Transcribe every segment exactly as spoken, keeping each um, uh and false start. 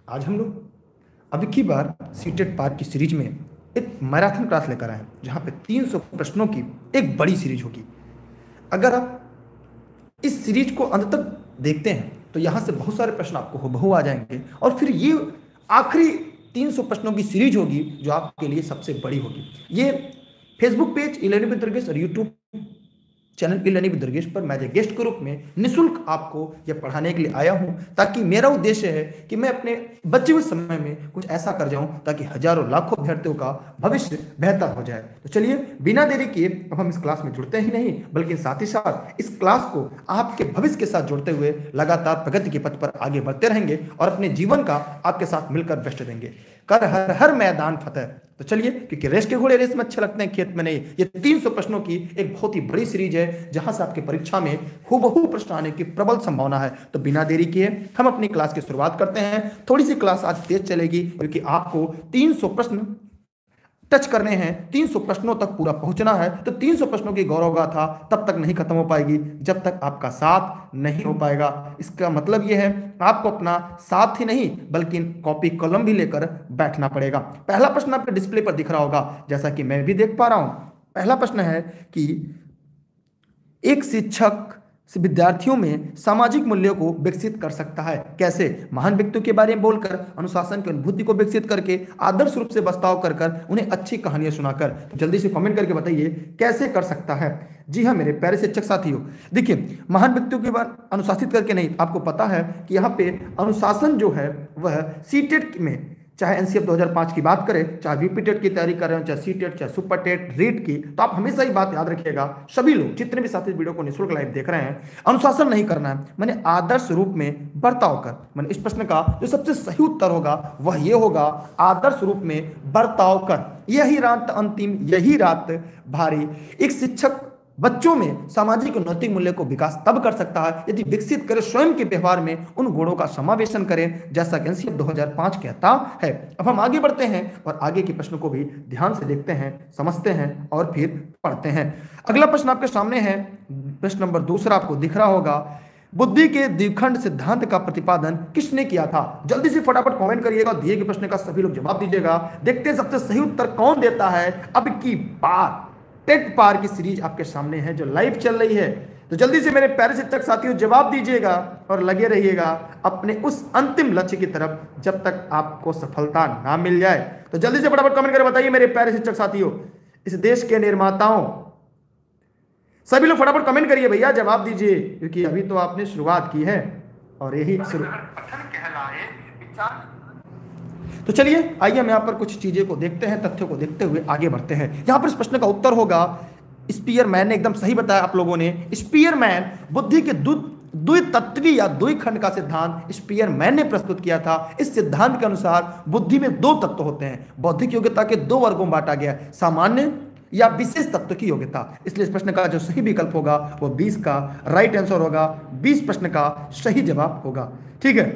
आज हम लोग अब की बार सीटेट पार की सीरीज में एक मैराथन क्लास लेकर आए हैं, जहां पे तीन सौ प्रश्नों की एक बड़ी सीरीज होगी। अगर आप इस सीरीज को अंत तक देखते हैं तो यहां से बहुत सारे प्रश्न आपको हुबहू आ जाएंगे, और फिर ये आखिरी तीन सौ प्रश्नों की सीरीज होगी जो आपके लिए सबसे बड़ी होगी। ये फेसबुक पेज इलेनी विद दुर्गेश और यूट्यूब चैनल इलेनी विद दुर्गेश पर मैं गेस्ट के रूप में निःशुल्क आपको यह पढ़ाने के लिए आया हूं, ताकि मेरा उद्देश्य है कि मैं अपने बचे हुए समय में कुछ ऐसा कर जाऊं ताकि हजारों लाखों अभ्यर्थियों का भविष्य बेहतर हो जाए। तो चलिए बिना देरी किए अब हम इस क्लास में जुड़ते ही नहीं, बल्कि साथ ही साथ इस क्लास को आपके भविष्य के साथ जोड़ते हुए लगातार प्रगति के पथ पर आगे बढ़ते रहेंगे और अपने जीवन का आपके साथ मिलकर बेस्ट देंगे। कर हर हर मैदान फतेह। तो चलिए, क्योंकि रेस के घोड़े रेस में अच्छे लगते हैं, खेत में नहीं। ये तीन सौ प्रश्नों की एक बहुत ही बड़ी सीरीज है, जहां से आपकी परीक्षा में हूबहू प्रश्न आने की प्रबल संभावना है। तो बिना देरी किए हम अपनी क्लास की शुरुआत करते हैं। थोड़ी सी क्लास आज तेज चलेगी, क्योंकि आपको तीन सौ प्रश्न टच करने हैं, तीन सौ प्रश्नों तक पूरा पहुंचना है। तो तीन सौ प्रश्नों की गौरव गाथा तब तक नहीं खत्म हो पाएगी जब तक आपका साथ नहीं हो पाएगा। इसका मतलब यह है आपको अपना साथ ही नहीं बल्कि कॉपी कलम भी लेकर बैठना पड़ेगा। पहला प्रश्न आपके डिस्प्ले पर दिख रहा होगा, जैसा कि मैं भी देख पा रहा हूं। पहला प्रश्न है कि एक शिक्षक विद्यार्थियों में सामाजिक मूल्यों को विकसित कर सकता है। कैसे? महान व्यक्तियों के बारे में बोलकर, अनुशासन की अनुभूति को विकसित करके, आदर्श रूप से बर्ताव कर कर, उन्हें अच्छी कहानियां सुनाकर। तो जल्दी से कमेंट करके बताइए कैसे कर सकता है। जी हाँ मेरे प्यारे शिक्षक साथियों, देखिए महान व्यक्तियों के बारे अनुशासित करके नहीं, आपको पता है कि यहाँ पे अनुशासन जो है वह सीटेट में, चाहे एनसीएफ दो हज़ार पाँच की बात करें, चाहे वीपी टेट की तैयारी कर रहे हो, चाहे सीटेट, चाहे सुपर टेट, रीट की, तो आप हमेशा ही बात याद रखिएगा, सभी लोग जितने भी साथी वीडियो को निःशुल्क लाइव देख रहे हैं, अनुशासन नहीं करना है, मैंने आदर्श रूप में बर्ताव कर। मैंने इस प्रश्न का जो सबसे सही उत्तर होगा वह ये होगा, आदर्श रूप में बर्ताव कर। यही रात अंतिम, यही रात भारी। एक शिक्षक बच्चों में सामाजिक और नैतिक मूल्य को विकास तब कर सकता है यदि विकसित करे, स्वयं के व्यवहार में उन गुणों का समावेशन करें, जैसा कि एनसीएफ दो हज़ार पाँच कहता है। अब हम आगे बढ़ते हैं और आगे के प्रश्नों को भी ध्यान से देखते हैं, समझते हैं और फिर पढ़ते हैं। अगला प्रश्न आपके सामने है, प्रश्न नंबर दूसरा आपको दिख रहा होगा। बुद्धि के द्विखंड सिद्धांत का प्रतिपादन किसने किया था? जल्दी से फटाफट कमेंट करिएगा, दिए गए प्रश्न का सभी लोग जवाब दीजिएगा। देखते हैं सबसे सही उत्तर कौन देता है। अब की बार टेट पार की सीरीज आपके सामने है जो लाइव चल रही है। तो जल्दी से मेरे प्यारे शिक्षक साथियों जवाब दीजिएगा और लगे रहिएगा अपने उस अंतिम लक्ष्य की तरफ जब तक आपको सफलता ना मिल जाए। तो जल्दी से फटाफट कमेंट करके बताइए मेरे प्यारे शिक्षक साथियों, इस देश के निर्माताओं, सभी लोग फटाफट कमेंट करिए भैया, जवाब दीजिए, क्योंकि अभी तो आपने शुरुआत की है और यही तो चलिए आइए हम यहाँ पर कुछ चीजें को देखते हैं, तथ्यों को देखते हुए आगे बढ़ते हैं। यहाँ पर इस प्रश्न का उत्तर होगा स्पीयरमैन ने, एकदम सही बताया आप लोगों ने। स्पीयरमैन बुद्धि के द्वितत्वीय या द्विखंड का सिद्धांत स्पीयरमैन ने प्रस्तुत किया था। इस सिद्धांत के अनुसार बुद्धि में दो तत्व होते हैं। बौद्धिक योग्यता के दो वर्गों में बांटा गया, सामान्य या विशेष तत्व की योग्यता। इसलिए इस प्रश्न का जो सही विकल्प होगा वो बीस का राइट आंसर होगा, बीस प्रश्न का सही जवाब होगा। ठीक है,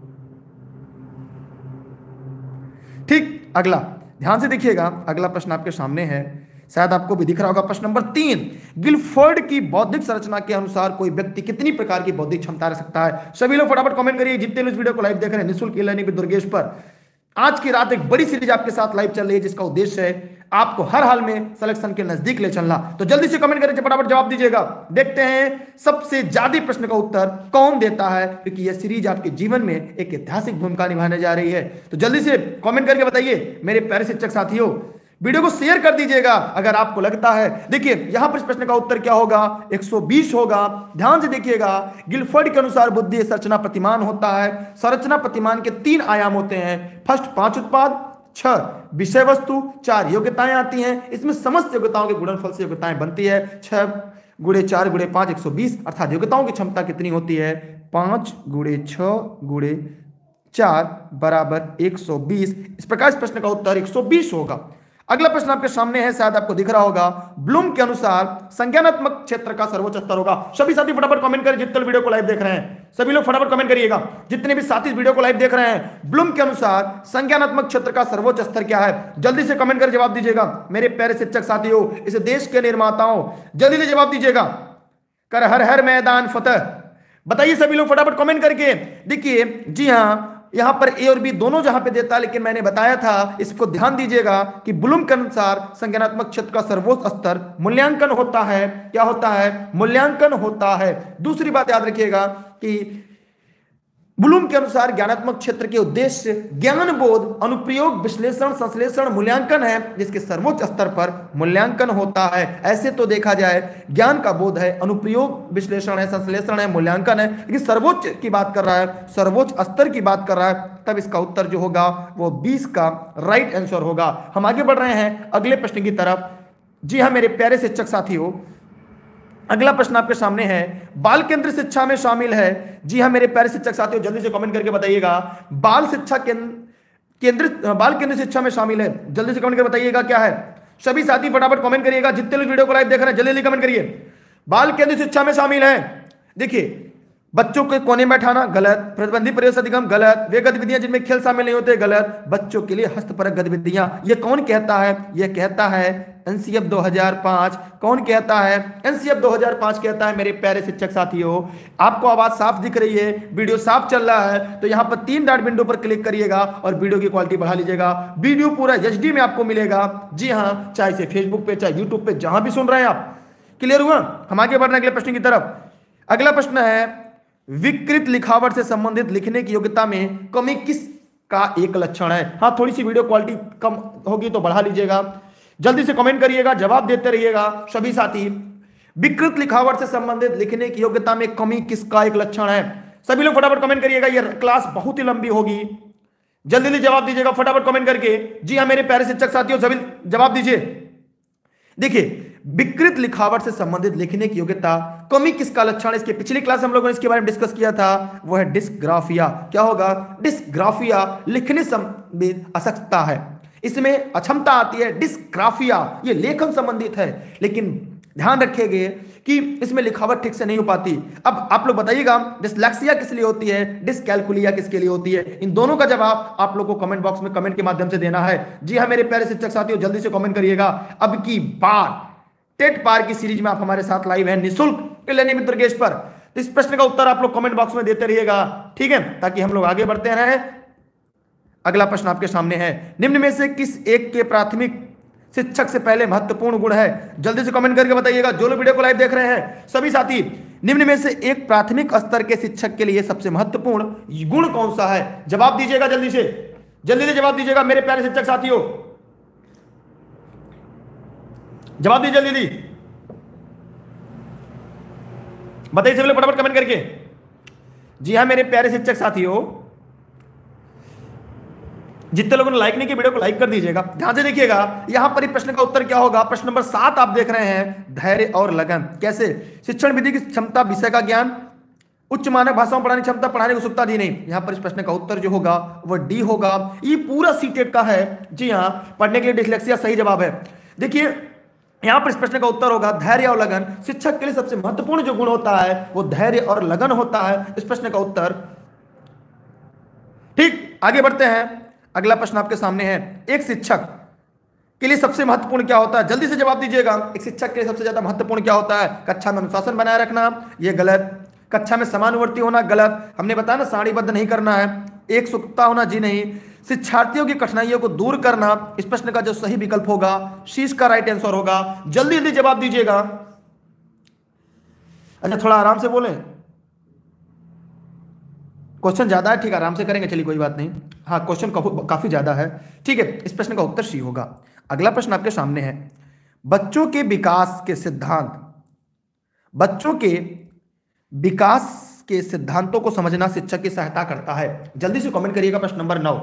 ठीक। अगला ध्यान से देखिएगा, अगला प्रश्न आपके सामने है, शायद आपको भी दिख रहा होगा। प्रश्न नंबर तीन, गिलफोर्ड की बौद्धिक संरचना के अनुसार कोई व्यक्ति कितनी प्रकार की बौद्धिक क्षमता रख सकता है? सभी लोग फटाफट कमेंट करिए, जितने लोग इस वीडियो को लाइव देख रहे हैं निःशुल्क इलेनी विद दुर्गेश पर। आज की रात एक बड़ी सीरीज आपके साथ लाइव चल रही है, जिसका उद्देश्य है आपको हर हाल में सिलेक्शन के नजदीक ले चलना। तो जल्दी से कमेंट करके फटाफट जवाब दीजिएगा। देखते हैं सबसे ज्यादा प्रश्न का उत्तर कौन देता है, क्योंकि यह सीरीज आपके जीवन में एक ऐतिहासिक भूमिका निभाने जा रही है। तो जल्दी से कमेंट करके बताइए मेरे प्यारे शिक्षक साथियों, वीडियो को शेयर कर दीजिएगा अगर आपको लगता है। देखिए यहां पर इस प्रश्न का उत्तर क्या होगा, एक सौ बीस होगा। ध्यान से देखिएगा, गिलफोर्ड के अनुसार बुद्धि संरचना प्रतिमान होता है। संरचना प्रतिमान के तीन आयाम होते हैं। फर्स्ट पांच उत्पाद, छह विषय वस्तु, चार योग्यताएं आती हैं। इसमें समस्त योग्यताओं के गुणनफल से योग्यताएं बनती है। छह गुणे चार गुणे पांच एक सौ बीस, अर्थात योग्यताओं की क्षमता कितनी होती है? पांच गुणे छह गुणे चार बराबर एक सौ बीस। इस प्रकार इस प्रश्न का उत्तर एक सौ बीस होगा। अगला प्रश्न आपके सामने है, शायद आपको दिख रहा होगा। ब्लूम के अनुसार संज्ञानात्मक क्षेत्र का सर्वोच्च स्तर होगा। सभी साथी फटाफट कमेंट करें, जितने वीडियो को लाइव देख रहे हैं सभी लोग फटाफट कमेंट करिएगा, जितने भी साथी वीडियो को लाइव देख रहे हैं। ब्लूम के अनुसार संज्ञानात्मक क्षेत्र का सर्वोच्च स्तर क्या है? जल्दी से कमेंट कर जवाब दीजिएगा मेरे प्यारे शिक्षक साथियों, इस देश के निर्माताओं, जल्दी से जवाब दीजिएगा। कर हर हर मैदान फतेह। बताइए सभी लोग फटाफट कमेंट करके। देखिए जी हाँ, यहां पर ए और बी दोनों जहां पे देता है, लेकिन मैंने बताया था, इसको ध्यान दीजिएगा कि ब्लूम के अनुसार संज्ञानात्मक क्षेत्र का सर्वोच्च स्तर मूल्यांकन होता है। क्या होता है? मूल्यांकन होता है। दूसरी बात याद रखिएगा कि ब्लूम के अनुसार ज्ञानात्मक क्षेत्र के उद्देश्य ज्ञान बोध, अनुप्रयोग, विश्लेषण, संश्लेषण, मूल्यांकन है, जिसके सर्वोच्च स्तर पर मूल्यांकन होता है। ऐसे तो देखा जाए ज्ञान का बोध है, अनुप्रयोग, विश्लेषण है, संश्लेषण है, मूल्यांकन है, लेकिन सर्वोच्च की बात कर रहा है, सर्वोच्च स्तर की बात कर रहा है, तब इसका उत्तर जो होगा वो बीस का राइट आंसर होगा। हम आगे बढ़ रहे हैं अगले प्रश्न की तरफ। जी हाँ मेरे प्यारे शिक्षक साथियों, अगला प्रश्न आपके सामने है, बाल केंद्र शिक्षा में शामिल है। जी हाँ मेरे प्यारे शिक्षक साथियों, जल्दी से कमेंट करके बताइएगा, बाल शिक्षा केंद्रित बाल केंद्र शिक्षा में शामिल है। जल्दी से कमेंट करके बताइएगा क्या है। सभी साथी फटाफट कमेंट करिएगा, जितने लोग वीडियो को लाइव देख रहे हैं जल्दी जल्दी कमेंट करिए। बाल केंद्र शिक्षा में शामिल है। देखिए, बच्चों के कोने में बैठाना गलत, प्रतिबंधित प्रवेश अधिगम गलत, वे गतिविधियां जिनमें खेल शामिल नहीं होते गलत, बच्चों के लिए हस्तपरक गतिविधियां, ये कौन कहता है? ये कहता है एनसीएफ दो हज़ार पाँच। कौन कहता है? एनसीएफ दो हज़ार पाँच कहता है। मेरे प्यारे शिक्षक साथियों, आपको आवाज साफ दिख रही है, वीडियो साफ चल रहा है, तो यहां पर तीन डॉट विंडो पर क्लिक करिएगा और वीडियो की क्वालिटी बढ़ा लीजिएगा। वीडियो पूरा एचडी में आपको मिलेगा। जी हाँ, चाहे से फेसबुक पे चाहे यूट्यूब पे जहां भी सुन रहे हैं आप। क्लियर हुआ? हम आगे बढ़ रहे हैं अगले प्रश्न की तरफ। अगला प्रश्न है, विकृत लिखावट से संबंधित लिखने की योग्यता में कमी किस का एक लक्षण है? हाँ, थोड़ी सी वीडियो क्वालिटी कम होगी तो बढ़ा लीजिएगा। जल्दी से कमेंट करिएगा, जवाब देते रहिएगा सभी साथी। विकृत लिखावट से संबंधित लिखने की योग्यता में कमी किसका एक लक्षण है? सभी लोग फटाफट कमेंट करिएगा, ये क्लास बहुत ही लंबी होगी। जल्दी जल्दी जवाब दीजिएगा फटाफट कमेंट करके। जी हाँ मेरे प्यारे शिक्षक साथियों, सभी जवाब दीजिए। देखिए, विकृत लिखावट से संबंधित लिखने की योग्यता कमी किसका लक्षण है? इसके पिछली क्लास हम लोगों ने इसके बारे में डिस्कस किया था, वो है डिस्ग्राफिया। क्या होगा? डिस्ग्राफिया लिखने संबंधित असक्षमता है, इसमें अक्षमता आती है। डिस्ग्राफिया ये लेखन संबंधित है, लेकिन ध्यान रखिएगा कि इसमें लिखावट ठीक से नहीं हो पाती। अब आप लोग बताइएगा, डिसलेक्सिया किस लिए होती है, डिसकैलकुलिया किसके लिए होती है? इन दोनों का जवाब आप लोग को कमेंट बॉक्स में कमेंट के माध्यम से देना है। जी हाँ मेरे प्यारे शिक्षक साथियों, जल्दी से कमेंट करिएगा। अब की बार टेट पार की सीरीज में आप हमारे साथ लाइव हैं निःशुल्क नियमित गेस्ट पर। तो इस प्रश्न का उत्तर आप लोग कमेंट बॉक्स में देते रहिएगा, ठीक है, ताकि हम लोग आगे बढ़ते रहें। अगला प्रश्न आपके सामने है, निम्न में से किस एक के प्राथमिक शिक्षक से पहले महत्वपूर्ण गुण है? जल्दी से कमेंट करके बताइएगा जो लोग वीडियो को लाइव देख रहे हैं सभी साथी। निम्न में से एक प्राथमिक स्तर के शिक्षक के लिए सबसे महत्वपूर्ण गुण कौन सा है? जवाब दीजिएगा, जल्दी से जल्दी से जवाब दीजिएगा मेरे प्यारे शिक्षक साथियों, जवाब दीजिए जल्दी जल्दी बताइए सभी लोग फटाफट कमेंट करके। जी हाँ मेरे प्यारे शिक्षक साथियों, जितने लोगों ने लाइक नहीं किया वीडियो को लाइक कर दीजिएगा। ध्यान से देखिएगा, यहां पर प्रश्न का उत्तर क्या होगा? प्रश्न नंबर सात आप देख रहे हैं, धैर्य और लगन। कैसे? शिक्षण विधि की क्षमता, विषय का ज्ञान, उच्च मानक भाषाओं पढ़ाने की क्षमता, पढ़ाने की उत्सुकता दी नहीं। यहां पर इस प्रश्न का उत्तर जो होगा वो डी होगा। ये पूरा सीटेट का है। जी हाँ, पढ़ने के लिए डिसलेक्सिया सही जवाब है। देखिए यहां पर इस प्रश्न का उत्तर होगा धैर्य और लगन। शिक्षक के लिए सबसे महत्वपूर्ण जो गुण होता है वो धैर्य और लगन होता है। इस प्रश्न का उत्तर ठीक। आगे बढ़ते हैं, अगला प्रश्न आपके सामने है, एक शिक्षक के लिए सबसे महत्वपूर्ण क्या होता है? जल्दी से जवाब दीजिएगा। एक शिक्षक के लिए सबसे ज्यादा महत्वपूर्ण क्या होता है? कक्षा में अनुशासन बनाए रखना, यह गलत। कक्षा में समानुवर्ती होना, गलत। हमने बताया ना सारणीबद्ध नहीं करना है। एक सुखता होना, जी नहीं। शिक्षार्थियों की कठिनाइयों को दूर करना। इस प्रश्न का जो सही विकल्प होगा शीर्ष का राइट आंसर होगा। जल्दी जल्दी जवाब दीजिएगा। अच्छा थोड़ा आराम से बोलें, क्वेश्चन ज्यादा है, ठीक है आराम से करेंगे, चलिए कोई बात नहीं। हाँ क्वेश्चन काफी ज्यादा है, ठीक है। इस प्रश्न का उत्तर सी होगा। अगला प्रश्न आपके सामने है, बच्चों के विकास के सिद्धांत, बच्चों के विकास के सिद्धांतों को समझना शिक्षक की सहायता करता है। जल्दी से कमेंट करिएगा प्रश्न नंबर नौ।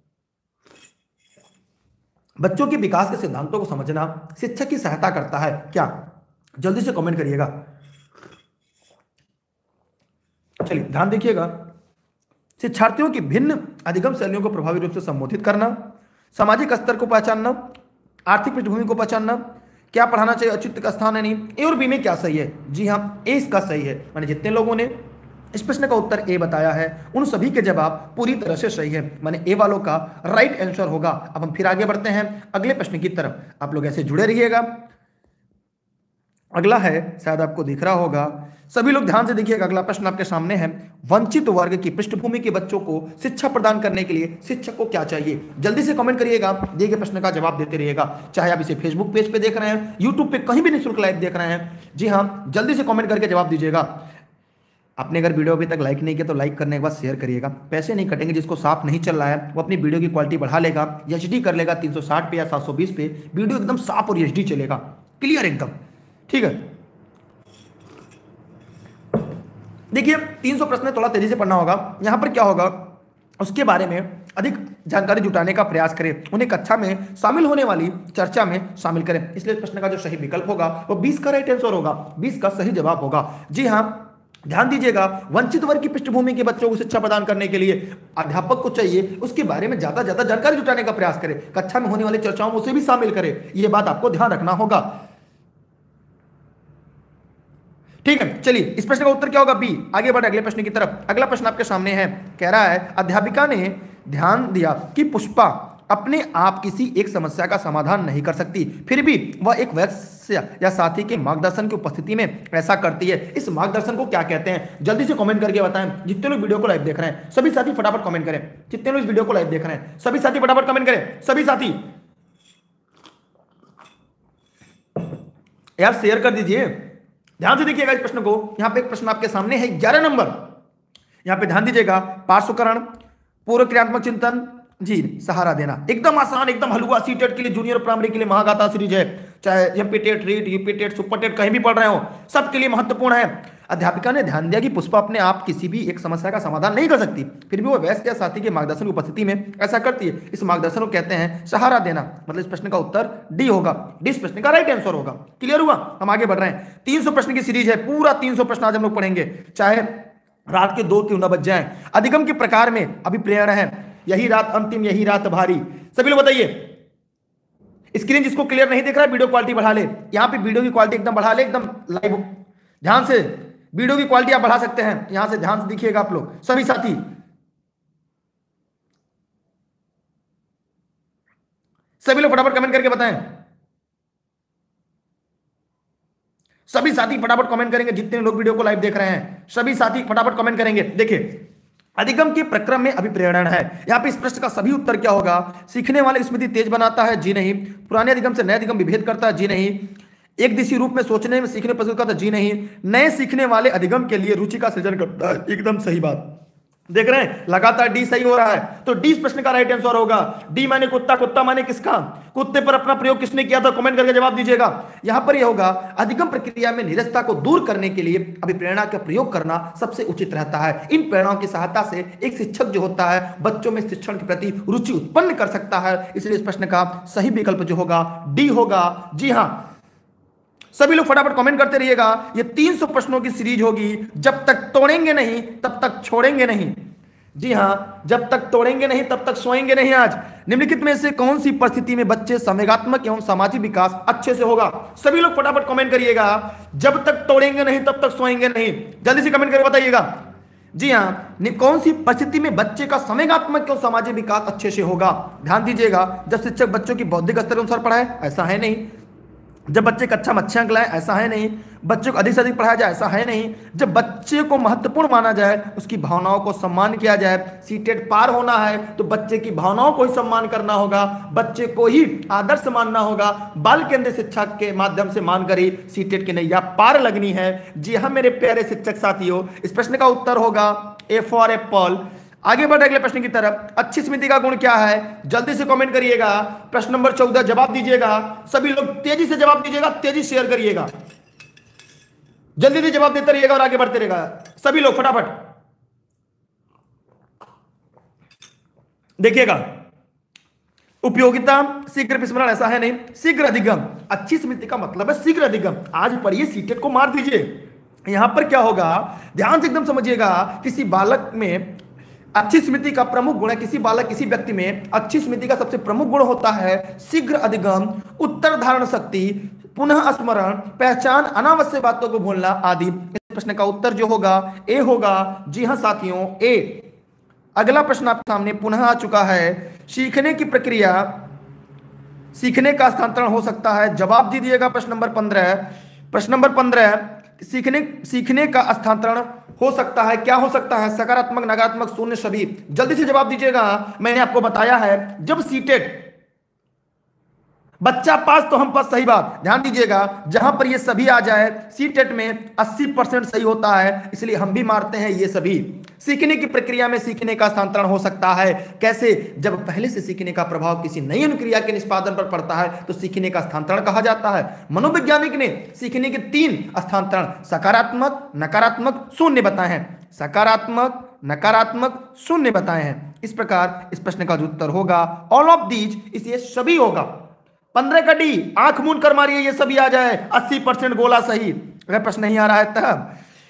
बच्चों के विकास के सिद्धांतों को समझना शिक्षक की सहायता करता है क्या? जल्दी से कमेंट करिएगा। चलिए ध्यान देखिएगा, शिक्षार्थियों की भिन्न अधिगम शैलियों को प्रभावी रूप से संबोधित करना, सामाजिक स्तर को पहचानना, आर्थिक पृष्ठभूमि को पहचानना, क्या पढ़ाना चाहिए, उचित का स्थान है नहीं। ए और बी में क्या सही है? जी हाँ ए इसका सही है। मैंने जितने लोगों ने इस प्रश्न का उत्तर ए बताया है उन सभी के जवाब पूरी तरह से सही है। माने ए वालों का राइट आंसर होगा। अब हम फिर आगे बढ़ते हैं अगले प्रश्न की तरफ। आप लोग ऐसे जुड़े रहिएगा अगला है, शायद आपको दिख रहा होगा, सभी लोग ध्यान से देखिएगा, अगला प्रश्न आपके सामने है। वंचित वर्ग की पृष्ठभूमि के बच्चों को शिक्षा प्रदान करने के लिए शिक्षक को क्या चाहिए? जल्दी से कमेंट करिएगा, दिए गए प्रश्न का जवाब देते रहिएगा, चाहे आप इसे फेसबुक पेज पे देख रहे हैं, यूट्यूब पे कहीं भी निःशुल्क लाइव देख रहे हैं। जी हाँ, जल्दी से कमेंट करके जवाब दीजिएगा। आपने अगर वीडियो अभी तक लाइक नहीं किया तो लाइक करने के बाद शेयर करिएगा। पैसे नहीं कटेंगे, जिसको साफ नहीं चल रहा है वो अपनी वीडियो की क्वालिटी बढ़ा लेगा, एचडी कर लेगा तीन सौ साठ पे या सात सौ बीस पे, वीडियो एकदम साफ और एचडी चलेगा, क्लियर एकदम, ठीक है। देखिए तीन सौ प्रश्न थोड़ा तेजी से पढ़ना होगा। यहां पर क्या होगा, उसके बारे में अधिक जानकारी जुटाने का प्रयास करें, उन्हें कक्षा में शामिल होने वाली चर्चा में शामिल करें। इसलिए प्रश्न का जो सही विकल्प होगा वो बीस का राइट आंसर होगा, बीस का सही जवाब होगा। जी हाँ, ध्यान दीजिएगा, वंचित वर्ग की पृष्ठभूमि के बच्चों को शिक्षा प्रदान करने के लिए अध्यापक को चाहिए उसके बारे में ज्यादा ज्यादा जानकारी जुटाने का प्रयास करें, कक्षा में होने वाली चर्चाओं में उसे भी शामिल करें, यह बात आपको ध्यान रखना होगा, ठीक है। चलिए इस प्रश्न का उत्तर क्या होगा, बी। आगे बढ़े अगले प्रश्न की तरफ। अगला प्रश्न आपके सामने है, कह रहा है अध्यापिका ने ध्यान दिया कि पुष्पा अपने आप किसी एक समस्या का समाधान नहीं कर सकती, फिर भी वह एक वयस्क या साथी के मार्गदर्शन की उपस्थिति में ऐसा करती है। इस मार्गदर्शन को क्या कहते हैं? जल्दी से कमेंट करके बताएं। जितने लोग वीडियो को लाइव देख रहे हैं सभी साथी फटाफट कमेंट करें। जितने लोग इस वीडियो को लाइव देख रहे हैं सभी साथी फटाफट कमेंट करें। सभी साथी यार शेयर कर दीजिए। ध्यान से देखिएगा इस प्रश्न को, यहां पे एक प्रश्न आपके सामने है ग्यारह नंबर, यहां पे ध्यान दीजिएगा, पार्श्वकरण, पूर्व क्रियात्मक चिंतन, जी सहारा देना, एकदम आसान, एकदम हलवा। सीटेट के लिए, जूनियर प्राइमरी के लिए महागाथा सीरीज है, चाहे MP TET, REET, UP TET, super TET कहीं भी पढ़ रहे हो, सबके लिए महत्वपूर्ण है। अध्यापिका ने ध्यान दिया कि पुष्पा अपने आप किसी भी एक समस्या का समाधान नहीं कर सकती, फिर भी वो वयस्क या साथी के मार्गदर्शन की उपस्थिति में ऐसा करती है। इस मार्गदर्शन को कहते हैं सहारा देना। मतलब इस प्रश्न का उत्तर डी होगा, डी इस प्रश्न का राइट आंसर होगा। क्लियर हुआ? हम आगे बढ़ रहे हैं। तीन सौ प्रश्न की सीरीज है, पूरा तीन सौ प्रश्न आज हम लोग पढ़ेंगे, चाहे रात के दो क्यों न बज जाए। अधिगम के प्रकार में अभिप्रेरण है, यही रात अंतिम, यही रात भारी। सभी लोग बताइए, स्क्रीन जिसको क्लियर नहीं दिख रहा है वीडियो क्वालिटी बढ़ा ले, यहां पे वीडियो की क्वालिटी एकदम बढ़ा ले, एकदम लाइव ध्यान से वीडियो की क्वालिटी आप बढ़ा सकते हैं, यहां से ध्यान से दिखिएगा आप लोग सभी साथी। सभी लोग फटाफट कमेंट करके बताएं, सभी साथी फटाफट कमेंट करेंगे। जितने लोग वीडियो को लाइव देख रहे हैं सभी साथी फटाफट कमेंट करेंगे। देखिए अधिगम के प्रक्रम में अभिप्रेरण है, यहां पे इस प्रश्न का सभी उत्तर क्या होगा, सीखने वाले स्मृति तेज बनाता है, जी नहीं। पुराने अधिगम से नए अधिगम विभेद करता है, जी नहीं। एक दिशी रूप में सोचने में सीखने पसंद करता है, जी नहीं। नए सीखने वाले अधिगम के लिए रुचि का सृजन करता है, एकदम सही बात। देख रहे हैं लगातार डी सही हो रहा है, तो डी इस प्रश्न का राइट आंसर होगा। डी माने कुत्ता, कुत्ता माने किसका, कुत्ते पर अपना प्रयोग किसने किया था, कमेंट करके जवाब दीजिएगा। यहां पर यह होगा अधिगम प्रक्रिया में निरस्ता को दूर करने के लिए अभिप्रेरणा का प्रयोग करना सबसे उचित रहता है। इन प्रेरणाओं की सहायता से एक शिक्षक जो होता है बच्चों में शिक्षण के प्रति रुचि उत्पन्न कर सकता है। इसलिए इस प्रश्न का सही विकल्प जो होगा डी होगा। जी हाँ, सभी लोग फटाफट कमेंट करते रहिएगा। ये तीन सौ प्रश्नों की सीरीज होगी, जब तक तोड़ेंगे नहीं तब तक छोड़ेंगे नहीं। जी हां, जब तक तोड़ेंगे नहीं तब तक सोएंगे नहीं। आज निम्नलिखित में से कौन सी परिस्थिति में बच्चे संवेगात्मक एवं सामाजिक विकास अच्छे से होगा? सभी लोग फटाफट कमेंट करिएगा। जब तक तोड़ेंगे नहीं तब तक सोएंगे नहीं, जल्दी से कमेंट करके बताइएगा। जी हां, कौन सी परिस्थिति में बच्चे का संवेगात्मक एवं सामाजिक विकास अच्छे से होगा? ध्यान दीजिएगा, जब शिक्षक बच्चों की बौद्धिक स्तर के अनुसार पढ़ाए, ऐसा है नहीं। जब बच्चे कक्षा में अच्छे अंक लाए, ऐसा है नहीं। बच्चों को अधिक से अधिक पढ़ाया जाए, ऐसा है नहीं। जब बच्चे को महत्वपूर्ण माना जाए, उसकी भावनाओं को सम्मान किया जाए, सीटेट पार होना है तो बच्चे की भावनाओं को ही सम्मान करना होगा, बच्चे को ही आदर्श मानना होगा। बाल केंद्रीय शिक्षा के माध्यम से मानकर ही सीटेट की नैया पार लगनी है। जी हाँ मेरे प्यारे शिक्षक साथियों, इस प्रश्न का उत्तर होगा ए फॉर एप्पल। आगे बढ़े अगले प्रश्न की तरफ। अच्छी स्मृति का गुण क्या है? जल्दी से कमेंट करिएगा। प्रश्न नंबर चौदह जवाब दीजिएगा। सभी लोग तेजी से जवाब दीजिएगा, तेजी शेयर करिएगा, जल्दी से जवाब देते रहिएगा और आगे बढ़ते रहेगा। सभी लोग फटाफट देखिएगा। उपयोगिता, शीघ्र विस्मरण, ऐसा है नहीं। शीघ्र अधिगम, अच्छी स्मृति का मतलब है शीघ्र अधिगम। आज पढ़िए, सीटेट को मार दीजिए। यहां पर क्या होगा, ध्यान से एकदम समझिएगा। किसी बालक में अच्छी स्मृति का प्रमुख गुण है, किसी बालक किसी व्यक्ति में अच्छी स्मृति का सबसे प्रमुख गुण होता है शीघ्र अधिगम, उत्तर धारण शक्ति, पुनः स्मरण, पहचान, अनावश्यक बातों को भूलना आदि। इस प्रश्न का उत्तर जो होगा ए होगा। जी हां साथियों, ए। अगला प्रश्न आपके सामने पुनः आ चुका है। सीखने की प्रक्रिया, सीखने का स्थानांतरण हो सकता है। जवाब दीजिएगा प्रश्न नंबर पंद्रह। प्रश्न नंबर पंद्रह, सीखने सीखने का स्थानांतरण हो सकता है, क्या हो सकता है? सकारात्मक, नकारात्मक, शून्य, सभी। जल्दी से जवाब दीजिएगा। मैंने आपको बताया है जब सीटेट बच्चा पास तो हम पास, सही बात, ध्यान दीजिएगा। जहां पर ये सभी आ जाए सीटेट में अस्सी परसेंट सही होता है, इसलिए हम भी मारते हैं ये सभी। सीखने की प्रक्रिया में सीखने का स्थानांतरण हो सकता है, कैसे? जब पहले से सीखने का प्रभाव किसी नई अनुक्रिया के निष्पादन पर पड़ता है तो सीखने का स्थानांतरण कहा जाता है। मनोवैज्ञानिक ने सीखने के तीन स्थानांतरण सकारात्मक, नकारात्मक, शून्य बताए हैं। सकारात्मक, नकारात्मक, शून्य बताए हैं। इस प्रकार इस प्रश्न का जो उत्तर होगा ऑल ऑफ दीज, इसलिए सभी होगा। पंद्रह का डी, आंख मूंद कर मारिए, ये सभी आ जाए, अस्सी परसेंट गोला सही। अगर प्रश्न नहीं आ रहा है तब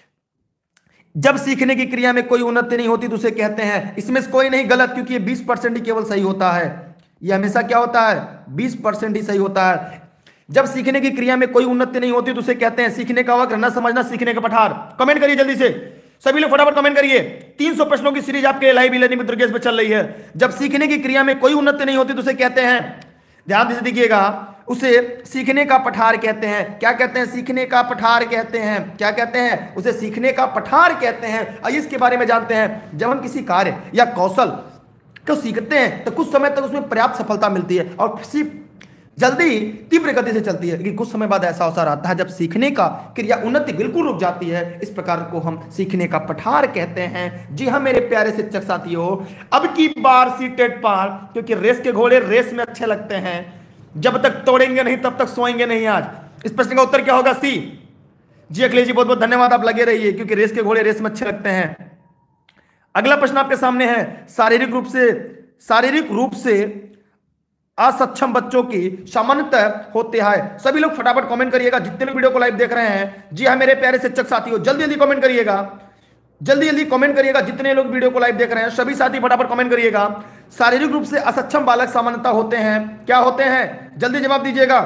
जब सीखने की क्रिया में कोई उन्नति नहीं होती तो उसे कहते हैं, इसमें से कोई नहीं गलत, क्योंकि ये बीस परसेंट ही केवल सही होता है। ये हमेशा क्या होता है? बीस परसेंट ही सही होता है। जब सीखने की क्रिया में कोई उन्नति नहीं होती तो उसे कहते हैं सीखने का वक्र, न समझना, सीखने का पठार। कमेंट करिए जल्दी से, सभी लोग फटाफट कमेंट करिए। तीन सौ प्रश्नों की सीरीज आपके लाइव लर्निंग विद दुर्गेश पे चल रही है। जब सीखने की क्रिया में कोई उन्नति नहीं होती तो उसे कहते हैं, ध्यान से देखिएगा, उसे सीखने का पठार कहते हैं। क्या कहते हैं? सीखने का पठार कहते हैं। क्या कहते हैं? उसे सीखने का पठार कहते हैं। आइए इसके बारे में जानते हैं। जब हम किसी कार्य या कौशल को सीखते हैं तो कुछ समय तक उसमें पर्याप्त सफलता मिलती है और जल्दी तीव्र गति से चलती है, लेकिन कुछ समय बाद ऐसा अवसर आता है जब सीखने का क्रिया उन्नति बिल्कुल रुक जाती है। इस प्रकार को हम सीखने का पठार कहते हैं। जी हाँ मेरे प्यारे शिक्षक साथियों, अब की बार सीटेट पार, क्योंकि रेस के घोड़े रेस में अच्छे लगते हैं, जब तक तोड़ेंगे नहीं तब तक सोएंगे नहीं। आज इस प्रश्न का उत्तर क्या होगा? सी। जी अखिलेश जी बहुत बहुत धन्यवाद, आप लगे रहिए, क्योंकि रेस के घोड़े रेस में अच्छे लगते हैं। अगला प्रश्न आपके सामने है, शारीरिक रूप से शारीरिक रूप से असक्षम बच्चों की सामान्यतः होते हैं। सभी लोग फटाफट कमेंट करिएगा, जितने लोग वीडियो को लाइव देख रहे हैं। जी हाँ मेरे प्यारे शिक्षक साथियों, जल्दी जल्दी कमेंट करिएगा, जल्दी जल्दी कमेंट करिएगा। जितने लोग वीडियो को लाइव देख रहे हैं सभी साथी फटाफट कमेंट करिएगा। शारीरिक रूप से असक्षम बालक सामान्यतः होते हैं, क्या होते हैं? जल्दी जवाब दीजिएगा।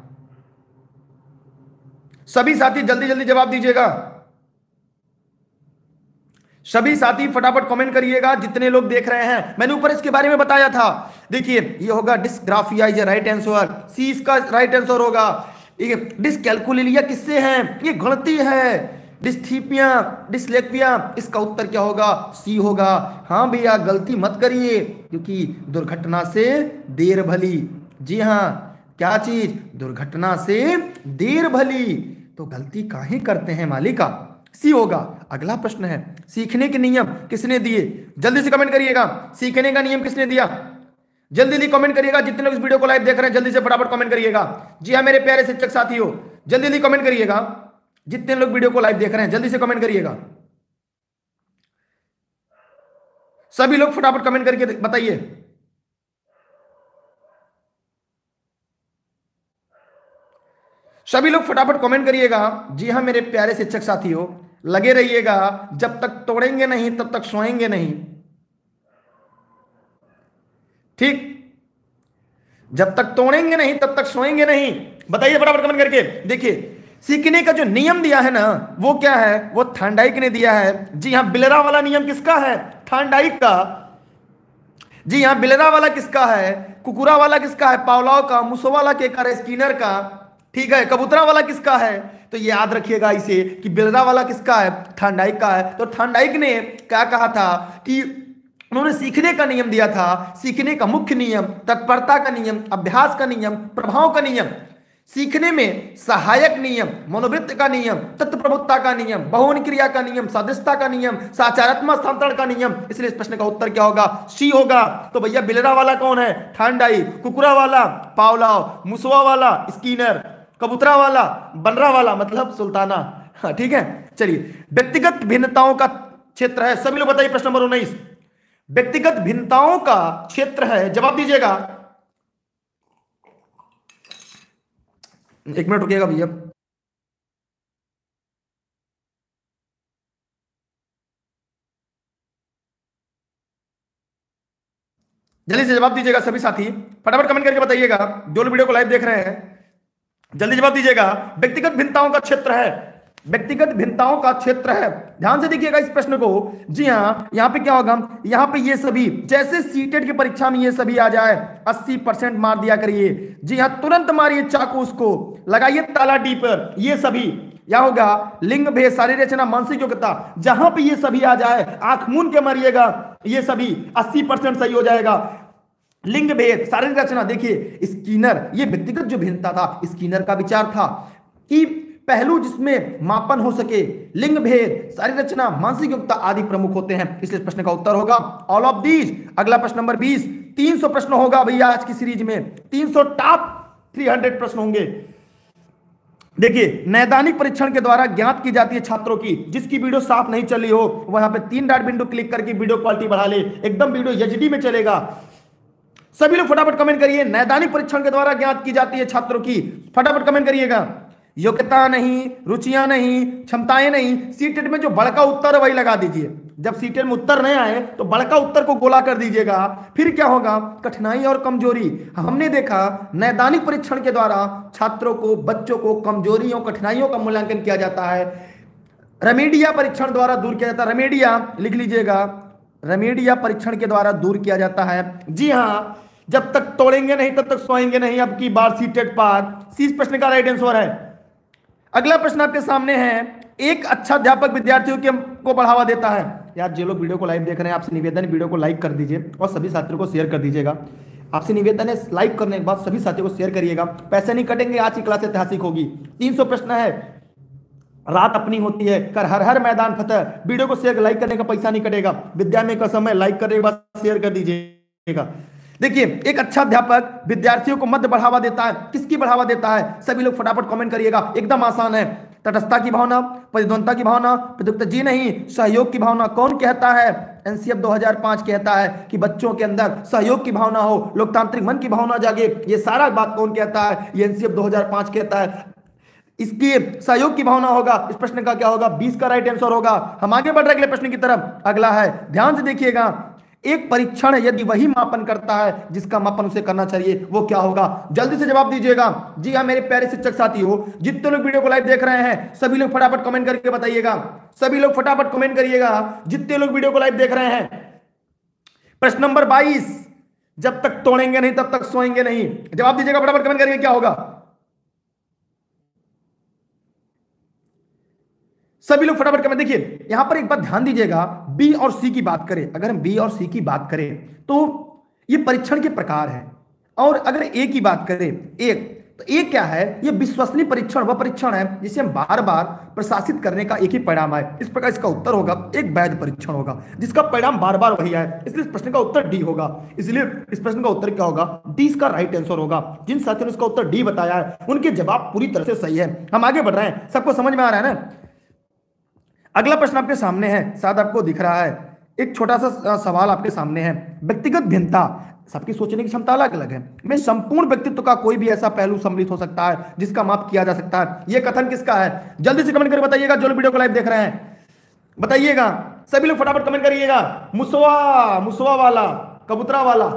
सभी साथी जल्दी जल्दी जवाब दीजिएगा। सभी साथी फटाफट कमेंट करिएगा, जितने लोग देख रहे हैं। मैंने ऊपर इसके बारे में बताया था, देखिए ये होगा डिस्ग्राफिया, ये राइट आंसर, सी इसका राइट आंसर होगा। ये डिस्कैल्कुलिया किससे है? ये गणती है। डिस्थीपिया, डिस्लेक्विया, इसका उत्तर क्या होगा? सी होगा। हाँ भैया गलती मत करिए, क्योंकि दुर्घटना से देर भली। जी हाँ, क्या चीज? दुर्घटना से देर भली। तो गलती काहे करते हैं मालिका? सी होगा। अगला प्रश्न है, सीखने के नियम किसने दिए? जल्दी से कमेंट करिएगा, सीखने का नियम किसने दिया? जल्दी जल्दी कमेंट करिएगा, जितने लोग इस वीडियो को लाइव देख रहे हैं जल्दी से फटाफट कमेंट करिएगा। जी हाँ मेरे प्यारे शिक्षक साथियों, जल्दी जल्दी कमेंट करिएगा, जितने लोग वीडियो को लाइव देख रहे हैं जल्दी से कमेंट करिएगा। सभी लोग फटाफट कमेंट करके बताइए। सभी लोग फटाफट कमेंट करिएगा। जी हाँ मेरे प्यारे शिक्षक साथियों, लगे रहिएगा, जब तक तोड़ेंगे नहीं तब तक सोएंगे नहीं। ठीक, जब तक तोड़ेंगे नहीं तब तक सोएंगे नहीं। बताइए फटाफट कमेंट करके। देखिए सीखने का जो नियम दिया है ना, वो क्या है? वो थॉर्नडाइक ने दिया है। जी हाँ, बिलरा वाला नियम किसका है? थॉर्नडाइक का। जी हाँ, बिलरा वाला किसका है? कुकुरा वाला किसका है? पावलॉव का। मुसो वाला केकर है? स्किनर का। ठीक है, कबूतरा वाला किसका है? तो ये याद रखिएगा इसे कि बिलरा वाला किसका है? थॉर्नडाइक का है। तो थॉर्नडाइक ने क्या कहा था कि उन्होंने सीखने का नियम दिया था। सीखने का मुख्य नियम, तत्परता का नियम, अभ्यास का नियम, प्रभाव का नियम, सीखने में सहायक नियम, मनोवृत्त का नियम, तत्प्रभुत्ता का नियम, बहुन क्रिया का नियम, सदस्यता का नियम, साचारात्मक स्थानांतरण का नियम। इसलिए इस प्रश्न का उत्तर क्या होगा? सी होगा। तो भैया बिलरा वाला कौन है? थॉर्नडाइक। कुकुरा वाला पावलॉव, मुसवा वाला स्किनर, कबूतरा वाला बनरा वाला मतलब सुल्ताना। हाँ ठीक है, चलिए। व्यक्तिगत भिन्नताओं का क्षेत्र है। सभी लोग बताइए प्रश्न नंबर उन्नीस। व्यक्तिगत भिन्नताओं का क्षेत्र है, जवाब दीजिएगा। एक मिनट रुकिएगा भैया। जल्दी से जवाब दीजिएगा सभी साथी, फटाफट कमेंट करके बताइएगा। जो लोग वीडियो को लाइव देख रहे हैं जल्दी जवाब दीजिएगा। व्यक्तिगत भिन्नताओं का क्षेत्र है, व्यक्तिगत भिन्नताओं का क्षेत्र है। ध्यान से देखिएगा इस प्रश्न को। जी हाँ, यहां पे क्या होगा? यहां पे ये सभी, जैसे सीटेट की परीक्षा में ये सभी आ जाए अस्सी परसेंट मार दिया करिए। जी हाँ, तुरंत मारिए चाकू, उसको लगाइए ताला डी पर। ये सभी या होगा लिंग भेद, शारीरिक रचना, मानसिक योग्यता। जहां पे ये सभी आ जाए आंख मूंद के मरिएगा, ये सभी अस्सी परसेंट सही हो जाएगा। लिंग भेद, शारीरिक रचना, देखिए स्किनर, ये व्यक्तिगत जो भिन्नता था स्किनर का विचार था कि पहलू जिसमें मापन हो सके, लिंग भेद, शारीरिक रचना, मानसिक योग्यता आदि प्रमुख होते हैं, इसलिए प्रश्न का उत्तर होगा ऑल ऑफ दीज। अगला प्रश्न नंबर बीस, तीन सौ प्रश्न होगा भैया आज की सीरीज में, तीन सौ टॉप तीन सौ प्रश्न होंगे। देखिए नैदानिक परीक्षण के द्वारा ज्ञात की जाती है छात्रों की, जिसकी वीडियो साफ नहीं चली हो वहां पे तीन डॉट बिंदु क्लिक करके वीडियो क्वालिटी बढ़ा ले, एकदम वीडियो एचडी में चलेगा। सभी लोग फटाफट कमेंट करिए, नैदानिक परीक्षण के द्वारा ज्ञात की जाती है छात्रों की, फटाफट कमेंट करिएगा। योग्यता नहीं, रुचियां नहीं, क्षमताएं नहीं, सीटेट में जो बड़का उत्तर है वही लगा दीजिए। जब सीटेट में उत्तर नहीं आए तो बड़का उत्तर को गोला कर दीजिएगा। फिर क्या होगा, कठिनाई और कमजोरी। हमने देखा नैदानिक परीक्षण के द्वारा छात्रों को, बच्चों को कमजोरियों कठिनाइयों का मूल्यांकन किया जाता है, रेमेडिया परीक्षण द्वारा दूर किया जाता है। रेमेडिया लिख लीजिएगा, रेमेडिया परीक्षण के द्वारा दूर किया जाता है। जी हाँ, जब तक तोड़ेंगे नहीं तब तक सोएंगे नहीं। अब की बार सीटेट पार, सी प्रश्न का राइट आंसर है। अगला प्रश्न आपके सामने है, एक अच्छा अध्यापक विद्यार्थियों के को बढ़ावा देता है। यार जो लोग वीडियो को लाइव देख रहे हैं आपसे निवेदन है वीडियो को लाइक कर दीजिए और सभी साथियों को शेयर कर दीजिएगा। आपसे निवेदन है लाइक करने के बाद सभी साथियों को शेयर करिएगा, पैसे नहीं कटेंगे। आज की क्लास ऐतिहासिक होगी। तीन सौ प्रश्न है, रात अपनी होती है, कर हर हर मैदान फतेह। वीडियो को शेयर लाइक करने का पैसा नहीं कटेगा, विद्या में कसम है, लाइक करने के बाद शेयर कर दीजिएगा। देखिए एक अच्छा अध्यापक विद्यार्थियों को मध्य बढ़ावा देता है। किसकी बढ़ावा देता है, सभी लोग फटाफट कमेंट करिएगा, एकदम आसान है। तटस्थता की भावना, प्रतिद्वंदता की भावना, प्रयुक्त जी नहीं, सहयोग की भावना। कौन कहता है, एनसीएफ दो हज़ार पाँच कहता है कि बच्चों के अंदर सहयोग की भावना हो, लोकतांत्रिक मन की भावना जागे। ये सारा बात कौन कहता है, ये एनसीएफ दो हज़ार पाँच कहता है। इसकी सहयोग की भावना होगा। इस प्रश्न का क्या होगा, बीस का राइट आंसर होगा। हम आगे बढ़ रहे अगले प्रश्न की तरफ। अगला है, ध्यान से देखिएगा, एक परीक्षण यदि वही मापन करता है जिसका मापन उसे करना चाहिए, वो क्या होगा। जल्दी से जवाब दीजिएगा। जी हाँ मेरे प्यारे शिक्षक साथियों, जितने लोग वीडियो को लाइव देख रहे हैं सभी लोग फटाफट कमेंट करके बताइएगा। सभी लोग फटाफट कमेंट करिएगा, जितने लोग वीडियो को लाइव देख रहे हैं। प्रश्न नंबर बाईस, जब तक तोड़ेंगे नहीं तब तक सोएंगे नहीं। जवाब दीजिएगा, फटाफट कमेंट करिए, क्या होगा। सभी लोग फटाफट कमेंट। देखिए यहां पर एक बात ध्यान दीजिएगा, बी और सी की बात करें, अगर हम बी और सी की बात करें तो ये परीक्षण के प्रकार है। और अगर ए की बात करें, एक तो ए क्या है, ये विश्वसनीय परीक्षण वह परीक्षण है जिसे हम बार बार प्रशासित करने का एक ही परिणाम है। इस प्रकार इसका उत्तर होगा एक वैध परीक्षण होगा जिसका परिणाम बार बार वही है, इसलिए इस प्रश्न का उत्तर डी होगा। इसलिए इस प्रश्न का उत्तर क्या होगा, डी इसका राइट आंसर होगा। जिन साथियों ने इसका उत्तर डी बताया है उनके जवाब पूरी तरह से सही है। हम आगे बढ़ रहे हैं, सबको समझ में आ रहा है ना। अगला प्रश्न आपके सामने है, शायद आपको दिख रहा है, एक छोटा सा सवाल आपके सामने है। व्यक्तिगत भिन्नता, सबकी सोचने की क्षमता अलग अलग है, में संपूर्ण व्यक्तित्व का कोई भी ऐसा पहलू सम्मिलित हो सकता है जिसका माप किया जा सकता है। यह कथन किसका है, जल्दी से कमेंट करके बताइएगा। जो लोग वीडियो को लाइव देख रहे हैं बताइएगा, सभी लोग फटाफट कमेंट करिएगा। मुसवा, मुसवा वाला, कबूतरा वाला।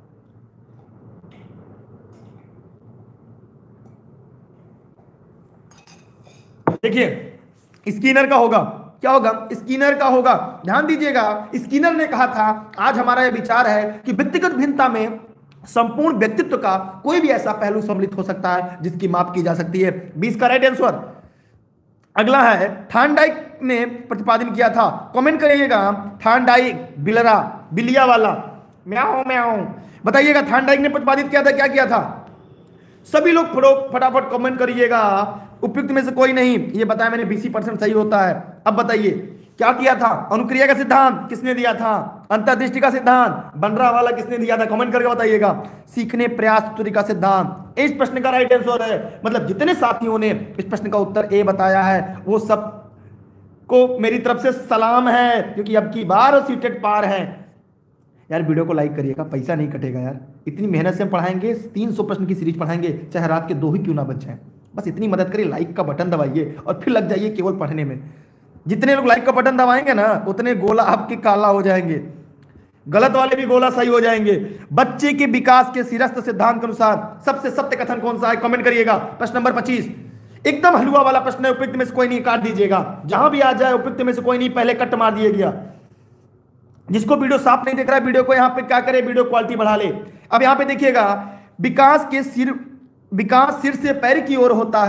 देखिए स्किनर का होगा, क्या होगा, स्किनर का होगा। ध्यान दीजिएगा, स्किनर ने कहा था आज हमारा यह विचार है कि व्यक्तिगत भिन्नता में संपूर्ण व्यक्तित्व का कोई भी ऐसा पहलू सम्मिलित हो सकता है जिसकी माप की जा सकती है। बीस का राइट आंसर। अगला है, थार्नडाइक ने प्रतिपादन किया था। कमेंट करिएगा, थार्नडाइक, बिलरा, बिलिया वाला, म्याओ म्याओ। बताइएगा थार्नडाइक ने प्रतिपादित किया था, क्या किया था। सभी लोग फटाफट कमेंट करिएगा। उपयुक्त में से कोई नहीं, ये बताया मैंने, बीस परसेंट सही होता है। अब बताइए क्या किया था। अनुक्रिया का सिद्धांत किसने दिया था, अंतर्दृष्टि का सिद्धांत, बनरा वाला किसने दिया था, कमेंट करके बताइएगा। सीखने प्रयास त्रुटि का सिद्धांत, इस प्रश्न का राइट आंसर है। मतलब जितने साथियों ने इस प्रश्न का उत्तर ए बताया है वो सब को मेरी तरफ से सलाम है, क्योंकि अब की बार सीटेट पार है। यार वीडियो को लाइक करिएगा, पैसा नहीं कटेगा यार, इतनी मेहनत से हम पढ़ाएंगे, तीन सौ प्रश्न की सीरीज पढ़ाएंगे, चाहे रात के दो ही क्यों ना बच जाए। बस इतनी मदद करिए, लाइक का बटन दबाइए और फिर लग जाइए केवल पढ़ने में। जितने लोग लाइक का बटन दबाएंगे ना उतने गोला आपके काला हो जाएंगे, गलत वाले भी गोला सही हो जाएंगे। बच्चे के विकास के सिरस्थ सिद्धांत के अनुसार सबसे सत्य कथन कौन सा है, कमेंट करिएगा। प्रश्न नंबर पच्चीस, एकदम हलवा वाला प्रश्न है, उपयुक्त में से कोई नहीं, काट दीजिएगा। जहां भी आ जाए उपयुक्त में से कोई नहीं, पहले कट मार दिया गया। जिसको वीडियो साफ नहीं देख रहा है, वीडियो को यहां पे क्या करे, वीडियो क्वालिटी बढ़ा ले। अब यहां पे देखिएगा, विकास के सिर विकास सिर से पैर की ओर होता है,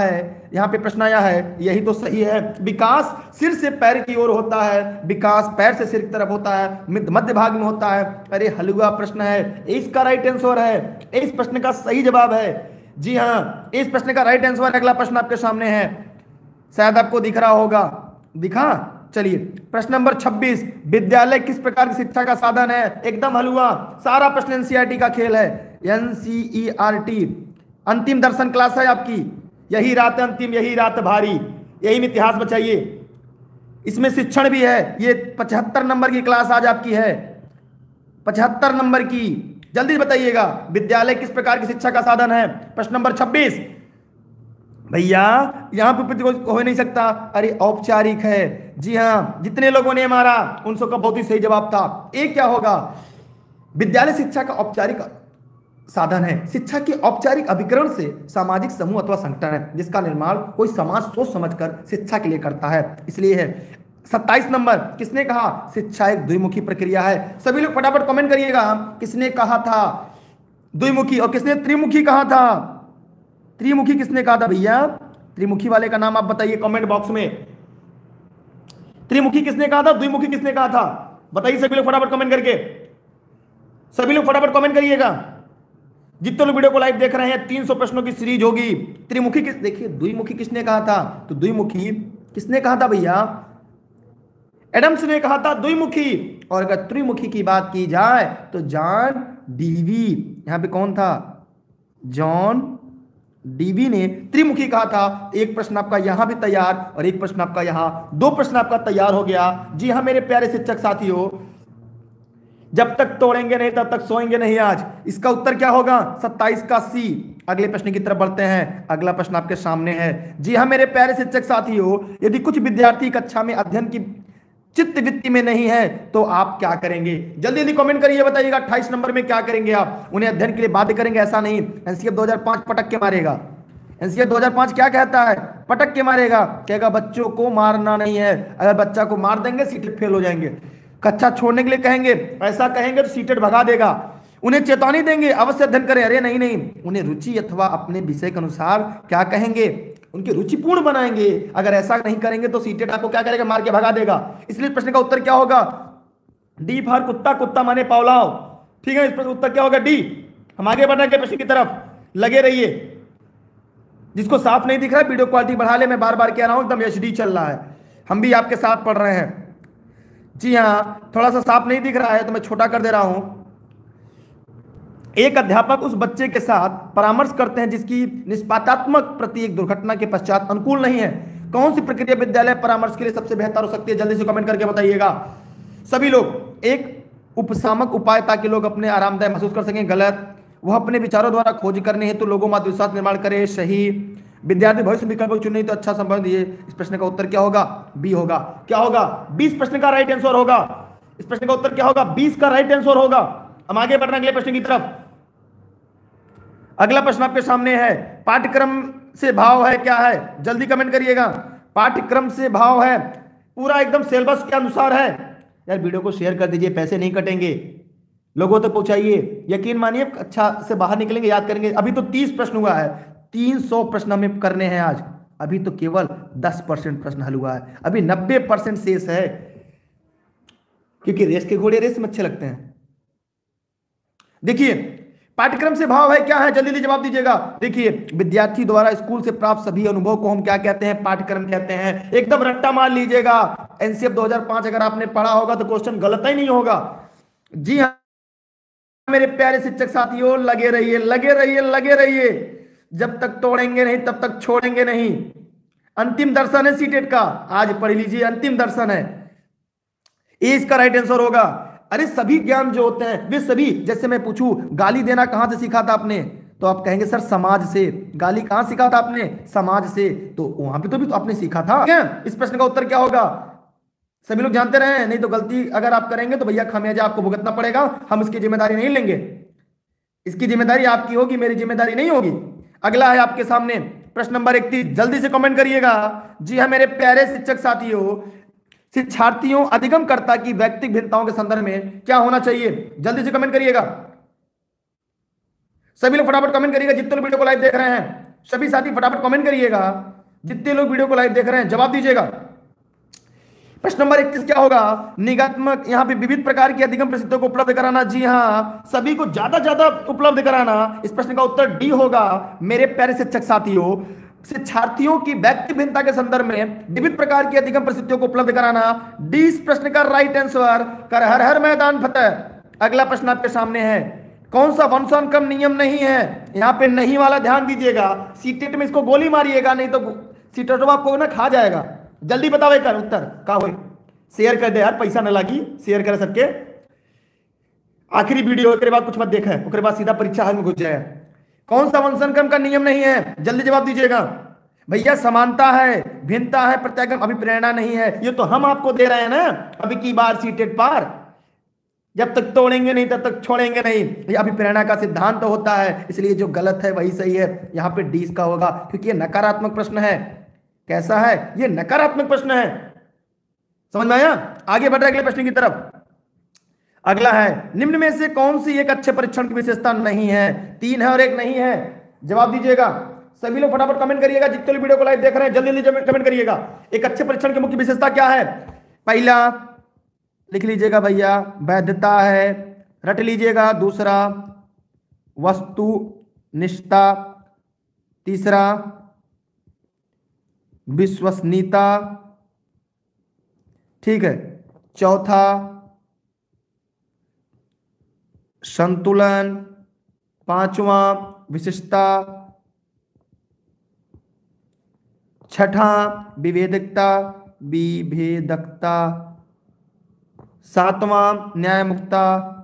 यहाँ पे प्रश्न आया है, यही तो सही है। विकास सिर से पैर की ओर होता है, विकास पैर से सिर की तरफ होता है, मध्य भाग में होता है। अरे हलवा प्रश्न है, इसका राइट आंसर है, इस प्रश्न का सही जवाब है। जी हाँ, इस प्रश्न का राइट आंसर। अगला प्रश्न आपके सामने है, शायद आपको दिख रहा होगा, दिखा? चलिए प्रश्न नंबर छब्बीस, विद्यालय किस प्रकार की शिक्षा का साधन है? एकदम हलवा, सारा प्रश्न एनसीईआरटी का खेल है। एनसीईआरटी अंतिम दर्शन क्लास है आपकी, यही रात अंतिम, यही रात भारी, यही में इतिहास बचाइए। इसमें शिक्षण भी है। ये पचहत्तर नंबर की क्लास आज आपकी है, पचहत्तर नंबर की। जल्दी बताइएगा, विद्यालय किस प्रकार की शिक्षा का साधन है? प्रश्न नंबर छब्बीस। भैया यहां पर हो नहीं सकता, अरे औपचारिक है। जी हाँ, जितने लोगों ने मारा उन सबका बहुत ही सही जवाब था। एक क्या होगा? विद्यालय शिक्षा का औपचारिक साधन है। शिक्षा के औपचारिक अभिकरण से सामाजिक समूह अथवा संगठन है जिसका निर्माण कोई समाज सोच समझकर शिक्षा के लिए करता है, इसलिए है। सत्ताईस नंबर, किसने कहा शिक्षा एक द्विमुखी प्रक्रिया है? सभी लोग फटाफट कमेंट करिएगा, किसने कहा था द्विमुखी और किसने त्रिमुखी कहा था? त्रिमुखी किसने कहा था भैया? त्रिमुखी वाले का नाम आप बताइए कमेंट बॉक्स में। त्रिमुखी किसने कहा था, द्विमुखी किसने कहा था? बताइए सभी लोग फटाफट कमेंट करके, सभी लोग फटाफट कमेंट करिएगा। जितने लोग वीडियो को लाइव देख रहे हैं, तीन सौ प्रश्नों की सीरीज होगी। त्रिमुखी किस, देखिए द्विमुखी किसने कहा था? तो द्विमुखी किसने कहा था भैया? एडम्स ने कहा था द्विमुखी। और अगर त्रिमुखी की बात की जाए तो जॉन डीवी, यहां पे कौन था? जॉन डीवी ने त्रिमुखी कहा था। एक प्रश्न आपका यहां भी तैयार और एक प्रश्न आपका यहां, दो प्रश्न आपका तैयार हो गया। जी हां मेरे प्यारे शिक्षक साथियों, जब तक तोड़ेंगे नहीं तब तक सोएंगे नहीं। आज इसका उत्तर क्या होगा? सत्ताईस का सी। अगले प्रश्न की तरफ बढ़ते हैं। अगला प्रश्न आपके सामने है। जी हां मेरे प्यारे शिक्षक साथियों, यदि कुछ विद्यार्थी कक्षा में अध्ययन की चित्त वृत्ति में नहीं है तो आप क्या करेंगे? जल्दी जल्दी कमेंट करिए, बताइएगा अट्ठाईस नंबर में क्या करेंगे आप? उन्हें अध्ययन के लिए बाध्य करेंगे? ऐसा नहीं, एनसीएफ दो हज़ार पाँच पटक के मारेगा। एनसीएफ दो हज़ार पाँच क्या कहता है? पटक के मारेगा, कहेगा बच्चों को मारना नहीं है। अगर बच्चा को मार देंगे सीटेट फेल हो जाएंगे। कक्षा छोड़ने के लिए कहेंगे, ऐसा कहेंगे तो सीटेट भगा देगा। उन्हें चेतावनी देंगे अवश्य अध्ययन करें, अरे नहीं नहीं। उन्हें रुचि अथवा अपने विषय के अनुसार क्या कहेंगे? उनकी रुचिपूर्ण बनाएंगे। अगर ऐसा नहीं करेंगे तो सीटेट आपको क्या करेगा? मार के भगा देगा। इसलिए प्रश्न का उत्तर क्या होगा? डी फॉर कुत्ता, कुत्ता माने पावलाव। ठीक है, इस प्रश्न उत्तर क्या होगा? डी। हम आगे बढ़ने के प्रश्न की तरफ लगे रहिए। जिसको साफ नहीं दिख रहा है वीडियो क्वालिटी बढ़ा ले, मैं बार बार कह रहा हूं, एकदम एचडी चल रहा है, हम भी आपके साथ पढ़ रहे हैं। जी हाँ, थोड़ा सा साफ नहीं दिख रहा है तो मैं छोटा कर दे रहा हूं। एक अध्यापक उस बच्चे के साथ परामर्श करते हैं जिसकी निष्पातात्मक प्रति एक दुर्घटना के पश्चात अनुकूल नहीं है। कौन सी प्रक्रिया विद्यालय परामर्श के लिए सबसे बेहतर हो सकती है? जल्दी से कमेंट करके बताइएगा सभी लोग। एक उपशामक उपाय ताकि लोग अपने आरामदायक महसूस कर सकें। गलत। वह अपने विचारों द्वारा खोज करने हेतु तो लोगों में आत्मविश्वास निर्माण करे। सही। विद्यार्थी भविष्य विकल्प चुने तो अच्छा संबंध। ये इस प्रश्न का उत्तर क्या होगा? बी होगा। क्या होगा? बीस प्रश्न का राइट आंसर होगा। इस प्रश्न का उत्तर क्या होगा? बीस का राइट आंसर होगा। हम आगे बढ़ना अगले प्रश्न की तरफ। अगला प्रश्न आपके सामने है, पाठ्यक्रम से भाव है क्या है? जल्दी कमेंट करिएगा। पाठ्यक्रम से भाव है, पूरा एकदम सिलेबस के अनुसार है। यार वीडियो को शेयर कर दीजिए, पैसे नहीं कटेंगे, लोगों तक पहुंचाइए। यकीन मानिए अच्छा से बाहर निकलेंगे, याद करेंगे। अभी तो तीस प्रश्न हुआ है, तीन सौ प्रश्न हमें करने हैं आज। अभी तो केवल दस परसेंट प्रश्न हल हुआ है, अभी नब्बे परसेंट शेष है, क्योंकि रेस के घोड़े रेस में अच्छे लगते हैं। देखिए पाठ्यक्रम से भाव है क्या है? जल्दी जल्दी जवाब दीजिएगा। देखिए विद्यार्थी द्वारा स्कूल से प्राप्त सभी अनुभव को हम क्या कहते हैं? पाठ्यक्रम कहते हैं। एकदम रट्टा मार लीजिएगा। एनसीएफ दो हज़ार पाँच अगर आपने पढ़ा होगा तो क्वेश्चन गलत ही नहीं होगा। जी हाँ मेरे प्यारे शिक्षक साथियों, लगे रहिए लगे रहिए लगे रहिए, जब तक तोड़ेंगे नहीं तब तक छोड़ेंगे नहीं। अंतिम दर्शन है सीटेट का, आज पढ़ लीजिए, अंतिम दर्शन है। ए इसका राइट आंसर होगा। अरे सभी ज्ञान जो होते हैं वे सभी, जैसे मैं पूछूं गाली देना कहां से सीखा था आपने, तो आप कहेंगे सर समाज से। गाली कहां सीखा था आपने? समाज से। तो वहां पे तो भी तो आपने सीखा था। इस प्रश्न का उत्तर क्या होगा? सभी लोग जानते रहे, नहीं तो गलती अगर आप करेंगे तो भैया खामियाजा आपको भुगतना पड़ेगा। हम इसकी जिम्मेदारी नहीं लेंगे, इसकी जिम्मेदारी आपकी होगी, मेरी जिम्मेदारी नहीं होगी। अगला है आपके सामने प्रश्न नंबर इकतीस, जल्दी से कमेंट करिएगा। जी हाँ मेरे प्यारे शिक्षक साथियों, शिक्षार्थियों अधिगमकर्ता की व्यक्तिगत भिन्नताओं के संदर्भ में क्या होना चाहिए? जल्दी से कमेंट करिएगा। सभी लोग फटाफट कमेंट करिएगा। जितने लोग वीडियो को लाइव देख रहे हैं सभी साथी फटाफट कमेंट करिएगा। जितने लोग वीडियो को लाइव देख रहे हैं जवाब दीजिएगा। प्रश्न नंबर इक्कीस क्या होगा? निगमात्मक, यहाँ पे विविध प्रकार की अधिगम प्रसिद्धियों को उपलब्ध कराना। जी हाँ, सभी को ज्यादा ज्यादा उपलब्ध कराना। इस प्रश्न का उत्तर डी होगा। मेरे प्यारे शिक्षक साथियों, शिक्षार्थियों की व्यक्ति भिन्नता के संदर्भ में विविध प्रकार की अधिगम प्रसिद्धियों को उपलब्ध कराना, डी इस प्रश्न का राइट आंसर। कर हर हर मैदान फतेह। अगला प्रश्न आपके सामने है, कौन सा वंशानुक्रम नियम नहीं है? यहाँ पे नहीं वाला ध्यान दीजिएगा, सीटेट में इसको गोली मारिएगा, नहीं तो सीटेट आपको ना खा जाएगा। जल्दी बताओ कर उत्तर का हो। शेयर कर दे यार, पैसा न लगी, शेयर करे सबके। आखिरी वीडियो के बाद कुछ मत देखा है, उसके बाद सीधा परीक्षा हाल में घुस जाए। कौन सा वंशानुक्रम का नियम नहीं है? जल्दी जवाब दीजिएगा भैया। समानता है, भिन्नता है, प्रत्यागम, अभिप्रेरणा नहीं है। ये तो हम आपको दे रहे हैं ना अभी की बार सीटेट पार। जब तक तोड़ेंगे नहीं तब तक छोड़ेंगे नहीं। ये अभिप्रेरणा का सिद्धांत तो होता है, इसलिए जो गलत है वही सही है। यहाँ पे डी का होगा, क्योंकि ये नकारात्मक प्रश्न है। कैसा है? ये नकारात्मक प्रश्न है। समझ में आया? आगे बढ़ रहे अगले प्रश्न की तरफ। अगला है, निम्न में से कौन सी एक अच्छे परीक्षण की विशेषता नहीं है? तीन है और एक नहीं है। जवाब दीजिएगा। सभी लोग फटाफट कमेंट करिएगा, जितने लोग वीडियो को लाइव देख रहे हैं जल्दी जल्दी कमेंट करिएगा। एक अच्छे परीक्षण की मुख्य विशेषता क्या है? पहला लिख लीजिएगा भैया, वैधता है, रट लीजिएगा। दूसरा वस्तुनिष्ठता, तीसरा विश्वसनीयता, ठीक है, चौथा संतुलन, पांचवा विशिष्टता, छठा विभेदकता विभेदकता, सातवां न्यायमुक्ता,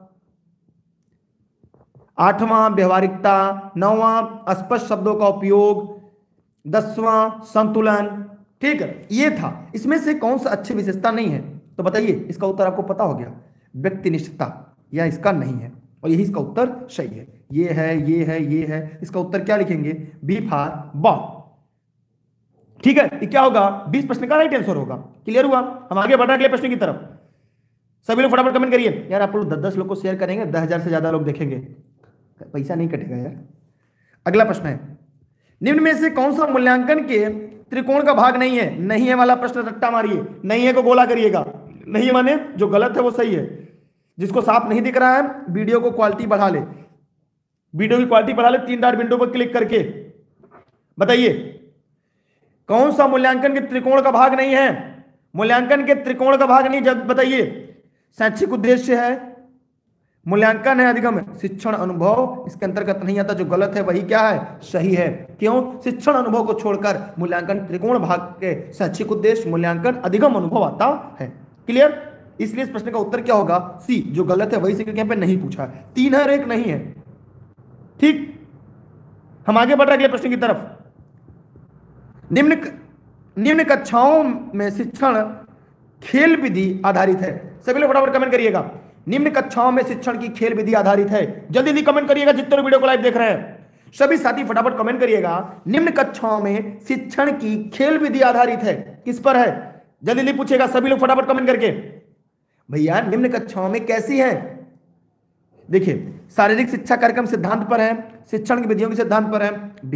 आठवां व्यवहारिकता, नौवां स्पष्ट शब्दों का उपयोग, दसवां संतुलन। ठीक है, ये था। इसमें से कौन सा अच्छी विशेषता नहीं है? तो बताइए, इसका उत्तर आपको पता हो गया, व्यक्तिनिष्ठता, या इसका नहीं है, और यही इसका उत्तर सही है। ये है, ये है, ये है। इसका उत्तर क्या लिखेंगे? B for ball. ठीक है, ये क्या होगा? बीस प्रश्न का राइट आंसर होगा। क्लियर हुआ? हम आगे बढ़ रहे अगले प्रश्न की तरफ। सभी लोग फटाफट कमेंट करिए यार। आप लोग दस दस लोग को शेयर करेंगे, दस हजार से ज्यादा लोग देखेंगे, पैसा नहीं कटेगा यार। अगला प्रश्न है, निम्न में से कौन सा मूल्यांकन के त्रिकोण का भाग नहीं है? नहीं है वाला प्रश्न रट्टा मारिए, नहीं है को गोला करिएगा। नहीं है माने जो गलत है वो सही है। जिसको साफ नहीं दिख रहा है, वीडियो को क्वालिटी बढ़ा ले, वीडियो की क्वालिटी बढ़ा ले, तीन डॉट विंडो पर क्लिक करके बताइए कौन सा मूल्यांकन के त्रिकोण का भाग नहीं है? मूल्यांकन के त्रिकोण का भाग नहीं, जब बताइए। शैक्षिक उद्देश्य है, मूल्यांकन है, अधिगम है, शिक्षण अनुभव इसके अंतर्गत नहीं आता। जो गलत है वही क्या है? सही है। क्यों? शिक्षण अनुभव को छोड़कर मूल्यांकन त्रिकोण भाग के शैक्षिक उद्देश्य, मूल्यांकन, अधिगम, अनुभव आता है। क्लियर? इसलिए इस प्रश्न का उत्तर क्या होगा? सी। जो गलत है वही सी, क्योंकि यहाँ पे नहीं पूछा है। तीन है और एक नहीं है। ठीक, हम आगे बढ़ रहे अगले प्रश्न की तरफ। निम्न निम्न कक्षाओं में शिक्षण खेल विधि आधारित है। सभी लोग फटाफट कमेंट करिएगा, निम्न कक्षाओं में शिक्षण की खेल विधि आधारित है। जल्दी जल्दी कमेंट करिएगा, जितने लोग वीडियो को लाइव देख रहे हैं सभी साथी फटाफट कमेंट करिएगा। निम्न कक्षाओं में शिक्षण की खेल विधि आधारित है, किस पर है? जल्दी जल्दी पूछेगा सभी लोग फटाफट कमेंट करके। भैया निम्न कक्षाओं में कैसी है? देखिए, शारीरिक शिक्षा कार्यक्रम सिद्धांत पर है, शिक्षण की विधियों के सिद्धांत पर है।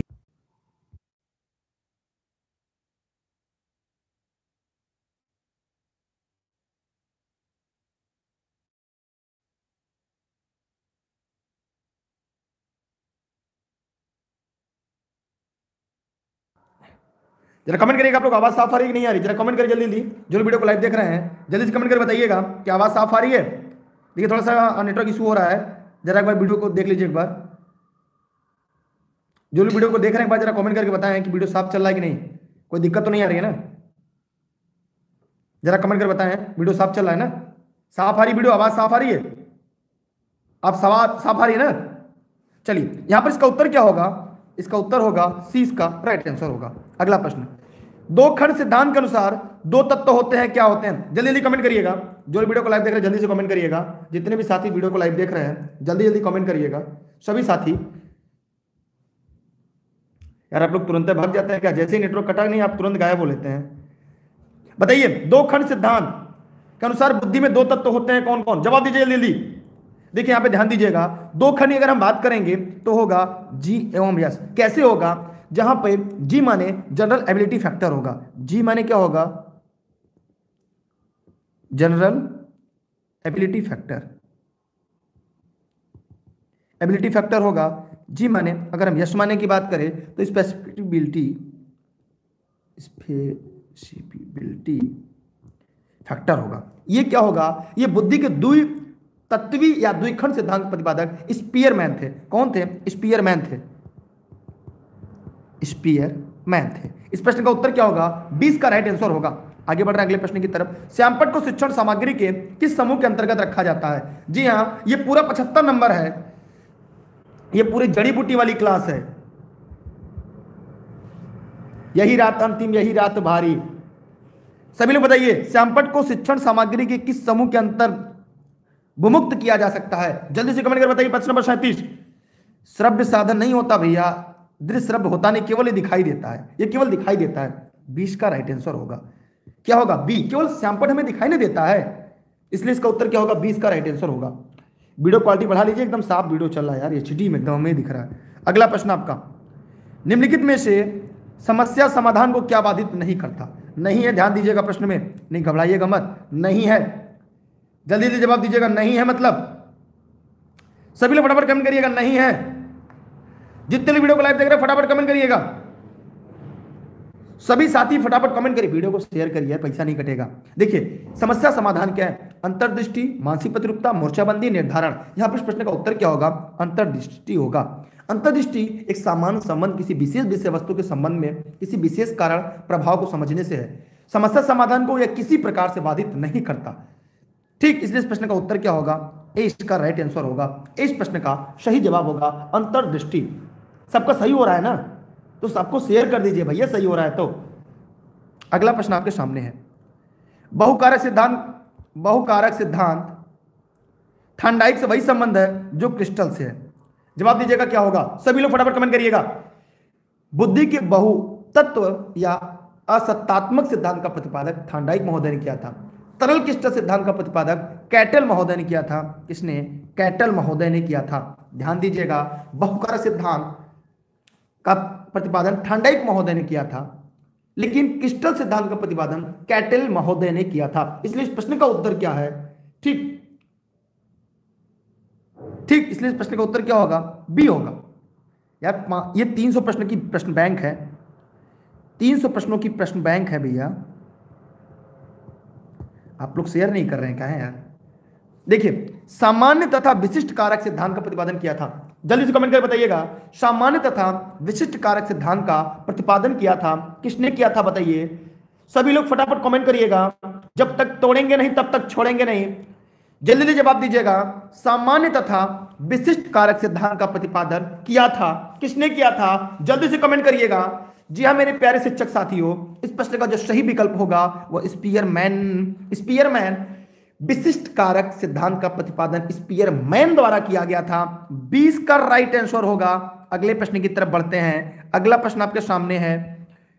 जरा कमेंट करिएगा, आप लोग आवाज साफ आ रही है कि नहीं आ रही? जरा कमेंट करिए जल्दी जल्दी। जो वीडियो को लाइव देख रहे हैं जल्दी से कमेंट करके बताइएगा कि आवाज साफ आ रही है। देखिए थोड़ा सा नेटवर्क इशू हो रहा है, जरा एक बार वीडियो को देख लीजिए। एक बार जो लोग वीडियो को देख रहे हैं एक बार जरा कमेंट करके बताएं कि वीडियो साफ चल रहा है कि नहीं, कोई दिक्कत तो नहीं आ रही है ना? जरा कमेंट कर बताएं वीडियो साफ चल रहा है ना? साफ आ रही वीडियो, आवाज साफ आ रही है? आप सवाल साफ आ रही है ना? चलिए, यहां पर इसका उत्तर क्या होगा? इसका उत्तर होगा सी, इसका राइट आंसर होगा। अगला प्रश्न, दो खंड सिद्धांत के अनुसार दो तत्व होते हैं, क्या होते हैं? जल्दी जल्दी कमेंट करिएगा। जो वीडियो को लाइव देख रहे हैं जल्दी से कमेंट करिएगा। जितने भी साथी वीडियो को लाइव देख रहे हैं जल्दी जल्दी कमेंट करिएगा सभी साथी। यार आप लोग तुरंत भाग जाते हैं क्या? जैसे ही नेटवर्क कटा नहीं आप तुरंत गायब हो लेते हैं। बताइए, दो खंड सिद्धांत के अनुसार बुद्धि में दो तत्व होते हैं, कौन कौन? जवाब दीजिए जल्दी जल्दी। देखिए यहाँ पे ध्यान दीजिएगा, दो खंड की अगर हम बात करेंगे तो होगा जी एवं यस। कैसे होगा? जहां पे जी माने जनरल एबिलिटी फैक्टर होगा। जी माने क्या होगा? General ability factor. Ability factor होगा। जी माने, अगर हम यस माने की बात करें तो स्पेसिफिबिलिटी स्पेसिफिबिलिटी फैक्टर होगा। ये क्या होगा? ये बुद्धि के द्वि तत्वी या द्विखंड सिद्धांत प्रतिपादक स्पीयरमैन थे। कौन थे? स्पीयरमैन थे। स्पीयरमैन थे। इस प्रश्न का उत्तर क्या होगा? बीस का राइट आंसर होगा। आगे बढ़ रहे हैं अगले प्रश्न की तरफ। श्यामपट्ट को शिक्षण सामग्री के किस समूह के अंतर्गत रखा जाता है? जी हां, ये पूरा पचहत्तर नंबर है। ये पूरी जड़ी बूटी वाली क्लास है। यही रात अंतिम, यही रात भारी। सभी लोग बताइए, श्यामपट्ट को शिक्षण सामग्री के किस समूह के अंतर विमुक्त किया जा सकता है? जल्दी से कमेंट कर बताइए। प्रश्न नंबर सैंतीस। श्रव्य साधन नहीं होता भैया, दृश्य श्रव्य होता नहीं, केवल ये दिखाई देता है। ये केवल दिखाई देता है। बीस का राइट आंसर होगा। क्या होगा? बी। केवल श्यामपट्ट हमें दिखाई नहीं देता है, इसलिए इसका उत्तर क्या होगा? बीस का राइट आंसर होगा। वीडियो क्वालिटी बढ़ा लीजिए, एकदम साफ वीडियो चल रहा है यार, एचडी में एकदम हमें दिख रहा है। अगला प्रश्न आपका, निम्नलिखित में से समस्या समाधान को क्या बाधित नहीं करता? नहीं है, ध्यान दीजिएगा प्रश्न में, नहीं घबराइएगा मत। नहीं है, जल्दी जल्दी जवाब दीजिएगा। नहीं है मतलब सभी लोग फटाफट कमेंट करिएगा। नहीं है, जितने लोग वीडियो को लाइव देख रहे हैं फटाफट कमेंट करिएगा। सभी साथी फटाफट कमेंट करिए, वीडियो को शेयर करिए, पैसा नहीं कटेगा। देखिए समस्या समाधान क्या है? अंतर्दृष्टि, मानसिक प्रतिरूपता, मोर्चाबंदी, निर्धारण। यहां पर इस प्रश्न का उत्तर क्या होगा? अंतर्दृष्टि होगा। अंतर्दृष्टि एक सामान्य संबंध किसी विशेष विषय वस्तु के संबंध में किसी विशेष कारण प्रभाव को समझने से है। समस्या समाधान को यह किसी प्रकार से बाधित नहीं करता। ठीक, इसलिए इस प्रश्न का उत्तर क्या होगा? ए इसका राइट आंसर होगा। इस प्रश्न का सही जवाब होगा अंतर्दृष्टि। सबका सही हो रहा है ना? तो सबको शेयर कर दीजिए भैया, सही हो रहा है तो। अगला प्रश्न आपके सामने है। बहुकारक सिद्धांत बहुकारक सिद्धांत थॉर्नडाइक से वही संबंध है जो क्रिस्टल से है। जवाब दीजिएगा क्या होगा? सभी लोग फटाफट कमेंट करिएगा। बुद्धि के बहु तत्व या असत्तात्मक सिद्धांत का प्रतिपादक थॉर्नडाइक महोदय ने किया था। तरल क्रिस्टल सिद्धांत का प्रतिपादक कैटल महोदय ने किया था। किसने? कैटल महोदय ने किया था। ध्यान दीजिएगा, बहुकारक सिद्धांत का प्रतिपादन थॉर्नडाइक महोदय ने किया था, लेकिन क्रिस्टल सिद्धांत का प्रतिपादन कैटल महोदय ने किया था। इसलिए इस प्रश्न का उत्तर क्या है? ठीक ठीक इसलिए इस प्रश्न का उत्तर क्या होगा? बी होगा। यार ये तीन सौ प्रश्न की प्रश्न बैंक है, तीन सौ प्रश्नों की प्रश्न बैंक है भैया। आप लोग शेयर नहीं कर रहे हैं क्या है यार? देखिए, सामान्य तथा विशिष्ट कारक सिद्धांत का प्रतिपादन किया था। जल्दी से कमेंट करके बताइएगा। सामान्य तथा विशिष्ट कारक सिद्धांत का प्रतिपादन किया था, किसने किया था बताइए? सभी लोग फटाफट कमेंट करिएगा। जब तक तोड़ेंगे नहीं तब तक छोड़ेंगे नहीं। जल्दी जल्दी जवाब दीजिएगा। सामान्य तथा विशिष्ट कारक सिद्धांत का प्रतिपादन किया था, किसने किया था? जल्दी से कमेंट करिएगा। जी हाँ मेरे प्यारे शिक्षक साथियों, इस प्रश्न का जो सही विकल्प होगा वो स्पीयरमैन स्पीयरमैन विशिष्ट कारक सिद्धांत का प्रतिपादन स्पीयरमैन द्वारा किया गया था। बीस का राइट आंसर होगा। अगले प्रश्न की तरफ बढ़ते हैं। अगला प्रश्न आपके सामने है।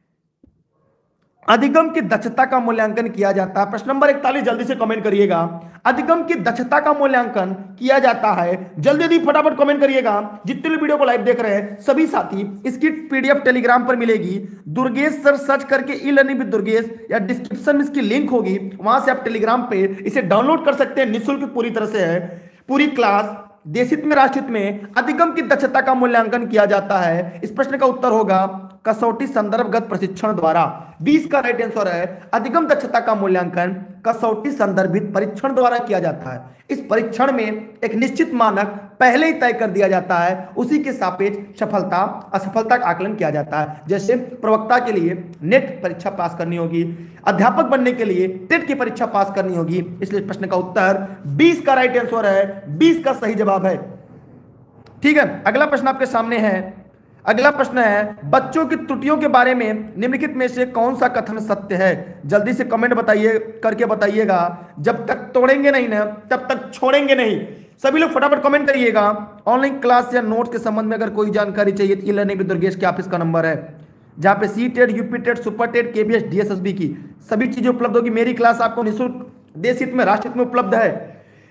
अधिगम की दक्षता का मूल्यांकन किया जाता है। प्रश्न नंबर इकतालीस, जल्दी से कमेंट करिएगा। अधिगम की दक्षता का मूल्यांकन किया जाता है। जल्दी जल्दी फटाफट कमेंट करिएगा। जितने लोग वीडियो को लाइव देख रहे हैं सभी साथी, इसकी पीडीएफ टेलीग्राम पर मिलेगी। दुर्गेश सर सर्च करके ई लर्निंग विद दुर्गेश या डिस्क्रिप्शन में इसकी लिंक होगी, वहां से आप टेलीग्राम पे इसे डाउनलोड कर सकते हैं। निःशुल्क पूरी तरह से है। पूरी क्लास देशित में राष्ट्रहित में अधिगम की दक्षता का मूल्यांकन किया जाता है। इस प्रश्न का उत्तर होगा कसौटी संदर्भगत प्रशिक्षण द्वारा। बीस का राइट आंसर है। अधिगम दक्षता का मूल्यांकन कसौटी संदर्भित परीक्षण द्वारा किया जाता है। इस परीक्षण में एक निश्चित मानक पहले ही तय कर दिया जाता है, उसी के सापेक्ष सफलता असफलता का आकलन किया जाता है। जैसे प्रवक्ता के लिए नेट परीक्षा पास करनी होगी, अध्यापक बनने के लिए टेट की परीक्षा पास करनी होगी। इसलिए प्रश्न का उत्तर बीस का राइट आंसर है। बीस का सही जवाब है। ठीक है, अगला प्रश्न आपके सामने है। अगला प्रश्न है, बच्चों की त्रुटियों के बारे में निम्नलिखित में से कौन सा कथन सत्य है? जल्दी से कमेंट बताइए करके बताइएगा। जब तक तोड़ेंगे नहीं ना तब तक छोड़ेंगे नहीं। सभी लोग फटाफट कमेंट करिएगा। ऑनलाइन क्लास या नोट्स के संबंध में अगर कोई जानकारी चाहिए तो ई लर्निंग विद दुर्गेश के ऑफिस का नंबर है, जहां पे C TET, UP TET, super TET, KVS, DSSB की सभी चीजें उपलब्ध होगी। मेरी क्लास आपको निःशुल्क देश हित में राष्ट्र हित में उपलब्ध है।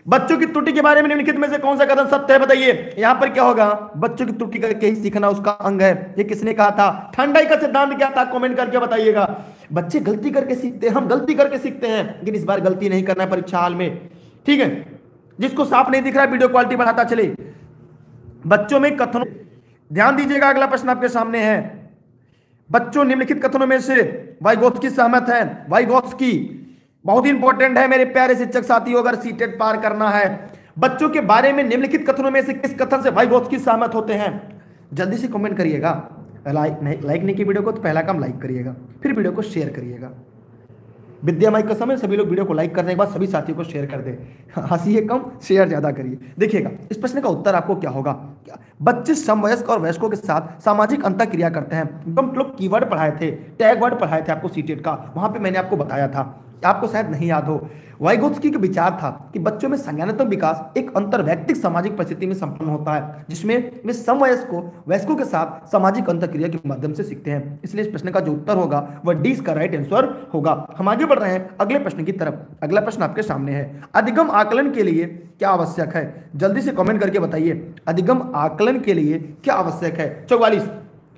बच्चों की त्रुटि के बारे में निम्नलिखित में से कौन सा कथन सत्य है बताइए। यहां पर क्या होगा, बच्चों की त्रुटि करके ही सीखना उसका अंग है। ये किसने कहा था? ठंडाई का सिद्धांत क्या था? कमेंट करके बताइएगा। बच्चे गलती करके सीखते हैं, हम गलती करके सीखते हैं, लेकिन इस बार गलती नहीं करना है परीक्षा हाल में, ठीक है। जिसको साफ नहीं दिख रहा है वीडियो क्वालिटी बढ़ाता चले। बच्चों में कथनों, ध्यान दीजिएगा, अगला प्रश्न आपके सामने है। बच्चों निम्नलिखित कथनों में से वाइगोत्स्की सहमत है? वाइगोत्स्की बहुत इंपॉर्टेंट है मेरे प्यारे शिक्षक साथियों, अगर सीटेट पार करना है। बच्चों के बारे में निम्नलिखित कथनों में से किस कथन से वाइगोत्स्की सहमत होते हैं? जल्दी से कमेंट करिएगा। लाइक नहीं लाइक नहीं की वीडियो को तो पहला काम लाइक करिएगा, फिर वीडियो को शेयर करिएगा। विद्या माई का समय सभी लोग वीडियो को लाइक करने के बाद सभी साथियों को शेयर कर दे। हंसी कम, शेयर ज्यादा करिए। देखिएगा इस प्रश्न का उत्तर आपको क्या होगा। बच्चे समवयस्क और वयस्कों के साथ सामाजिक अंतर क्रिया करते हैं। हम लोग कीवर्ड पढ़ाए थे, टैग वर्ड पढ़ाए थे आपको सीटेट का, वहां पे मैंने आपको बताया था, आपको शायद नहीं याद हो। वाइगोत्स्की का विचार था कि बच्चों में संज्ञानात्मक विकास एक अंतर्वैयक्तिक सामाजिक परिस्थिति में संपन्न होता है, जिसमें वे समवयस्कों वयस्कों के साथ सामाजिक अंतरक्रिया के माध्यम से सीखते हैं। इसलिए इस प्रश्न का जो उत्तर होगा वह डी इसका राइट आंसर होगा। हम आगे बढ़ रहे हैं अगले प्रश्न की तरफ। अगला प्रश्न आपके सामने है, अधिगम आकलन के लिए क्या आवश्यक है? जल्दी से कमेंट करके बताइए, अधिगम आकलन के लिए क्या आवश्यक है? चौवालीस।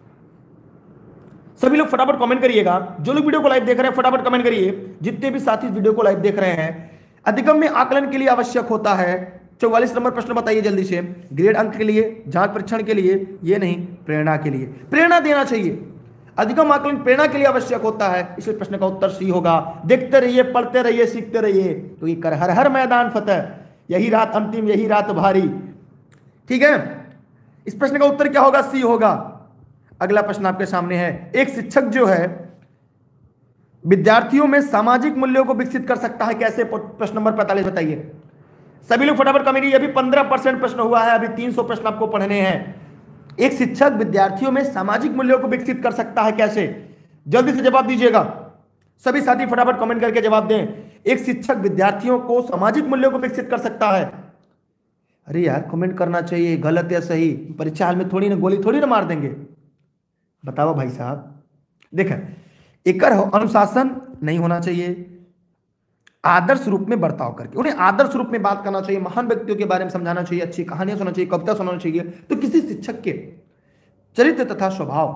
सभी लोग फटाफट कमेंट करिएगा। जो लोग वीडियो को लाइव देख रहे हैं फटाफट कमेंट करिए। जितने भी साथी वीडियो को लाइव देख रहे हैं, अधिगम में आकलन के लिए आवश्यक होता है। चौवालीस नंबर प्रश्न बताइए जल्दी से। ग्रेड अंक के लिए, जांच परीक्षण के लिए, ये नहीं, प्रेरणा के लिए, प्रेरणा देना चाहिए। अधिगम आकलन प्रेरणा के लिए आवश्यक होता है, इसलिए प्रश्न का उत्तर सी होगा। देखते रहिए, पढ़ते रहिए, सीखते रहिए, तो ये कर हर हर मैदान फतेह, यही रात अंतिम, यही रात भारी, ठीक है। इस प्रश्न का उत्तर क्या होगा? सी होगा। अगला प्रश्न आपके सामने है, एक शिक्षक जो है विद्यार्थियों में सामाजिक मूल्यों को विकसित कर सकता है कैसे? प्रश्न नंबर पैंतालीस बताइए। सभी लोग फटाफट कमेंट। अभी पंद्रह परसेंट प्रश्न हुआ है, अभी तीन सौ प्रश्न आपको पढ़ने हैं। एक शिक्षक विद्यार्थियों में सामाजिक मूल्यों को विकसित कर सकता है कैसे? जल्दी से जवाब दीजिएगा। सभी साथी फटाफट कमेंट करके जवाब दें। एक शिक्षक विद्यार्थियों को सामाजिक मूल्यों को विकसित कर सकता है। अरे यार कमेंट करना चाहिए, गलत या सही। परीक्षा हाल में थोड़ी ना गोली थोड़ी ना मार देंगे, बताओ भाई साहब। देखा, एक अनुशासन नहीं होना चाहिए, आदर्श रूप में बर्ताव करके उन्हें आदर्श रूप में बात करना चाहिए, महान व्यक्तियों के बारे में समझाना चाहिए, अच्छी कहानियां सुनाना चाहिए, कविता सुनाना चाहिए। तो किसी शिक्षक के चरित्र तथा स्वभाव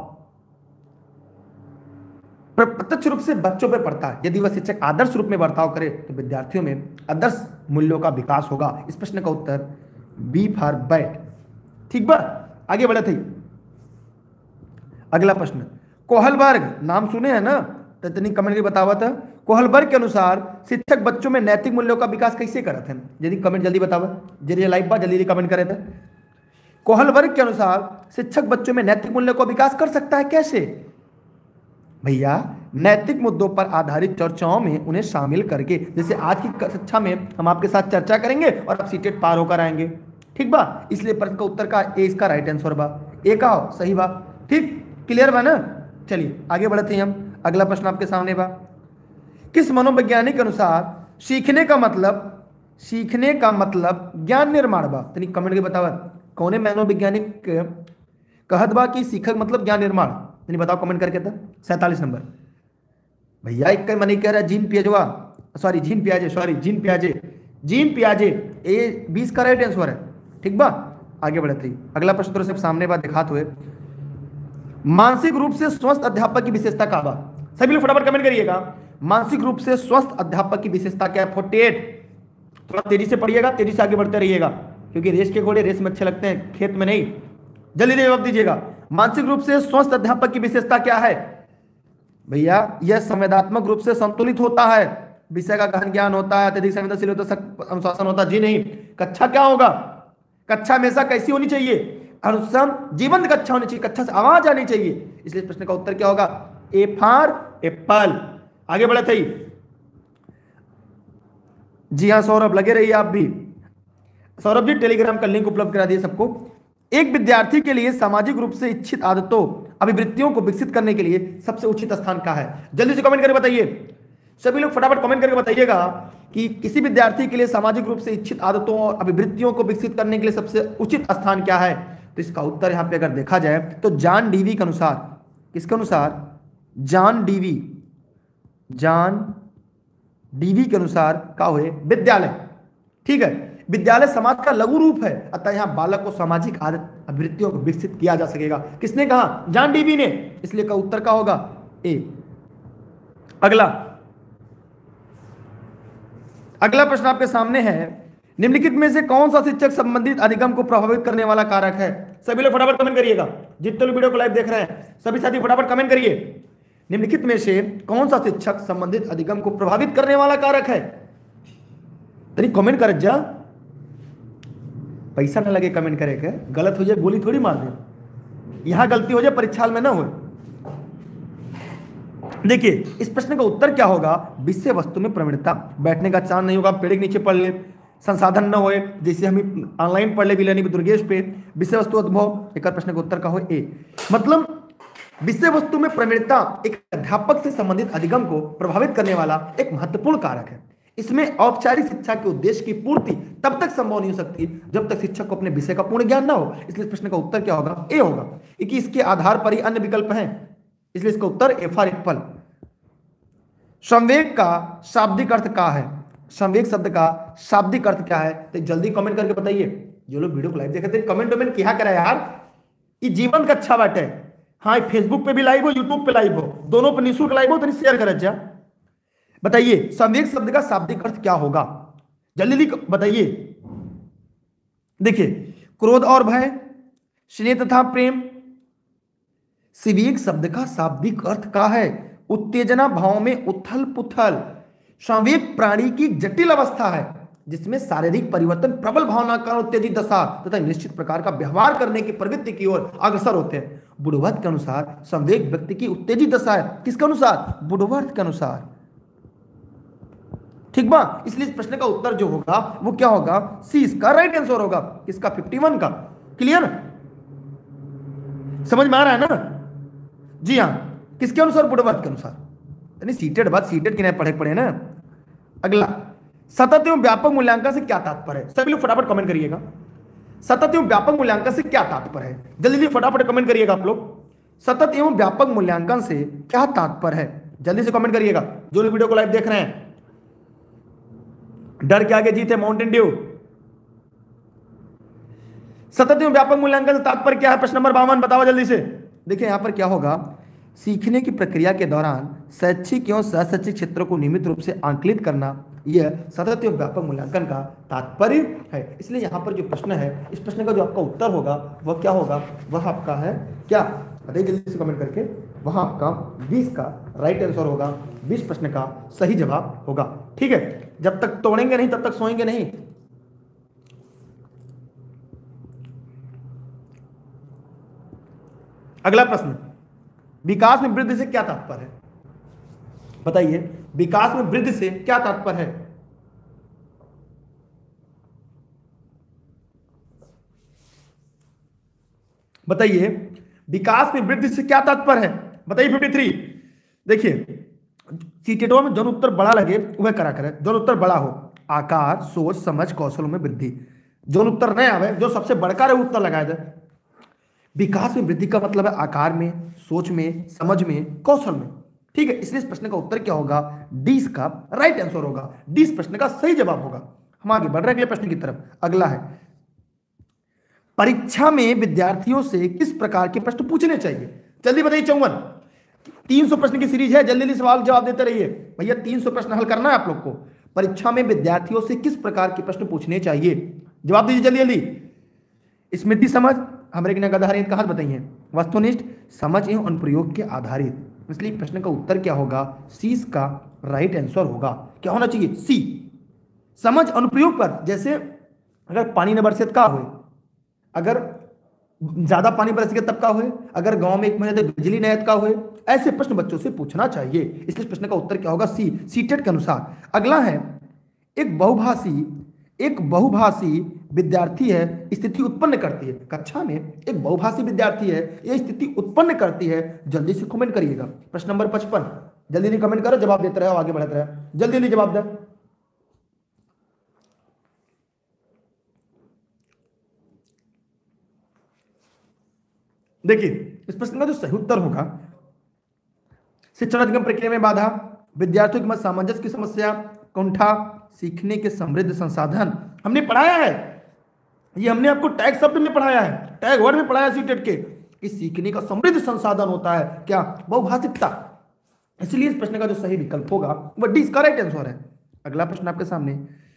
प्रत्यक्ष रूप से बच्चों पर पड़ता है। यदि वह शिक्षक आदर्श रूप में बर्ताव करे तो विद्यार्थियों में आदर्श मूल्यों का विकास होगा। इस प्रश्न का उत्तर बी फॉर बैट, ठीक बा। आगे बढ़े थे। अगला प्रश्न, कोहलबर्ग नाम सुने हैं ना, तो इतनी कमेंट भी बतावा था। कोहलबर्ग के अनुसार शिक्षक बच्चों में नैतिक मूल्यों का विकास कैसे करत हैं? यदि कमेंट जल्दी बतावा, जल्दी लाइव बा, जल्दी कमेंट करे थे। कोहलबर्ग के अनुसार शिक्षक बच्चों में नैतिक मूल्यों का विकास कर सकता है कैसे? भैया नैतिक मुद्दों पर आधारित चर्चाओं में उन्हें शामिल करके, जैसे आज की कक्षा में हम आपके साथ चर्चा करेंगे और आप सीटेट पार होकर आएंगे, ठीक बा। इसलिए प्रश्न का उत्तर का ए इसका राइट आंसर बा, ए का सही बा, ठीक, क्लियर बा ना। चलिए आगे बढ़ते हैं हम। अगला प्रश्न आपके सामने बा, किस मनोवैज्ञानिक के अनुसार सीखने का मतलब सीखने का मतलब ज्ञान निर्माण बा? तनी कमेंट के बतावा, कौन मनोवैज्ञानिक कहत बा कि सीखक मतलब ज्ञान निर्माण? तनी बताओ कमेंट करके। था सैंतालीस नंबर भैया, एक मनी कह रहा है gene पियाजवा, sorry gene पियाजे, sorry gene पियाजे, gene पियाजे, ए बीस का राइट आंसर है, ठीक बा। आगे बढ़ते ही अगला प्रश्न तो सब सामने बात दिखाते हुए, मानसिक रूप से स्वस्थ अध्यापक की विशेषता क्या बा? सभी लोग फटाफट कमेंट करिएगा। मानसिक रूप से स्वस्थ अध्यापक की विशेषता क्या है? अड़तालीस। थोड़ा तेजी से पढ़िएगा, तेजी से आगे बढ़ते रहिएगा, क्योंकि रेस के घोड़े रेस में अच्छे लगते हैं, खेत में नहीं। जल्दी जवाब दीजिएगा। मानसिक रूप से स्वस्थ अध्यापक की विशेषता क्या है? भैया यह संवेदनात्मक रूप से संतुलित होता है, विषय का गहन ज्ञान होता है, अत्यधिक संवेदनशील होता है, अनुशासन होता है। जी नहीं, कक्षा क्या होगा? कक्षा हमेशा कैसी होनी चाहिए? अनुसम जीवंत कक्षा होनी चाहिए, कक्षा से आवाज आनी चाहिए। इसलिए प्रश्न का उत्तर क्या होगा? A for apple. आगे बढ़े थे। जी हाँ सौरभ, लगे रहिए आप भी। सौरभ जी टेलीग्राम का लिंक उपलब्ध करा दिए सबको। एक विद्यार्थी के लिए सामाजिक रूप से इच्छित आदतों अभिवृत्तियों को विकसित करने के लिए सबसे उचित स्थान क्या है? जल्दी से कमेंट करके बताइए। सभी लोग फटाफट कमेंट करके बताइएगा कि किसी विद्यार्थी के लिए सामाजिक रूप से इच्छित आदतों और अभिवृत्तियों को विकसित करने के लिए सबसे उचित स्थान क्या है? तो इसका उत्तर यहां पे अगर देखा जाए तो जॉन डीवी के अनुसार, किसके अनुसार? जॉन डीवी, जॉन डीवी के अनुसार क्या हुए? विद्यालय, ठीक है। विद्यालय समाज का लघु रूप है, अतः यहाँ बालक को सामाजिक आदत अभिवृत्तियों को विकसित किया जा सकेगा। किसने कहा? जॉन डीवी ने। इसलिए का उत्तर क्या होगा? ए। अगला अगला प्रश्न आपके सामने है, निम्नलिखित में से कौन सा शिक्षक संबंधित अधिगम को प्रभावित करने वाला कारक है? सभी लोग फटाफट कमेंट करिएगा, जितने लोग वीडियो को लाइव देख रहे हैं सभी साथी फटाफट कमेंट करिए। निम्नलिखित में से कौन सा शिक्षक संबंधित अधिगम को प्रभावित करने वाला कारक है? तरी कमेंट कर जा, पैसा ना लगे कमेंट करे के, गलत हो जाए गोली थोड़ी मार दे, यहां गलती हो जाए परीक्षा में ना हो। देखिए इस प्रश्न का उत्तर क्या होगा? विषय वस्तु में प्रवीणता, बैठने का चांस नहीं होगा, पेड़ के नीचे पढ़ ले, संसाधन न होए, जैसे हम ऑनलाइन पढ़ ले विलनी दुर्गेश पे, विषय वस्तु अनुभव। एक प्रश्न का उत्तर का हो ए। मतलब विषय वस्तु में प्रवीणता एक अध्यापक से संबंधित अधिगम को प्रभावित करने वाला एक महत्वपूर्ण कारक है। इसमें औपचारिक शिक्षा के उद्देश्य की पूर्ति तब तक संभव नहीं हो सकती जब तक शिक्षक को अपने विषय का पूर्ण ज्ञान ना हो। इसलिए प्रश्न का उत्तर क्या होगा? ए होगा, क्योंकि इसके आधार पर ही अन्य विकल्प हैं। इसलिए इसका उत्तर ए फॉर एप्पल। संवेग का शाब्दिक अर्थ क्या है? संवेग शब्द का शाब्दिक अर्थ क्या है? तो जल्दी कमेंट करके बताइए। जो लोग वीडियो को लाइव देखे थे कमेंट वमेंट क्या करा यार, ये जीवन का अच्छा बात है। हाँ फेसबुक पे भी लाइव हो, यूट्यूब पे लाइव हो, दोनों पर निःशुल्क लाइव हो, तो शेयर कर जा। बताइए संवेग शब्द का शाब्दिक अर्थ क्या होगा? जल्दी जल्दी बताइए। देखिए क्रोध और भय, स्नेह तथा प्रेम। संवेग शब्द का शाब्दिक अर्थ क्या है? उत्तेजना भाव में उथल पुथल। संवेग प्राणी की जटिल अवस्था है जिसमें शारीरिक परिवर्तन, प्रबल भावना का उत्तेजित दशा तथा निश्चित प्रकार का व्यवहार करने की प्रवृत्ति की ओर अग्रसर होते हैं। बुद्धवर्त के अनुसार संवेग व्यक्ति की उत्तेजित दशा है। किसके अनुसार? बुद्धवर्त के अनुसार। ठीक बा? इसलिए इस प्रश्न का उत्तर जो होगा वो क्या होगा? सी इसका राइट आंसर होगा। किसका? इक्यावन का। क्लियर? समझ में आ रहा है ना? जी हाँ, किसके अनुसार? बुद्धवर्त के अनुसार। यानी सीटेड बात सीटेड की नहीं पढ़े पढ़े ना। अगला, सतत एवं व्यापक मूल्यांकन से क्या तात्पर्य है? सभी लोग फटाफट कमेंट करिएगा। सतत एवं व्यापक मूल्यांकन से क्या तात्पर्य है? जल्दी जल्दी फटाफट कमेंट करिएगा आप लोग। सतत एवं व्यापक मूल्यांकन से क्या तात्पर्य है? जल्दी से कमेंट करिएगा जो लोग वीडियो को लाइव देख रहे हैं। डर के आगे जीत है, माउंटेन ड्यू। सतत एवं व्यापक मूल्यांकन से तात्पर्य क्या है? प्रश्न नंबर बावन बताओ जल्दी से। देखिए यहां पर क्या होगा? सीखने की प्रक्रिया के दौरान शैक्षिक एवं सशैक्षिक क्षेत्रों को नियमित रूप से आंकलित करना, यह सतत एवं व्यापक मूल्यांकन का तात्पर्य है। इसलिए यहाँ पर जो प्रश्न है, इस प्रश्न का जो आपका उत्तर होगा वह क्या होगा? वह आपका है क्या? बताइए जल्दी से कमेंट करके। वह आपका बीस का राइट आंसर होगा। बीस प्रश्न का सही जवाब होगा। ठीक है, जब तक तोड़ेंगे नहीं तब तक सोएंगे नहीं। अगला प्रश्न, विकास में वृद्धि से क्या तात्पर्य है? बताइए विकास में वृद्धि से क्या तात्पर्य है? बताइए विकास में वृद्धि से क्या तात्पर्य है? बताइए तिरेपन। देखिए सीटेटो में जो उत्तर बड़ा लगे वह करा करे, जो उत्तर बड़ा हो। आकार, सोच, समझ, कौशल में वृद्धि। जो उत्तर नहीं आवे, जो सबसे बड़का रहे उत्तर लगाए दे। विकास में वृद्धि का मतलब है आकार में, सोच में, समझ में, कौशल में। ठीक है, इसलिए इस प्रश्न का उत्तर क्या होगा? डी इसका राइट आंसर होगा। डी इस प्रश्न का सही जवाब होगा। हम आगे बढ़ रहे हैं अगले प्रश्न की तरफ। अगला है, परीक्षा में विद्यार्थियों से किस प्रकार के प्रश्न पूछने चाहिए? जल्दी बताइए। चौवन तीन सौ प्रश्न की सीरीज है, जल्दी जल्दी सवाल जवाब देते रहिए भैया। तीन सौ प्रश्न हल करना है आप लोग को। परीक्षा में विद्यार्थियों से किस प्रकार के प्रश्न पूछने चाहिए? जवाब दीजिए जल्दी जल्दी। स्मृति, समझ, हमरे के आधारित कहा बताइए। वस्तुनिष्ठ, समझ एवं अनुप्रयोग के आधारित। इसलिए प्रश्न का उत्तर क्या होगा? सी इसका राइट आंसर होगा। क्या होना चाहिए? सी। समझ अनुप्रयोग पर, जैसे अगर पानी न बरसे का हुए, अगर ज्यादा पानी बरस गया तब का हुए, अगर गांव में एक महीने तक बिजली नहीं का हुए, ऐसे प्रश्न बच्चों से पूछना चाहिए। इसलिए प्रश्न का उत्तर क्या होगा? सी, सीटेट के अनुसार। अगला है, एक बहुभाषी एक बहुभाषी विद्यार्थी है, स्थिति उत्पन्न करती है। कक्षा में एक बहुभाषी विद्यार्थी है, यह स्थिति उत्पन्न करती है। जल्दी से कमेंट करिएगा। प्रश्न नंबर पचपन, जल्दी जल्दी कमेंट करो, जवाब देते रहो, आगे बढ़ते रहे, जल्दी जल्दी जवाब दे। देखिए इस प्रश्न का जो सही उत्तर होगा, शिक्षण अधिगम प्रक्रिया में बाधा, विद्यार्थियों के मध्य सामंजस्य की समस्या, कुंठा, सीखने के समृद्ध संसाधन हमने पढ़ाया है, ये हमने आपको टैग शब्द में पढ़ाया है, टैग वर्ड में पढ़ाया सीटेट के कि सीखने का समृद्ध संसाधन होता है क्या, बहुभाषिकता। इसलिए इस प्रश्न का जो सही विकल्प होगा वह डी इसका राइट आंसर है। अगला प्रश्न आपके सामने,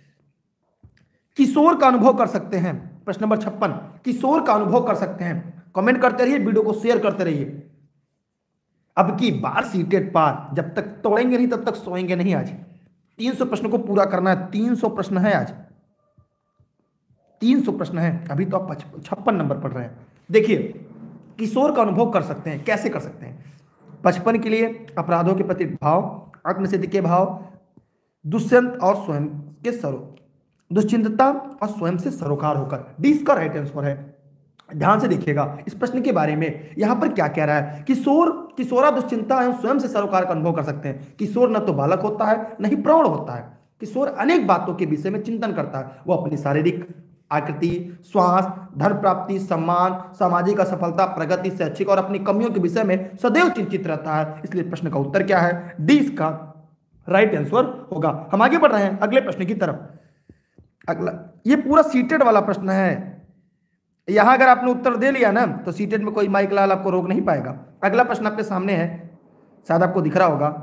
किशोर का अनुभव कर सकते हैं, प्रश्न नंबर छप्पन, किशोर का अनुभव कर सकते हैं। कमेंट करते रहिए, वीडियो को शेयर करते रहिए। अब की बार सीटेट पार, जब तक तोड़ेंगे नहीं तब तक सोएंगे नहीं। आज तीन सौ प्रश्न को पूरा करना है, तीन सौ प्रश्न है आज, तीन सौ प्रश्न है। अभी तो आप छप्पन नंबर पढ़ रहे हैं। देखिए, किशोर का अनुभव कर सकते हैं, कैसे कर सकते हैं? बचपन के लिए अपराधों के प्रति भाव, आत्मसिद्धि के भाव, दुष्यंत और स्वयं के सरो दुश्चिंतता और स्वयं से सरोकार होकर। डी इसका राइट आंसर है। ध्यान से देखिएगा इस प्रश्न के बारे में, यहां पर क्या कह रहा है? किशोर किशोरा दुश्चिंता एवं स्वयं से सरोकार का अनुभव कर सकते हैं। किशोर न तो बालक होता है न ही प्रौढ़ होता है। किशोर अनेक बातों के विषय में चिंतन करता है। वो अपनी शारीरिक आकृति, स्वास्थ्य, धन प्राप्ति, सम्मान, सामाजिक असफलता, प्रगति, शैक्षिक और अपनी कमियों के विषय में सदैव चिंतित रहता है। इसलिए प्रश्न का उत्तर क्या है? डी इसका राइट आंसर होगा। हम आगे बढ़ रहे हैं अगले प्रश्न की तरफ। अगला, ये पूरा सीटेड वाला प्रश्न है। यहां अगर आपने उत्तर दे लिया ना तो सीटेड में कोई माइक लाल आपको रोक नहीं पाएगा। अगला प्रश्न आपके सामने है, शायद आपको दिख रहा होगा।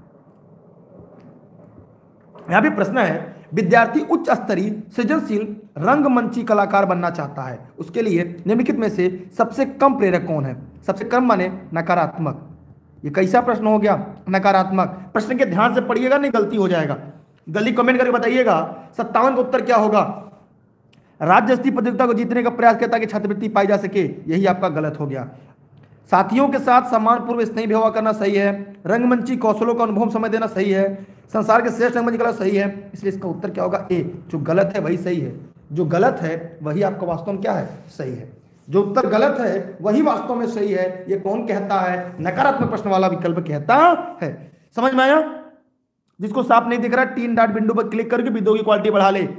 यहां भी प्रश्न है, विद्यार्थी उच्च स्तरीय सृजनशील रंगमंची कलाकार बनना चाहता है, उसके लिए निम्नलिखित में से सबसे कम प्रेरक कौन है? सबसे कम माने नकारात्मक। ये कैसा प्रश्न हो गया? नकारात्मक। प्रश्न के ध्यान से पढ़िएगा, नहीं गलती हो जाएगा। जल्दी कमेंट करके बताइएगा सत्तावन का उत्तर क्या होगा? राज्य स्तरीय प्रतियोगिता को जीतने का प्रयास किया ताकि छात्रवृत्ति पाई जा सके, यही आपका गलत हो गया। साथियों के साथ सम्मानपूर्वक स्नेही व्यवहार करना सही है। रंगमंची कौशलों का अनुभव समय देना सही है। संसार के श्रेष्ठ रंगमंच कला सही है। इसलिए इसका उत्तर क्या होगा? ए। जो गलत है वही सही है, जो गलत है वही आपका वास्तव में क्या है? सही है। जो उत्तर गलत है वही वास्तव में सही है। ये कौन कहता है? नकारात्मक प्रश्न वाला विकल्प कहता है। समझ में आया? जिसको साफ नहीं दिख रहा, तीन डॉट बिंदु पर क्लिक करके वीडियो की क्वालिटी बढ़ा ले।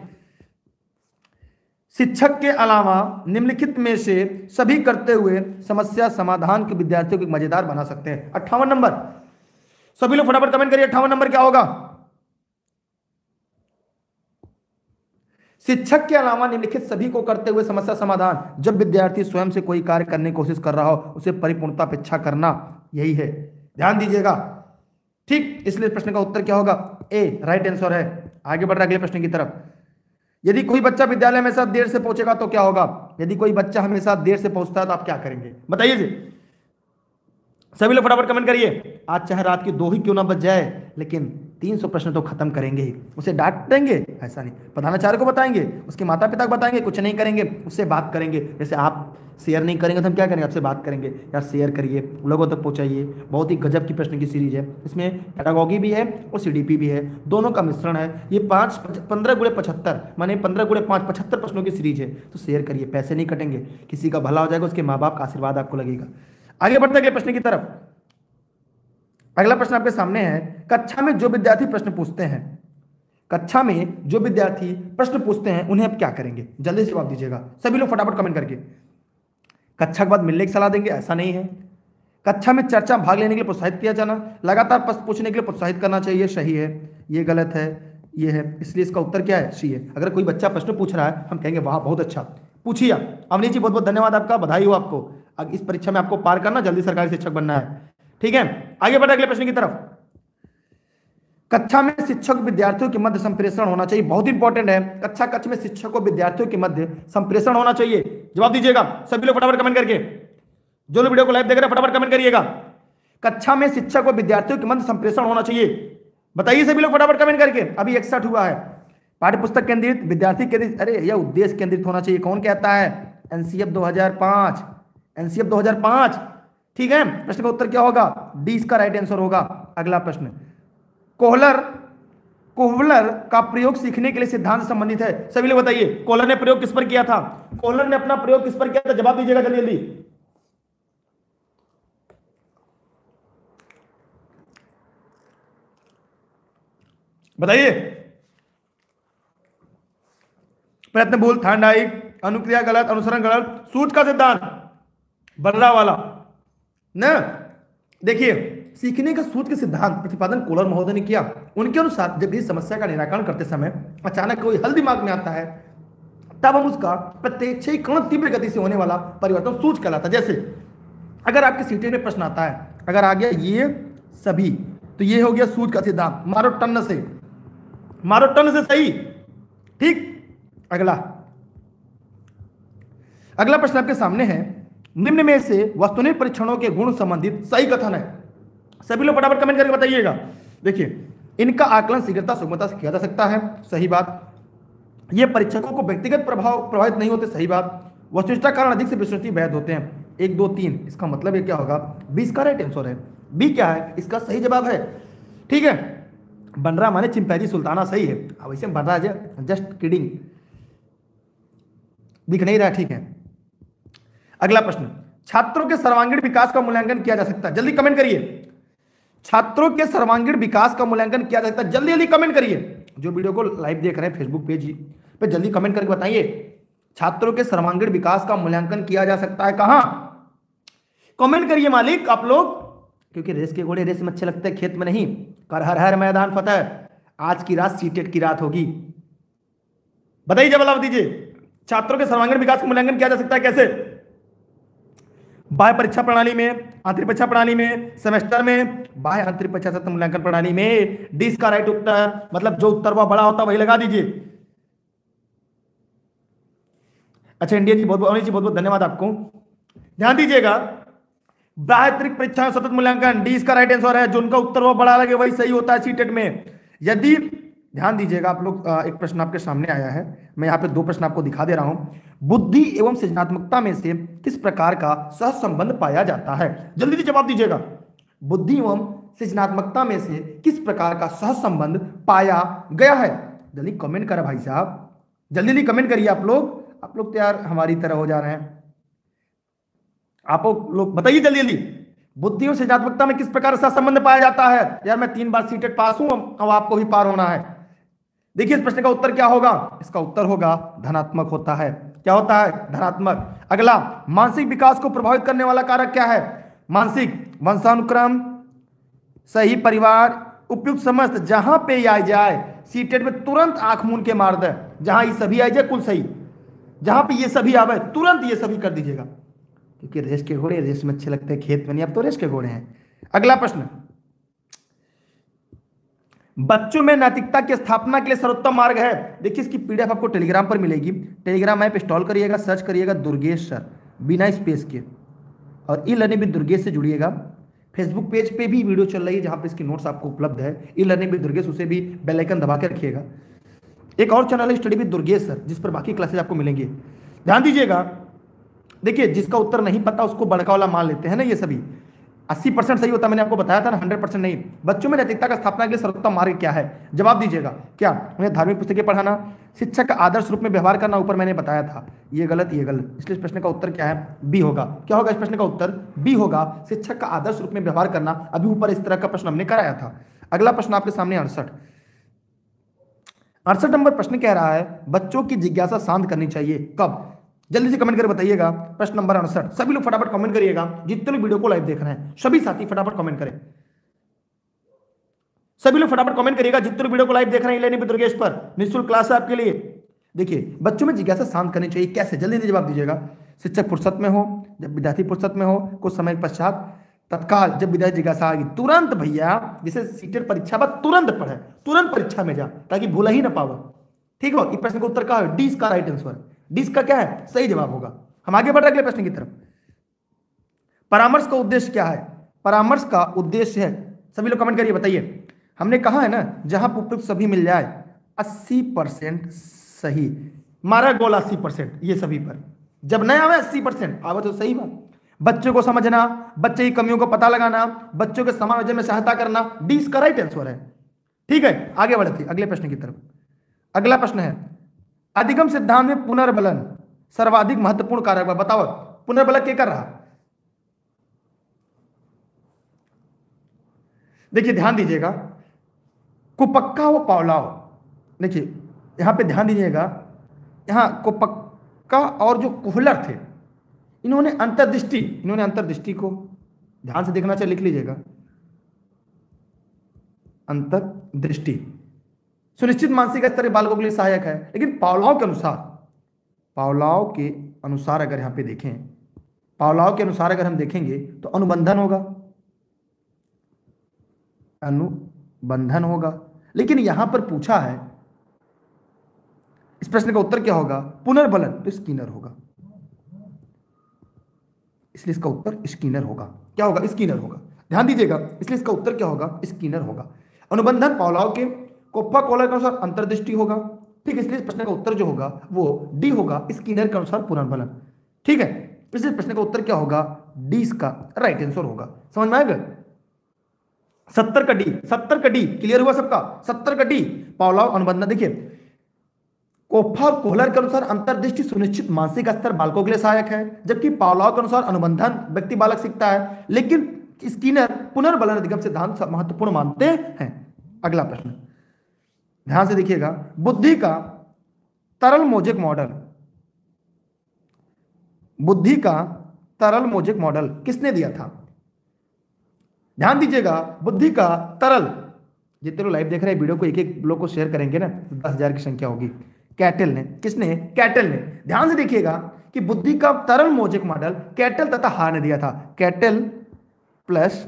शिक्षक के अलावा निम्नलिखित में से सभी करते हुए समस्या समाधान के विद्यार्थियों को मजेदार बना सकते हैं। अट्ठावन नंबर, सभी लोग फटाफट कमेंट करिए, अट्ठावन नंबर क्या होगा? शिक्षक के अलावा निम्नलिखित सभी को करते हुए समस्या समाधान। जब विद्यार्थी स्वयं से कोई कार्य करने की कोशिश कर रहा हो, उसे परिपूर्णता अपेक्षा करना, यही है। ध्यान दीजिएगा, ठीक। इसलिए प्रश्न का उत्तर क्या होगा? ए राइट आंसर है। आगे बढ़ रहा अगले प्रश्न की तरफ। यदि कोई बच्चा विद्यालय में हमेशा देर से पहुंचेगा तो क्या होगा? यदि कोई बच्चा हमेशा देर से पहुंचता है तो आप क्या करेंगे? बताइए जी, सभी लोग फटाफट कमेंट करिए। आज चाहे रात की दो ही क्यों ना बज जाए, लेकिन तीन सौ प्रश्न तो खत्म करेंगे ही। उसे डांट देंगे ऐसा नहीं, प्रधानाचार्य को बताएंगे, उसके माता पिता को बताएंगे, कुछ नहीं करेंगे, उससे बात करेंगे। जैसे आप शेयर नहीं करेंगे तो हम क्या करेंगे? आपसे बात करेंगे। यार शेयर करिए, लोगों तक पहुंचाइए। बहुत ही गजब की प्रश्न की सीरीज है, इसमें पेडागॉगी भी है और सीडीपी भी है, दोनों का मिश्रण है। ये पाँच पंद्रह गुणे पचहत्तर माने पंद्रह गुणे पाँच पचहत्तर प्रश्नों की सीरीज है। तो शेयर करिए, पैसे नहीं कटेंगे, किसी का भला हो जाएगा, उसके माँ बाप का आशीर्वाद आपको लगेगा। आगे बढ़ते अगले प्रश्न की तरफ। अगला प्रश्न आपके सामने है, कक्षा में जो विद्यार्थी प्रश्न पूछते हैं, कक्षा में जो विद्यार्थी प्रश्न पूछते हैं उन्हें आप क्या करेंगे? जल्दी से जवाब दीजिएगा सभी लोग फटाफट कमेंट करके। कक्षा के बाद मिलने की सलाह देंगे? ऐसा नहीं है। कक्षा में चर्चा भाग लेने के लिए प्रोत्साहित किया जाना, लगातार प्रश्न पूछने के लिए प्रोत्साहित करना चाहिए, सही है। ये गलत है, ये है। इसलिए इसका उत्तर क्या है? सी है। अगर कोई बच्चा प्रश्न पूछ रहा है हम कहेंगे वाह बहुत अच्छा, पूछिए। अवनीत जी बहुत बहुत धन्यवाद आपका, बधाई हो आपको। अब इस परीक्षा में आपको पार करना, जल्दी सरकारी शिक्षक बनना है, ठीक है। आगे बढ़े अगले प्रश्न की तरफ। कक्षा में शिक्षक विद्यार्थियों के मध्य संप्रेषण होना चाहिए, बहुत इंपॉर्टेंट है। कक्षा कक्ष में शिक्षक और विद्यार्थियों के मध्य संप्रेषण होना चाहिए। जवाब दीजिएगा सभी लोग फटाफट कमेंट करके। जो लोग वीडियो को लाइव देख रहे हैं फटाफट कमेंट करिएगा। कक्षा में शिक्षक और विद्यार्थियों के मध्य संप्रेषण होना चाहिए, बताइए सभी लोग फटाफट कमेंट करके। अभी इकसठ हुआ है। पाठ्य पुस्तक केंद्रित, विद्यार्थी केंद्रित, अरे यह उद्देश्य केंद्रित होना चाहिए। कौन कहता है? एनसीएफ दो हज़ार पाँच, एनसीएफ दो हज़ार पाँच, ठीक है। प्रश्न का उत्तर क्या होगा? डी इसका राइट आंसर होगा। अगला प्रश्न, कोहलर कोहलर का प्रयोग सीखने के लिए सिद्धांत से संबंधित है। सभी लोग बताइए, कोहलर ने प्रयोग किस पर किया था? कोहलर ने अपना प्रयोग किस पर किया था? जवाब दीजिएगा जल्दी जल्दी। बताइए। प्रयत्न भूल, थांडाइक, अनुक्रिया गलत, अनुसरण गलत, सूत्र का सिद्धांत बर्रा वाला न। देखिए, सीखने का सूत्र के सिद्धांत प्रतिपादन कोहलर महोदय ने किया। उनके अनुसार जब इस समस्या का निराकरण करते समय अचानक कोई हल दिमाग में आता है तब हम उसका प्रत्यक्षीकरण तीव्र गति से होने वाला परिवर्तन सूच कहलाता है। जैसे अगर आपके सीटे में प्रश्न आता है, अगर आ गया ये सभी, तो ये हो गया सूच का सिद्धांत, मारो टन से, मारो टन से, सही, ठीक। अगला अगला प्रश्न आपके सामने है, निम्न में से वस्तुनिष्ठ परीक्षणों के गुण संबंधित सही कथन है। सभी लोग फटाफट कमेंट करके बताइएगा। देखिए, इनका आकलन शीघ्रता सुगमता से किया जा सकता है, सही बात। ये परीक्षकों को व्यक्तिगत प्रभाव प्रभावित नहीं होते, सही बात। वस्तुनिष्ठता कारण अधिक से विश्वसनीय वैध होते हैं, एक दो तीन, इसका मतलब ये क्या होगा, बीस का राइट आंसर है। बी क्या है, इसका सही जवाब है, ठीक है। बनरा माने चिंपैंजी सुल्ताना, सही है। अब वैसे बनरा जस्ट किडिंग, दिख नहीं रहा, ठीक है। अगला प्रश्न, छात्रों के सर्वांगीण विकास का मूल्यांकन किया जा सकता है, जल्दी कमेंट करिए। छात्रों के सर्वांगीण विकास का मूल्यांकन किया जा सकता है, जल्दी जल्दी कमेंट करिए। जो वीडियो को लाइव देख रहे हैं फेसबुक पेज पे, जल्दी कमेंट करके बताइए, छात्रों के सर्वांगीण विकास का मूल्यांकन किया जा सकता है कहां? कमेंट करिए मालिक आप लोग, क्योंकि रेस के घोड़े रेस में अच्छे लगते हैं, खेत में नहीं। कर हर हर मैदान फतेह, आज की रात सीटेट की रात होगी। बताइए, जवाब दीजिए। छात्रों के सर्वांगीण विकास का मूल्यांकन किया जा सकता है कैसे? बाह्य परीक्षा प्रणाली में, आंतरिक परीक्षा प्रणाली में, सेमेस्टर में, बाह्य आंतरिक परीक्षा सत्र मूल्यांकन प्रणाली में। डी का राइट उत्तर, मतलब जो उत्तर वह बड़ा होता वही लगा दीजिए। अच्छा इंडिया जी, बहुत बहुत जी, बहुत बहुत धन्यवाद आपको। ध्यान दीजिएगा, बाह्य आंतरिक परीक्षा सतत मूल्यांकन, डी इसका राइट आंसर है। जो उनका उत्तर वह बड़ा लगे वही सही होता है सीटेट में। यदि ध्यान दीजिएगा आप लोग, एक प्रश्न आपके सामने आया है, मैं यहाँ पे दो प्रश्न आपको दिखा दे रहा हूं। बुद्धि एवं सृजनात्मकता में से किस प्रकार का सहसंबंध पाया जाता है? जल्दी से जवाब दीजिएगा। बुद्धि एवं सृजनात्मकता में से किस प्रकार का सहसंबंध पाया गया है? जल्दी कमेंट करें भाई साहब, जल्दी जल्दी कमेंट करिए आप लोग। आप लोग तो यार हमारी तरह हो जा रहे हैं, आप लोग बताइए जल्दी जल्दी। बुद्धि और सृजनात्मकता में किस प्रकार का संबंध पाया जाता है? यार मैं तीन बार सीटेट पास हूं, अब आपको भी पार होना है। देखिए इस प्रश्न का उत्तर क्या होगा, इसका उत्तर होगा धनात्मक होता है। क्या होता है? धनात्मक। अगला, मानसिक विकास को प्रभावित करने वाला कारक क्या है? मानसिक, वंशानुक्रम, सही परिवार, उपयुक्त समझ। जहां पे आ जाए सीटेट में तुरंत आंख मूंद के मार दे, जहां ये सभी आ जाए कुल सही, जहां पे ये सभी आवे तुरंत ये सभी कर दीजिएगा, क्योंकि रेस के घोड़े रेस में अच्छे लगते हैं, खेत में नहीं। अब तो रेस के घोड़े हैं। अगला प्रश्न, बच्चों में नैतिकता की स्थापना के लिए सर्वोत्तम मार्ग है। देखिए इसकी पीडीएफ आपको टेलीग्राम पर मिलेगी, टेलीग्राम ऐप इंस्टॉल करिएगा, सर्च करिएगा दुर्गेश सर बिना स्पेस के, और ई लर्निंग विद दुर्गेश से जुड़िएगा। फेसबुक पेज पे भी वीडियो चल रही है जहां पे इसकी नोट्स आपको उपलब्ध है, ई लर्निंग विद दुर्गेश, उसे भी बेल आइकन दबा के रखिएगा। एक और चैनल है स्टडी विद दुर्गेश सर, जिस पर बाकी क्लासेज आपको मिलेंगे। ध्यान दीजिएगा, देखिए जिसका उत्तर नहीं पता उसको बड़का वाला मान लेते हैं ना, ये सभी अस्सी परसेंट सही होता है, मैंने आपको बताया था ना, हंड्रेड परसेंट नहीं। बच्चों में नैतिकता का स्थापना के लिए सर्वोत्तम मार्ग क्या है? जवाब दीजिएगा। क्या? उन्हें धार्मिक पुस्तकें पढ़ाना, शिक्षक का आदर्श रूप में व्यवहार करना, ऊपर मैंने बताया था, ये गलत ये गलत, इसलिए इस प्रश्न का उत्तर क्या है? बी होगा। क्या होगा इस प्रश्न का उत्तर? बी होगा, शिक्षक का आदर्श रूप में व्यवहार करना। अभी ऊपर इस तरह का प्रश्न हमने कराया था। अगला प्रश्न आपके सामने अड़सठ अड़सठ नंबर प्रश्न कह रहा है, बच्चों की जिज्ञासा शांत करनी चाहिए कब? जल्दी से कमेंट करके बताइएगा। प्रश्न नंबर अड़सठ, सभी लोग फटाफट कमेंट करिएगा, जितने लोग वीडियो को लाइव देख रहे हैं सभी साथी फटाफट कमेंट करें। सभी लोग फटाफट कमेंट करिएगा, जितने लोग वीडियो को लाइव देख रहे हैं लर्निंग विद दुर्गेश पर, निःशुल्क क्लास है आपके लिए। देखिए बच्चों में जिज्ञासा शांत करनी चाहिए कैसे? जल्दी जल्दी जवाब दीजिएगा। शिक्षक फुर्सत में हो, जब विद्यार्थी फुर्सत में हो, कुछ समय पश्चात, तत्काल, जब विद्यार्थी जिज्ञासा आएगी तुरंत, भैया जैसे सीटेट परीक्षा पर तुरंत पढ़े, तुरंत परीक्षा में जा, ताकि भूला ही ना पाओ। ठीक हो? इस प्रश्न का उत्तर क्या है? डी का राइट आंसर, डी का क्या है? सही जवाब होगा। हम आगे बढ़ रहे अगले प्रश्न की तरफ। परामर्श का उद्देश्य क्या है? परामर्श का उद्देश्य है, सभी लोग कमेंट करिए बताइए। हमने कहा है ना, जहां उपयुक्त सभी मिल जाए, अस्सी परसेंट सही, मारा गोल अस्सी परसेंट ये सभी पर, जब नहीं आवे अस्सी परसेंट आवे तो सही बात। बच्चों को समझना, बच्चे की कमियों को पता लगाना, बच्चों के समायोजन में सहायता करना, डी का राइट आंसर है। ठीक है, आगे बढ़ते अगले प्रश्न की तरफ। अगला प्रश्न है, अधिगम सिद्धांत में पुनर्बलन सर्वाधिक महत्वपूर्ण कारक है, बताओ पुनर्बलन क्या कर रहा? देखिए ध्यान दीजिएगा, कुपक्का व पावलाव, देखिए यहां पे ध्यान दीजिएगा, यहां कुपक्का और जो कोहलर थे, इन्होंने अंतर्दृष्टि इन्होंने अंतर्दृष्टि को ध्यान से देखना चाहिए, लिख लीजिएगा, अंतर्दृष्टि सुनिश्चित मानसिक स्तर के बालकों के लिए सहायक है। लेकिन पावलाव के अनुसार पावलाव के अनुसार अगर यहां पे देखें, पावलाव के अनुसार अगर हम देखेंगे तो अनुबंधन होगा, अनुबंधन होगा। लेकिन यहां पर पूछा है, इस प्रश्न का उत्तर क्या होगा? पुनर्बलन, तो स्किनर होगा, इसलिए इसका उत्तर स्किनर होगा। क्या होगा? स्किनर होगा, ध्यान दीजिएगा। इसलिए इसका उत्तर क्या होगा? स्किनर होगा। अनुबंधन पावलाव के कोप्पा कोहलर के अनुसार अंतर्दृष्टि होगा, ठीक है, इसलिए इस प्रश्न का उत्तर जो होगा वो डी होगा, स्किनर के अनुसार पुनर्बलन, ठीक है। इसलिए प्रश्न का उत्तर क्या होगा? डी इसका राइट आंसर होगा। समझ में आएगा? सत्तर का डी, सत्तर का डी क्लियर हुआ सबका? सत्तर का डी पावलाव अनुबंधन। देखिए, कोप्पा और कोहलर के अनुसार अंतर्दृष्टि सुनिश्चित मानसिक स्तर बालकों के लिए सहायक है, जबकि पावलाव के अनुसार अनुबंधन व्यक्ति बालक सीखता है, लेकिन स्किनर पुनर्बलन अधिगम सिद्धांत महत्वपूर्ण मानते हैं। अगला प्रश्न ध्यान से देखिएगा, बुद्धि का तरल मोजेक मॉडल, बुद्धि का तरल मोजेक मॉडल किसने दिया था? ध्यान दीजिएगा, बुद्धि का तरल, जितने लोग लाइव देख रहे हैं वीडियो को एक एक लोग को शेयर करेंगे ना, तो दस हजार की संख्या होगी। कैटल ने, किसने? कैटल ने। ध्यान से देखिएगा कि बुद्धि का तरल मोजेक मॉडल कैटल तथा हार ने दिया था, कैटल प्लस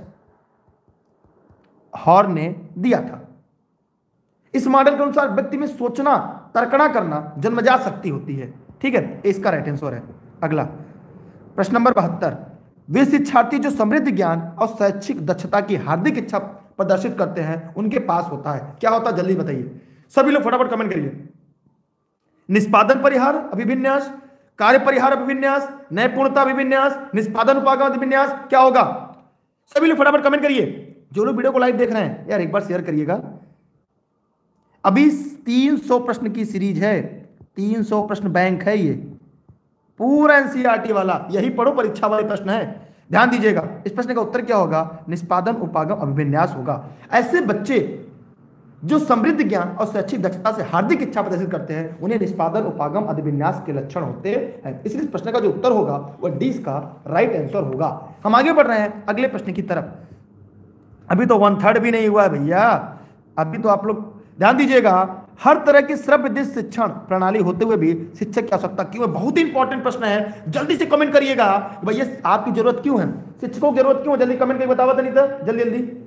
हॉर ने दिया था। इस मॉडल के अनुसार व्यक्ति में सोचना, तर्कना करना जन्मजात शक्ति होती है, ठीक है, इसका राइट आंसर है। अगला प्रश्न नंबर बहत्तर, वे शिक्षार्थी जो समृद्ध ज्ञान और शैक्षिक दक्षता की हार्दिक इच्छा प्रदर्शित करते हैं उनके पास होता है, क्या होता है? जल्दी बताइए, सभी लोग फटाफट कमेंट करिए। निष्पादन परिहार अभिविन्यास, कार्य परिहार अभिविन्यास, नैपुणता अभिविन्यास, निष्पादन उपागम अभिविन्यास, क्या होगा? सभी लोग फटाफट कमेंट करिए। जो लोग वीडियो को लाइव देख रहे हैं यार एक बार शेयर करिएगा। अभी तीन सौ प्रश्न की सीरीज है, तीन सौ प्रश्न बैंक है, ये पूरा एनसीईआरटी वाला, यही पढ़ो, परीक्षा वाले प्रश्न है। ध्यान दीजिएगा, इस प्रश्न का उत्तर क्या होगा? निष्पादन उपागम अभिविन्यास होगा। ऐसे बच्चे जो समृद्ध ज्ञान और शैक्षिक दक्षता से हार्दिक इच्छा प्रदर्शित करते हैं उन्हें निष्पादन उपागम अभिविन्यास के लक्षण होते हैं। इसलिए इस प्रश्न का जो उत्तर होगा वह डी का राइट आंसर होगा। हम आगे बढ़ रहे हैं अगले प्रश्न की तरफ। अभी तो वन थर्ड भी नहीं हुआ है भैया, अभी तो आप लोग ध्यान दीजिएगा। हर तरह की श्रव्य दृश्य शिक्षण प्रणाली होते हुए भी शिक्षक की आवश्यकता क्यों है? बहुत ही इंपॉर्टेंट प्रश्न है, जल्दी से कमेंट करिएगा भैया, आपकी जरूरत क्यों है, शिक्षकों की जरूरत क्यों है? जल्दी कमेंट करके बताओ तो, नहीं था जल्दी जल्दी।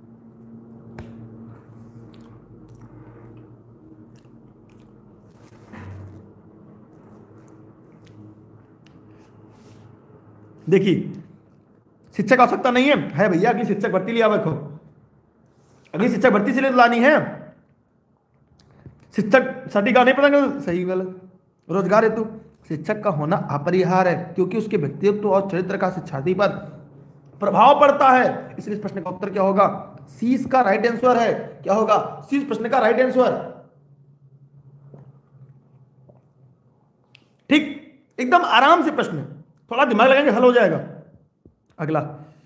देखिए, शिक्षक आवश्यकता नहीं है, है भैया, अगली शिक्षक भर्ती लिया रखो, अगली शिक्षक भर्ती से लानी है। शिक्षक सर्टिफिकेट नहीं पता, सही गलत, रोजगार हेतु शिक्षक का होना अपरिहार्य है, क्योंकि उसके व्यक्तित्व और चरित्र का शिक्षार्थी पर प्रभाव पड़ता है। इसलिए इस प्रश्न का उत्तर क्या होगा? सी इसका राइट आंसर है। क्या होगा? सी इस प्रश्न का राइट आंसर, ठीक, एकदम आराम से प्रश्न, थोड़ा दिमाग लगाएंगे हल हो जाएगा। अगला,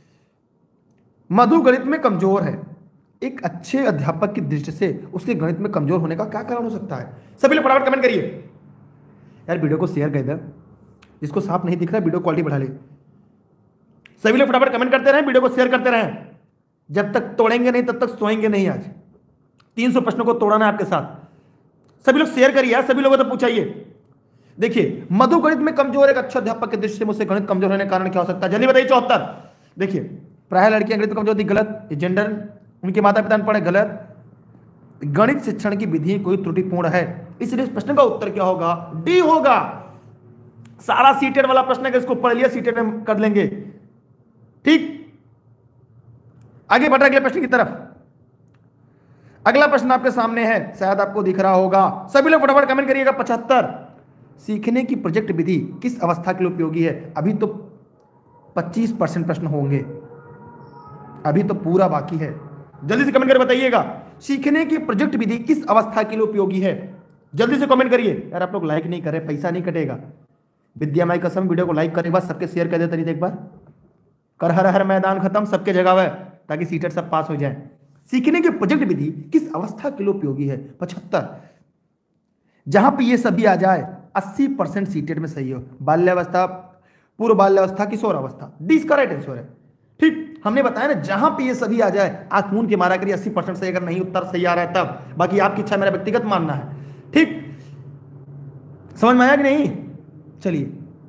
मधु गणित में कमजोर है, एक अच्छे अध्यापक की दृष्टि से उसके गणित में कमजोर होने का क्या कारण हो सकता है? सभी लोग फटाफट कमेंट करिए यार, वीडियो को शेयर कर दे, जिसको साफ नहीं दिख रहा वीडियो क्वालिटी बढ़ा ले। सभी लोग फटाफट कमेंट करते रहें, वीडियो को शेयर करते रहें, जब तक तोड़ेंगे नहीं तब तक सोएंगे नहीं। आज तीन सौ प्रश्नों को तोड़ना है आपके साथ, सभी लोग शेयर करिए यार, सभी लोगों को पूछाइए। देखिए, मधु गणित में कमजोर, एक अच्छा अध्यापक की दृष्टि से मुझसे गणित कमजोर होने का कारण क्या हो सकता है? जल्दी बताइए। चौहत्तर, देखिए, प्राय लड़कियां गणित में कमजोर थी, गलत, जेंडर उनके माता पिता ने पढ़े, गलत, गणित शिक्षण की विधि कोई त्रुटिपूर्ण है, इसलिए इस प्रश्न का उत्तर क्या होगा? डी होगा। सारा सीटेड वाला प्रश्न है, इसको पढ़ लिया, सीटेड में कर लेंगे, ठीक। आगे बढ़ रहे अगले प्रश्न की तरफ। अगला प्रश्न आपके सामने है, शायद आपको दिख रहा होगा, सभी लोग फटाफट कमेंट करिएगा। पचहत्तर, सीखने की प्रोजेक्ट विधि किस अवस्था के लिए उपयोगी है? अभी तो पच्चीस परसेंट प्रश्न होंगे, अभी तो पूरा बाकी है, जल्दी से कमेंट करके बताइएगा। सीखने की प्रोजेक्ट विधि किस अवस्था के लिए उपयोगी है? जल्दी से कमेंट करिए यार, आप लोग लाइक नहीं कर रहे, पैसा नहीं कटेगा। विद्या माई कसम, वीडियो को लाइक करने के बाद सबके शेयर कर देते, नहीं एक बार कर, हर हर मैदान खत्म, सबके जगह है, ताकि सीटेट सब पास हो जाए। सीखने की प्रोजेक्ट विधि किस अवस्था के लिए उपयोगी है? पचहत्तर, जहां पे ये सभी आ जाए अस्सी परसेंट सीटेट में सही हो। बाल्यावस्था, पूर्व बाल्यावस्था, किशोरावस्था, डी इसका राइट आंसर है, ठीक। हमने बताया ना, जहां पे ये सभी आ जाए आंख मूंद के मारा करिए, अस्सी परसेंट सही, अगर नहीं उत्तर सही आ रहा है तब, बाकी आपकी इच्छा, मेरा व्यक्तिगत मानना है, ठीक। समझ में आया कि नहीं? चलिए,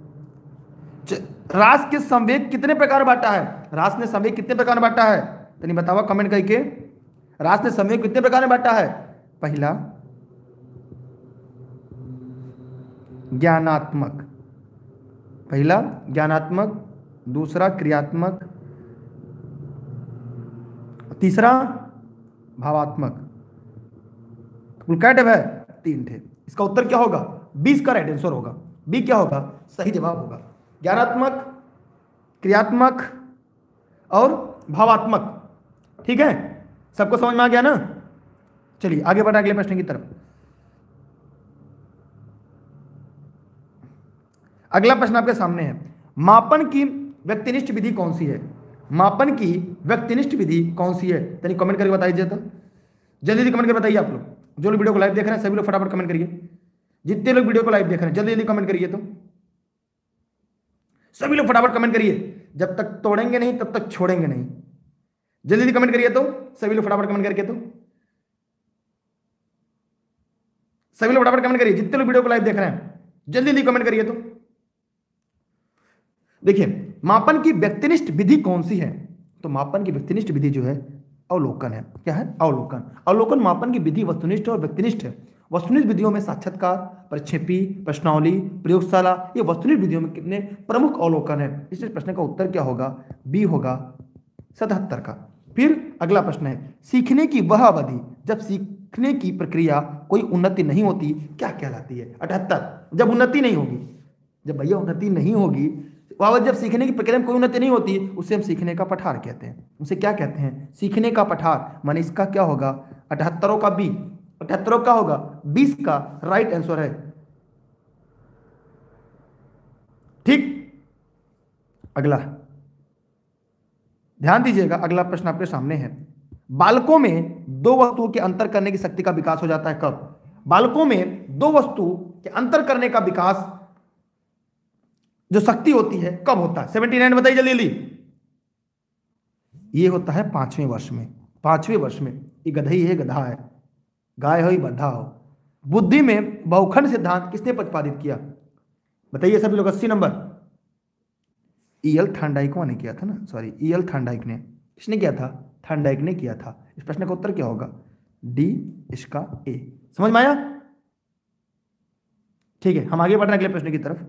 रास के संवेग कितने प्रकार बांटा है? रास ने संवेग कितने प्रकार में बांटा है? तो नहीं बतावा कमेंट करके। रास ने संवेग कितने प्रकार में बांटा है? पहला ज्ञानात्मक, पहला ज्ञानात्मक, दूसरा क्रियात्मक, तीसरा भावात्मक। कुल क्या है? तीन थे। इसका उत्तर क्या होगा? बीस का राइट आंसर होगा। बी क्या होगा? सही जवाब होगा। ज्ञानात्मक, क्रियात्मक और भावात्मक। ठीक है, सबको समझ में आ गया ना? चलिए आगे बढ़ा अगले प्रश्न की तरफ। अगला प्रश्न आपके सामने है, मापन की व्यक्तिनिष्ठ विधि कौन सी है? मापन की व्यक्तिनिष्ठ विधि कौन सी है? यानी कमेंट करके बताइए तो, जल्दी जल्दी कमेंट करके बताइए। आप लोग जो लोग वीडियो को लाइव देख रहे हैं सभी लोग फटाफट कमेंट करिए। जितने लोग वीडियो को लाइव देख रहे हैं जल्दी जल्दी कमेंट करिए, तो सभी लोग फटाफट कमेंट करिए। जब तक तोड़ेंगे नहीं तब तक छोड़ेंगे नहीं। जल्दी जल्दी कमेंट करिए, तो सभी लोग फटाफट कमेंट करके, तो सभी लोग फटाफट कमेंट करिए। जितने लोग वीडियो को लाइव देख रहे हैं जल्दी जल्दी कमेंट करिए। तो देखिए, मापन की व्यक्तिनिष्ठ विधि कौन सी है? तो मापन की व्यक्तिनिष्ठ विधि जो है अवलोकन है। क्या है? अवलोकन। अवलोकन मापन की विधि वस्तुनिष्ठ और व्यक्तिनिष्ठ है। वस्तुनिष्ठ विधियों में साक्षात्कार, प्रक्षेपी, प्रश्नावली, प्रयोगशाला, ये वस्तुनिष्ठ विधियों में कितने प्रमुख अवलोकन है? इसलिए प्रश्न का उत्तर क्या होगा? बी होगा सतहत्तर का। फिर अगला प्रश्न है, सीखने की वह अवधि जब सीखने की प्रक्रिया कोई उन्नति नहीं होती क्या कहलाती है? अठहत्तर, जब उन्नति नहीं होगी, जब भैया उन्नति नहीं होगी, वह जब सीखने की प्रक्रिया में कोई उन्नति नहीं होती उसे हम सीखने का पठार कहते हैं। उसे क्या कहते हैं? सीखने का पठार। माने इसका क्या होगा? अठहत्तरों का बी, अठहत्तरों का होगा बीस का राइट आंसर है। ठीक, अगला ध्यान दीजिएगा, अगला प्रश्न आपके सामने है, बालकों में दो वस्तुओं के अंतर करने की शक्ति का विकास हो जाता है कब? बालकों में दो वस्तु के अंतर करने का विकास जो शक्ति होती है कब होता है? सेवेंटी नाइन बताइए जल्दी जल्दी। ये होता है पांचवें वर्ष में। पांचवें वर्ष में। ये गधई है, गधा है, गाय हो बंधा हो। बुद्धि में बहुखंड सिद्धांत किसने प्रतिपादित किया? बताइए सभी लोग। अस्सी नंबर ई एल थॉर्नडाइक ने किया था ना, सॉरी ई एल थॉर्नडाइक ने। किसने किया था? थॉर्नडाइक ने किया था। इस प्रश्न का उत्तर क्या होगा? डी, इसका ए। समझ में आया? ठीक है, हम आगे बढ़ रहे हैं अगले प्रश्न की तरफ।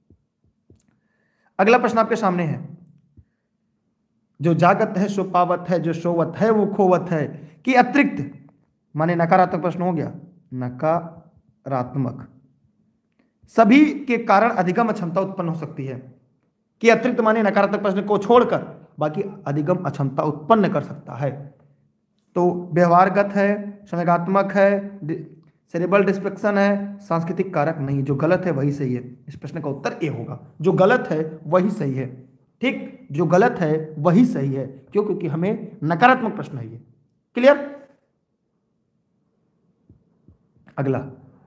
अगला प्रश्न आपके सामने है, जो जागत है सो पावत है, जो सोवत है वो खोवत है कि अतिरिक्त, माने नकारात्मक प्रश्न हो गया। नकारात्मक सभी के कारण अधिगम अक्षमता उत्पन्न हो सकती है कि अतिरिक्त, माने नकारात्मक प्रश्न को छोड़कर बाकी अधिगम अक्षमता उत्पन्न कर सकता है। तो व्यवहारगत है, संवेगात्मक है, सेरेब्रल डिस्ट्रैक्शन है, सांस्कृतिक कारक नहीं। जो गलत है वही सही है। इस प्रश्न का उत्तर ए होगा। जो गलत है वही सही है। ठीक, जो गलत है वही सही है। क्यों? क्योंकि हमें नकारात्मक प्रश्न है ये। क्लियर? अगला,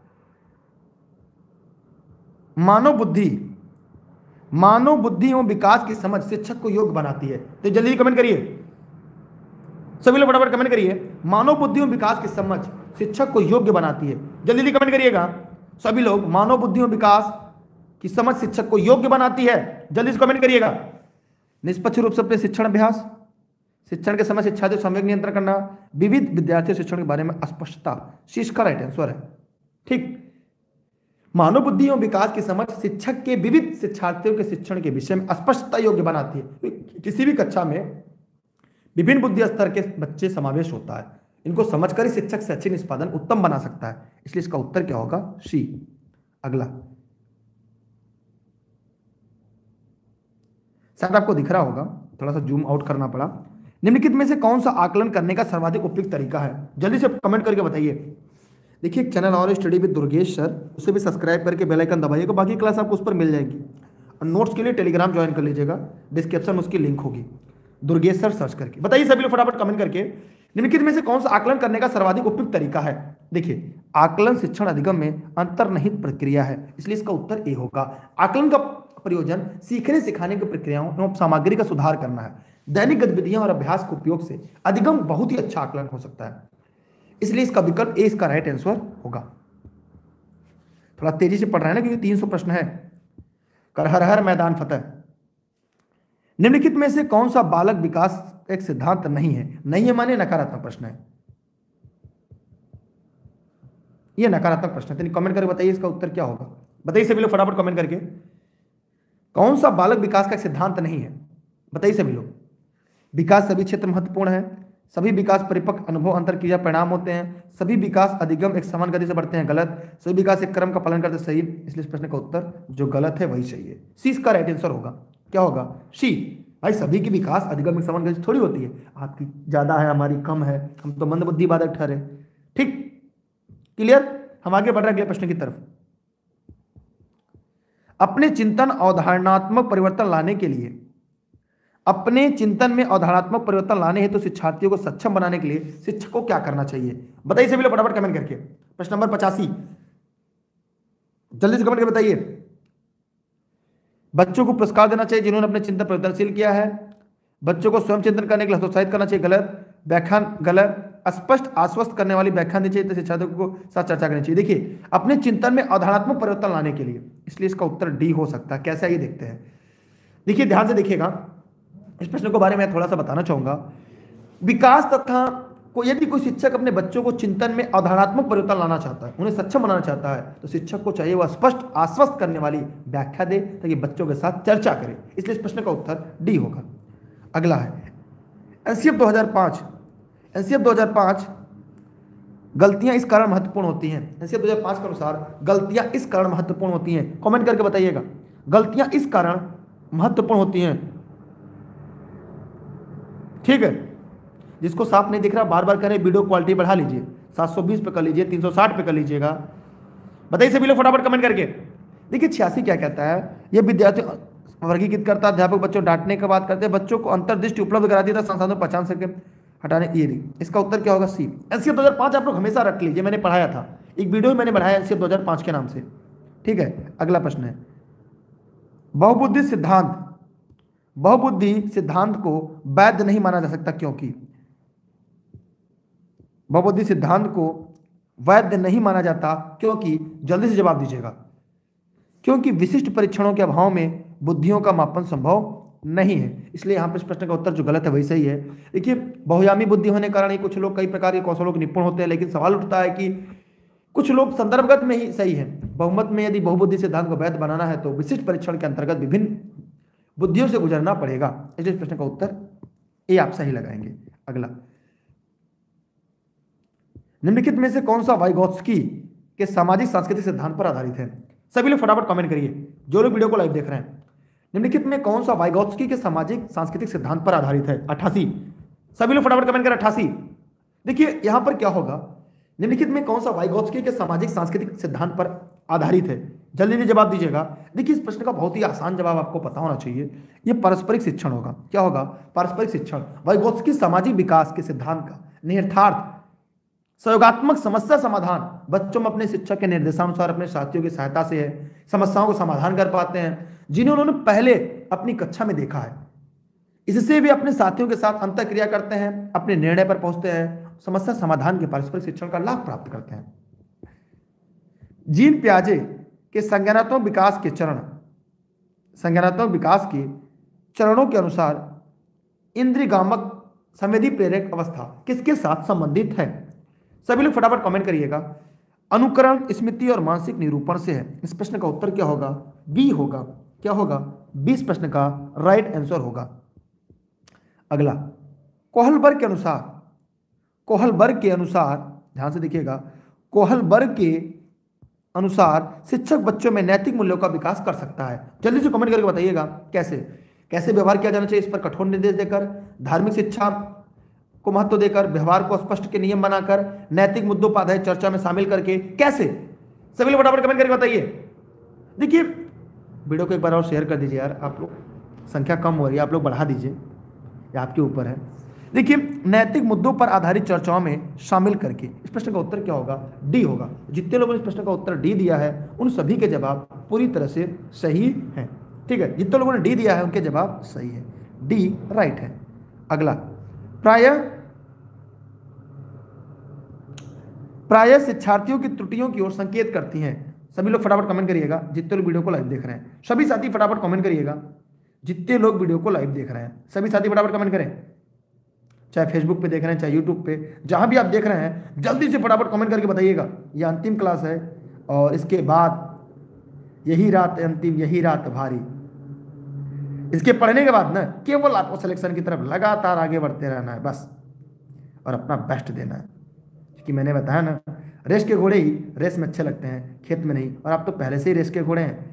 मानव बुद्धि, मानव बुद्धि एवं विकास की समझ शिक्षक को योग्य बनाती है। तो जल्दी कमेंट करिए, सभी लोग फटाफट कमेंट करिए। मानव बुद्धि एवं विकास की समझ शिक्षक को योग्य बनाती है। जल्दी जल्दी कमेंट करिएगा सभी लोग। मानव बुद्धि एवं विकास की समझ शिक्षक को योग्य बनाती है। जल्दी से कमेंट करिएगा। निष्पक्ष रूप से अपने शिक्षण अभ्यास, शिक्षण के समय शिक्षार्थियों संवेग नियंत्रण करना, विविध विद्यार्थी शिक्षण के बारे में अस्पष्टता, शीर्ष का राइट आंसर है। ठीक, मानव बुद्धि एवं विकास की समझ शिक्षक के विविध शिक्षार्थियों के शिक्षण के विषय में अस्पष्टता योग्य बनाती है। किसी भी कक्षा में विभिन्न बुद्धि स्तर के बच्चे समावेश होता है। इनको समझकर ही शिक्षक से अच्छे निष्पादन उत्तम बना सकता है। इसलिए इसका उत्तर क्या होगा? सी। अगला, शायद आपको दिख रहा होगा, थोड़ा सा जूम आउट करना पड़ा। निम्नलिखित में से कौन सा आकलन करने का सर्वाधिक उपयुक्त तरीका है? जल्दी से कमेंट करके बताइए। देखिए, एक चैनल और स्टडी विद दुर्गेश सर, उसे भी सब्सक्राइब करके बेल आइकन दबाइएगा। बाकी क्लास आपको उस पर मिल जाएगी। और नोट्स के लिए टेलीग्राम ज्वाइन कर लीजिएगा, डिस्क्रिप्शन में उसकी लिंक होगी। दुर्गेश सर सर्च करके बताइए सभी लोग फटाफट कमेंट करके। निम्नलिखित में से कौन सा आकलन करने का सर्वाधिक उपयुक्त तरीका है? देखिए, आकलन शिक्षण अधिगम में अंतर्निहित प्रक्रिया है, इसलिए इसका उत्तर ए होगा। आकलन का प्रयोजन सीखने सिखाने की प्रक्रियाओं एवं सामग्री का सुधार करना है। दैनिक गतिविधियां और अभ्यास के उपयोग से अधिगम बहुत ही अच्छा आकलन हो सकता है। इसलिए इसका विकल्प ए इसका राइट आंसर होगा। थोड़ा तेजी से पढ़ रहे हैं ना, क्योंकि तीन सौ प्रश्न है। कर हर हर मैदान फतेह। निम्नलिखित में से कौन सा बालक विकास एक सिद्धांत नहीं है? नहीं है माने नकारात्मक प्रश्न है, ये नकारात्मक प्रश्न है। कमेंट करके बताइए इसका उत्तर क्या होगा। बताइए सभी लोग फटाफट कमेंट करके, कौन सा बालक विकास का सिद्धांत नहीं है? बताइए सभी लोग। विकास सभी क्षेत्र महत्वपूर्ण है, सभी विकास परिपक्व अनुभव अंतर क्रिया परिणाम होते हैं, सभी विकास अधिगम एक समान गति से बढ़ते हैं, गलत। सभी विकास एक क्रम का पालन करते, सही। इसलिए इस प्रश्न का उत्तर जो गलत है वही सही है, सी इसका राइट आंसर होगा। क्या होगा? सी। भाई सभी की विकास अधिगम एक समान गति थोड़ी होती है, आपकी ज्यादा है हमारी कम है, हम तो मंदबुद्धि बाधक ठहरे। ठीक, क्लियर। हम आगे बढ़ रहे हैं अगले प्रश्न की तरफ। अपने चिंतन अवधारणात्मक परिवर्तन लाने के लिए अपने चिंतन में अवधारणात्मक परिवर्तन लाने हेतु तो शिक्षार्थियों को सक्षम बनाने के लिए शिक्षक को क्या करना चाहिए? बताइए सभी लोग फटाफट कमेंट करके। प्रश्न नंबर पचासी, जल्दी से कमेंट करके बताइए। बच्चों को पुरस्कार देना चाहिए जिन्होंने अपने चिंतन परिवर्तनशील किया है। बच्चों को स्वयं चिंतन करने के लिए हतोत्साहित करना चाहिए, गलत। व्याख्यान, गलत। स्पष्ट आश्वस्त करने वाली व्याख्यान देनी चाहिए, तो शिक्षार्थियों को साथ चर्चा करनी चाहिए। देखिए, अपने चिंतन में अवधारणात्मक परिवर्तन लाने के लिए, इसलिए इसका उत्तर डी हो सकता है। कैसे, ये देखते हैं। देखिए, ध्यान से देखिएगा, इस प्रश्न के बारे में थोड़ा सा बताना चाहूंगा। विकास तथा को यदि कोई शिक्षक अपने बच्चों को चिंतन में अवधारणात्मक परिवर्तन लाना चाहता है, उन्हें सक्षम बनाना चाहता है, तो शिक्षक को चाहिए वह स्पष्ट आश्वस्त करने वाली व्याख्या दे ताकि बच्चों के साथ चर्चा करे। इसलिए इस प्रश्न का उत्तर डी होगा। अगला है एनसीएफ दो हज़ार पाँच। एनसीएफ दो हज़ार पाँच, गलतियां इस कारण महत्वपूर्ण होती हैं। एनसीएफ दो हज़ार पाँच के अनुसार गलतियां इस कारण महत्वपूर्ण होती हैं। कमेंट करके बताइएगा, गलतियां इस कारण महत्वपूर्ण होती हैं। ठीक है, जिसको साफ नहीं दिख रहा बार बार करें, वीडियो क्वालिटी बढ़ा लीजिए, सात सौ बीस पे कर लीजिए, तीन सौ साठ पे कर लीजिएगा। बताइए सभी लोग फटाफट कमेंट करके। देखिए, छियासी क्या कहता है, यह विद्यार्थी वर्गीकृत करता, अध्यापक बच्चों डांटने की बात करते हैं, बच्चों को अंतर्दृष्टि उपलब्ध कराती है, संसाधनों पहचान सके, हटाने, ये नहीं। इसका उत्तर क्या होगा? सी। एनसीएफ दो हज़ार पाँच आप लोग हमेशा रख लीजिए, मैंने पढ़ाया था, एक वीडियो मैंने बढ़ाया एनसीएफ दो हज़ार पाँच के नाम से। ठीक है, अगला प्रश्न है बहुबुद्धि सिद्धांत। बहुबुद्धि सिद्धांत को वैध नहीं माना जा सकता, क्योंकि बहुबुद्धि सिद्धांत को वैध नहीं माना जाता क्योंकि, जल्दी से जवाब दीजिएगा, क्योंकि विशिष्ट परीक्षणों के अभाव में बुद्धियों का मापन संभव नहीं है। इसलिए यहाँ पर इस प्रश्न का उत्तर जो गलत है वही सही है। देखिए, बहुयामी बुद्धि होने के कारण ही कुछ लोग कई प्रकार के कौशलों के निपुण होते हैं, लेकिन सवाल उठता है कि कुछ लोग संदर्भगत में ही सही है। बहुमत में यदि बहुबुद्धि सिद्धांत को वैध बनाना है तो विशिष्ट परीक्षण के अंतर्गत विभिन्न बुद्धियों से गुजरना पड़ेगा। इसलिए इस प्रश्न का उत्तर ए आप सही लगाएंगे। अगला, निम्नलिखित में से कौन सा वाइगोत्स्की के सामाजिक सांस्कृतिक सिद्धांत पर आधारित है? सभी लोग फटाफट कमेंट करिए, जो लोग वीडियो को लाइव देख रहे हैं। निम्नलिखित में कौन सा वाइगोत्स्की के सामाजिक सांस्कृतिक सिद्धांत पर आधारित है? अट्ठासी। सभी लोग फटाफट कमेंट करें, अट्ठासी। देखिए, यहां पर क्या होगा, निम्नलिखित में कौन सा वाइगोत्स्की के सामाजिक सांस्कृतिक सिद्धांत पर आधारित है? जल्दी से जवाब दीजिएगा। देखिए, इस प्रश्न का बहुत ही आसान जवाब आपको पता होना चाहिए, यह पारस्परिक शिक्षण होगा। क्या होगा? पारस्परिक शिक्षण। वाइगोत्स्की सामाजिक विकास के सिद्धांत का निहितार्थ सहयोगात्मक समस्या समाधान, बच्चों में अपने शिक्षक के निर्देशानुसार अपने साथियों की सहायता से है समस्याओं को समाधान कर पाते हैं, जिन्हें उन्होंने पहले अपनी कक्षा में देखा है। इससे वे अपने साथियों के साथ अंतर क्रिया करते हैं, अपने निर्णय पर पहुंचते हैं, समस्या समाधान के पारस्परिक शिक्षण का लाभ प्राप्त करते हैं। जीन पियाजे के संज्ञानात्मक विकास के चरण संज्ञानात्मक विकास के चरणों के अनुसार इंद्रियगामक संवेदी प्रेरक अवस्था किसके साथ संबंधित है? सभी लोग फटाफट कमेंट करिएगा। अनुकरण, स्मृति और मानसिक निरूपण से है। इस प्रश्न का उत्तर क्या होगा? बी होगा। क्या होगा? बीस प्रश्न का राइट आंसर होगा। अगला, कोहलबर्ग के अनुसार कोहलबर्ग के अनुसार ध्यान से देखिएगा, कोहलबर्ग के अनुसार शिक्षक बच्चों में नैतिक मूल्यों का विकास कर सकता है। जल्दी से कमेंट करके बताइएगा कैसे कैसे व्यवहार किया जाना चाहिए। इस पर कठोर निर्देश देकर, धार्मिक शिक्षा को महत्व देकर, व्यवहार को स्पष्ट के नियम बनाकर, नैतिक मुद्दों पर आधारित चर्चा में शामिल करके, कैसे? सभी लोग फटाफट कमेंट करके बताइए। देखिए, वीडियो को एक बार और शेयर कर दीजिए यार, आप लोग संख्या कम हो रही है, आप लोग बढ़ा दीजिए, ये आपके ऊपर है। देखिए, नैतिक मुद्दों पर आधारित चर्चाओं में शामिल करके, इस प्रश्न का उत्तर क्या होगा? डी होगा। जितने लोगों ने इस प्रश्न का उत्तर डी दिया है उन सभी के जवाब पूरी तरह से सही हैं। ठीक है, जितने लोगों ने डी दिया है उनके जवाब सही है, डी राइट है। अगला, प्रायः प्रायः शिक्षार्थियों की त्रुटियों की ओर संकेत करती हैं। सभी लोग फटाफट कमेंट करिएगा जितने लोग वीडियो को लाइव देख रहे हैं। सभी साथी फटाफट कमेंट करिएगा जितने लोग वीडियो को लाइव देख रहे हैं। सभी साथी फटाफट कमेंट करें, चाहे फेसबुक पे देख रहे हैं चाहे यूट्यूब पे, जहां भी आप देख रहे हैं जल्दी से फटाफट कमेंट करके बताइएगा। ये अंतिम क्लास है और इसके बाद यही रात अंतिम, यही रात भारी। इसके पढ़ने के बाद ना केवल आपको सिलेक्शन की तरफ लगातार आगे बढ़ते रहना है बस, और अपना बेस्ट देना है। क्योंकि मैंने बताया ना, रेस के घोड़े ही रेस में अच्छे लगते हैं, खेत में नहीं। और आप तो पहले से ही रेस के घोड़े हैं,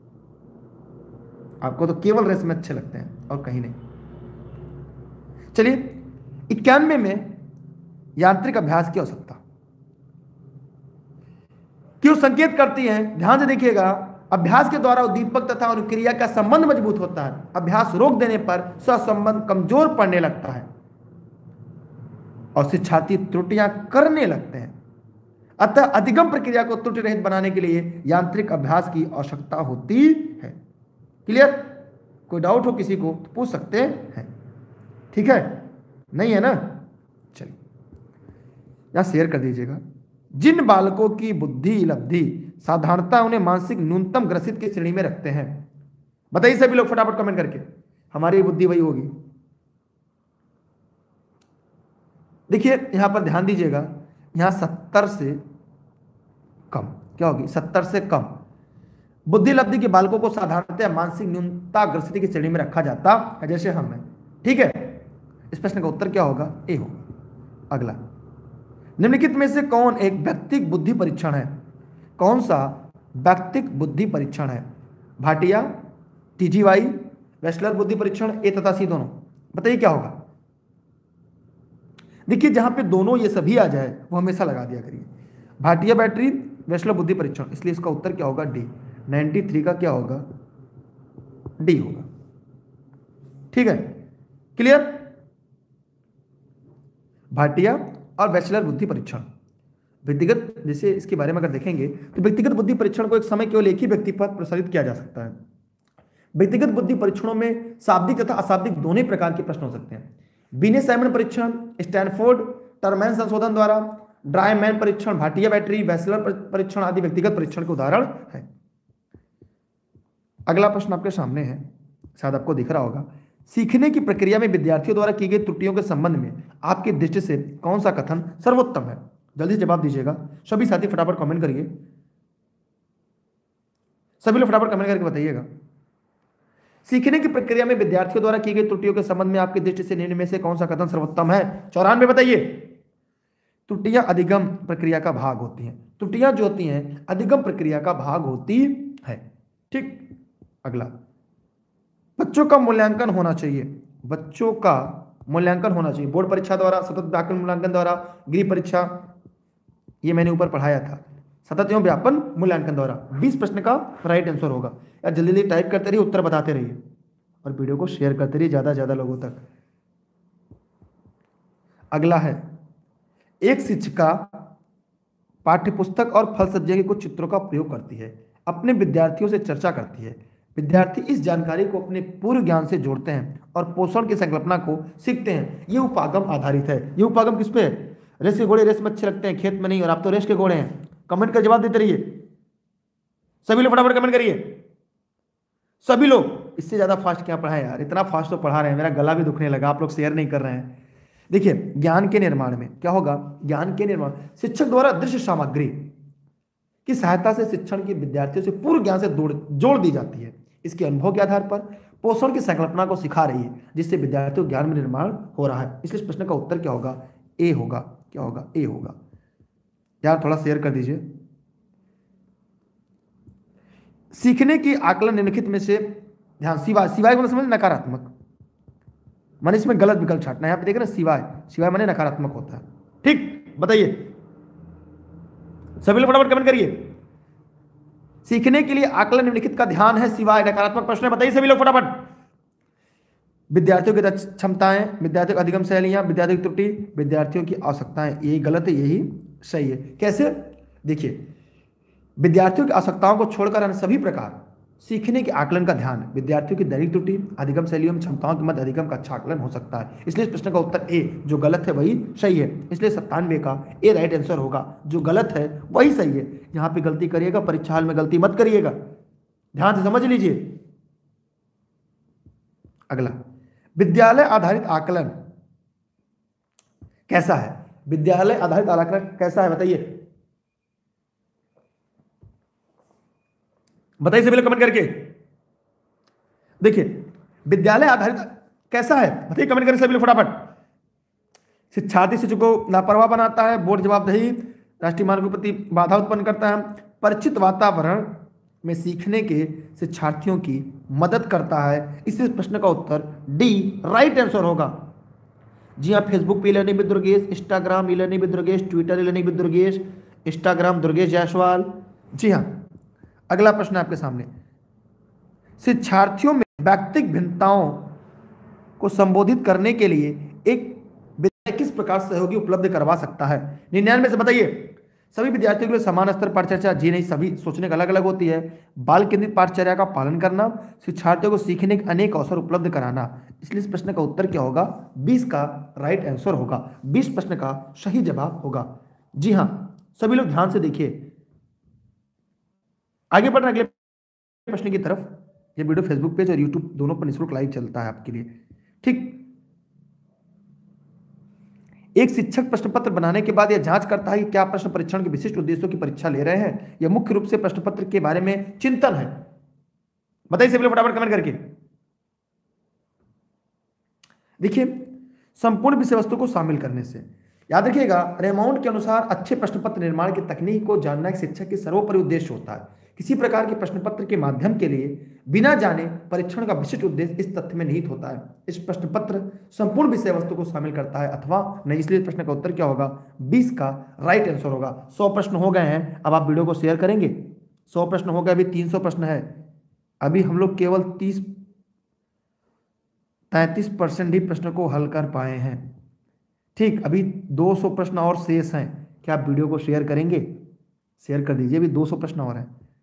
आपको तो केवल रेस में अच्छे लगते हैं और कहीं नहीं। चलिए, इक्यानवे में यांत्रिक अभ्यास की आवश्यकता क्यों संकेत करती है, ध्यान से देखिएगा। अभ्यास के द्वारा उद्दीपक तथा अनुक्रिया का संबंध मजबूत होता है। अभ्यास रोक देने पर सहसंबंध कमजोर पड़ने लगता है और शिक्षार्थी त्रुटियां करने लगते हैं। अतः अधिगम प्रक्रिया को त्रुटि रहित बनाने के लिए यांत्रिक अभ्यास की आवश्यकता होती है। क्लियर? कोई डाउट हो किसी को तो पूछ सकते हैं, ठीक है? नहीं है ना? चलिए यहां शेयर कर दीजिएगा। जिन बालकों की बुद्धि लब्धि साधारणता उन्हें मानसिक न्यूनतम ग्रसित की श्रेणी में रखते हैं, बताइए सभी लोग फटाफट कमेंट करके, हमारी बुद्धि वही होगी। देखिए यहां पर ध्यान दीजिएगा, यहां सत्तर से कम क्या होगी? सत्तर से कम बुद्धि लब्धि के बालकों को साधारणतः मानसिक न्यूनता ग्रसित की श्रेणी में रखा जाता है, जैसे हम हैं। ठीक है, इस प्रश्न का उत्तर क्या होगा? ए होगा। अगला, निम्नलिखित में से कौन एक व्यक्तिक बुद्धि परीक्षण है? कौन सा व्यक्तिक बुद्धि परीक्षण है? भाटिया, टीजीवाई, वेस्लर बुद्धि परीक्षण, ए तथा सी दोनों, बताइए क्या होगा? देखिए जहां पे दोनों ये सभी आ जाए वो हमेशा लगा दिया करिए। भाटिया बैटरी, वेस्लर बुद्धि परीक्षण, इसलिए इसका उत्तर क्या होगा? डी। तिरानवे का क्या होगा? डी होगा। ठीक है, क्लियर? भाटिया और बैचलर बुद्धि परीक्षण व्यक्तिगत, जैसे इसके बारे में अगर देखेंगे तो व्यक्तिगत बुद्धि परीक्षण को एक समय केवल एक ही व्यक्ति पर प्रसारित किया जा सकता है। व्यक्तिगत बुद्धि परीक्षणों में शाब्दिक तथा अशाब्दिक दोनों ही प्रकार के प्रश्न हो सकते हैं। बीने साइमन परीक्षण, स्टैनफोर्ड टर्मैन संशोधन द्वारा, ड्रायमैन परीक्षण, भाटिया बैटरी, बैचलर परीक्षण आदि व्यक्तिगत परीक्षण के उदाहरण है। अगला प्रश्न आपके सामने है, शायद आपको दिख रहा होगा। सीखने की प्रक्रिया में विद्यार्थियों द्वारा की गई त्रुटियों के संबंध में आपकी दृष्टि से कौन सा कथन सर्वोत्तम है? जल्दी से जवाब दीजिएगा। सभी साथी फटाफट कमेंट करिए, सभी लोग फटाफट कमेंट करके बताइएगा। सीखने की प्रक्रिया में विद्यार्थियों द्वारा की गई त्रुटियों के संबंध में आपकी दृष्टि से निम्न में से कौन सा कथन सर्वोत्तम है? चौरानवे बताइए। त्रुटियां अधिगम प्रक्रिया का भाग होती हैं। त्रुटियां जो होती हैं अधिगम प्रक्रिया का भाग होती है। ठीक, अगला, बच्चों का मूल्यांकन होना चाहिए। बच्चों का मूल्यांकन होना चाहिए बोर्ड परीक्षा द्वारा, सतत व्याकरण मूल्यांकन द्वारा, गृह परीक्षा, ये मैंने ऊपर पढ़ाया था, सतत एवं व्यापन मूल्यांकन द्वारा। बीस प्रश्न का राइट आंसर होगा। यार जल्दी जल्दी टाइप करते रहिए, उत्तर बताते रहिए और वीडियो को शेयर करते रहिए ज्यादा ज्यादा लोगों तक। अगला है, एक शिक्षिका पाठ्यपुस्तक और फल सब्जियों के कुछ चित्रों का प्रयोग करती है, अपने विद्यार्थियों से चर्चा करती है। विद्यार्थी इस जानकारी को अपने पूर्व ज्ञान से जोड़ते हैं और पोषण की संकल्पना को सीखते हैं। ये उपागम आधारित है। ये उपागम किस पे है? रेस के घोड़े रेस में अच्छे लगते हैं, खेत में नहीं, और आप तो रेस के घोड़े हैं। कमेंट का जवाब देते रहिए, सभी लोग फटाफट कमेंट करिए, सभी लोग। इससे ज्यादा फास्ट क्या पढ़ा है यार, इतना फास्ट तो पढ़ा रहे हैं, मेरा गला भी दुखने लगा, आप लोग शेयर नहीं कर रहे हैं। देखिए, ज्ञान के निर्माण में क्या होगा? ज्ञान के निर्माण शिक्षक द्वारा दृश्य सामग्री की सहायता से शिक्षण की विद्यार्थियों से पूर्व ज्ञान से जोड़ दी जाती है। इसके अनुभव के आधार पर पोषण की संकल्पना को सिखा रही है, जिससे विद्यार्थियों को ज्ञान में निर्माण हो रहा है। इसलिए प्रश्न का उत्तर क्या होगा? ए होगा। क्या होगा? ए होगा। यार थोड़ा शेयर कर दीजिए। सीखने की आकलन निम्नलिखित में से ध्यान, सिवाय, सिवाय को समझ नकारात्मक, माने इसमें गलत विकल्प छाटना है। यहाँ पे देख रहे हैं सिवाय, सिवाय माने नकारात्मक होता है। ठीक, बताइए सभी लोग फटाफट कमेंट करिए। सीखने के लिए आकलन निम्नलिखित का ध्यान है, सिवाय नकारात्मक प्रश्न है, बताइए सभी लोग फटाफट। विद्यार्थियों की क्षमताएं, विद्यार्थियों की अधिगम शैलियां, विद्यार्थियों की त्रुटि, विद्यार्थियों की आवश्यकताएं, यही गलत है, यही सही है। कैसे? देखिए, विद्यार्थियों की आवश्यकताओं को छोड़कर अन्य सभी प्रकार सीखने के आकलन का ध्यान, विद्यार्थियों की दैनिक त्रुटि, अधिगम शैलियों में क्षमताओं के मध्य अधिगम का अच्छा आकलन हो सकता है। इसलिए इस प्रश्न का उत्तर ए, जो गलत है वही सही है। इसलिए सत्तानवे का ए राइट आंसर होगा, जो गलत है वही सही है। यहां पे गलती करिएगा, परीक्षा हाल में गलती मत करिएगा, ध्यान से समझ लीजिए। अगला, विद्यालय आधारित आकलन कैसा है? विद्यालय आधारित आकलन कैसा है बताइए, बताइए सभी लोग कमेंट करके। देखिए विद्यालय आधारित कैसा है बताइए, कमेंट करें सभी लोग फटाफट। शिक्षार्थी शिक्षक को लापरवाह बनाता है, बोर्ड जवाबदेही, राष्ट्रीय मानकों के प्रति बाधा उत्पन्न करता है, परिचित वातावरण में सीखने के शिक्षार्थियों की मदद करता है। इस प्रश्न का उत्तर डी राइट आंसर होगा। जी हाँ, फेसबुक पे learning with Durgesh, Instagram learning with Durgesh, Twitter learning with Durgesh, Instagram Durgesh Jaiswal. जी हाँ, अगला प्रश्न आपके सामने, शिक्षार्थियों में व्यक्तिगत भिन्नताओं को संबोधित करने के लिए एक विद्यालय किस प्रकार सहयोगी उपलब्ध करवा सकता है? निन्यानवे से बताइए। सभी विद्यार्थियों के लिए समान स्तर पर चर्चा, जी नहीं, सभी सोचने का अलग अलग होती है। बाल केंद्रित पाठचर्या का पालन करना, शिक्षार्थियों को सीखने के अनेक अवसर उपलब्ध कराना। इसलिए इस प्रश्न का उत्तर क्या होगा? बीस का राइट आंसर होगा, बीस प्रश्न का सही जवाब होगा। जी हाँ, सभी लोग ध्यान से देखिए। आगे बढ़ना अगले प्रश्न की तरफ। ये वीडियो फेसबुक पेज और यूट्यूब दोनों पर निःशुल्क लाइव चलता है आपके लिए, ठीक। एक शिक्षक प्रश्न पत्र बनाने के बाद यह जांच करता है कि क्या प्रश्न परीक्षण के विशिष्ट उद्देश्यों की परीक्षा ले रहे हैं। यह मुख्य रूप से प्रश्न पत्र के बारे में चिंतन है। बताइए सभी लोग फटाफट कमेंट करके। देखिए, संपूर्ण विषय वस्तु को शामिल करने से, याद रखिएगा, रेमाउंड के अनुसार अच्छे प्रश्न पत्र निर्माण की तकनीक को जानना एक शिक्षक के सर्वोपरि उद्देश्य होता है। किसी प्रकार के प्रश्न पत्र के माध्यम के लिए बिना जाने परीक्षण का विशिष्ट उद्देश्य इस तथ्य में निहित होता है, इस प्रश्न पत्र संपूर्ण विषय वस्तु को शामिल करता है अथवा नहीं। इसलिए प्रश्न का उत्तर क्या होगा? बीस का राइट आंसर होगा। सौ प्रश्न हो गए हैं, अब आप वीडियो को शेयर करेंगे। सौ प्रश्न हो गए, अभी तीन सौ प्रश्न है। अभी हम लोग केवल तीस तैंतीस परसेंट ही प्रश्न को हल कर पाए हैं, ठीक। अभी दो सौ प्रश्न और शेष हैं। क्या आप वीडियो को शेयर करेंगे? शेयर कर दीजिए, अभी दो सौ प्रश्न और हैं।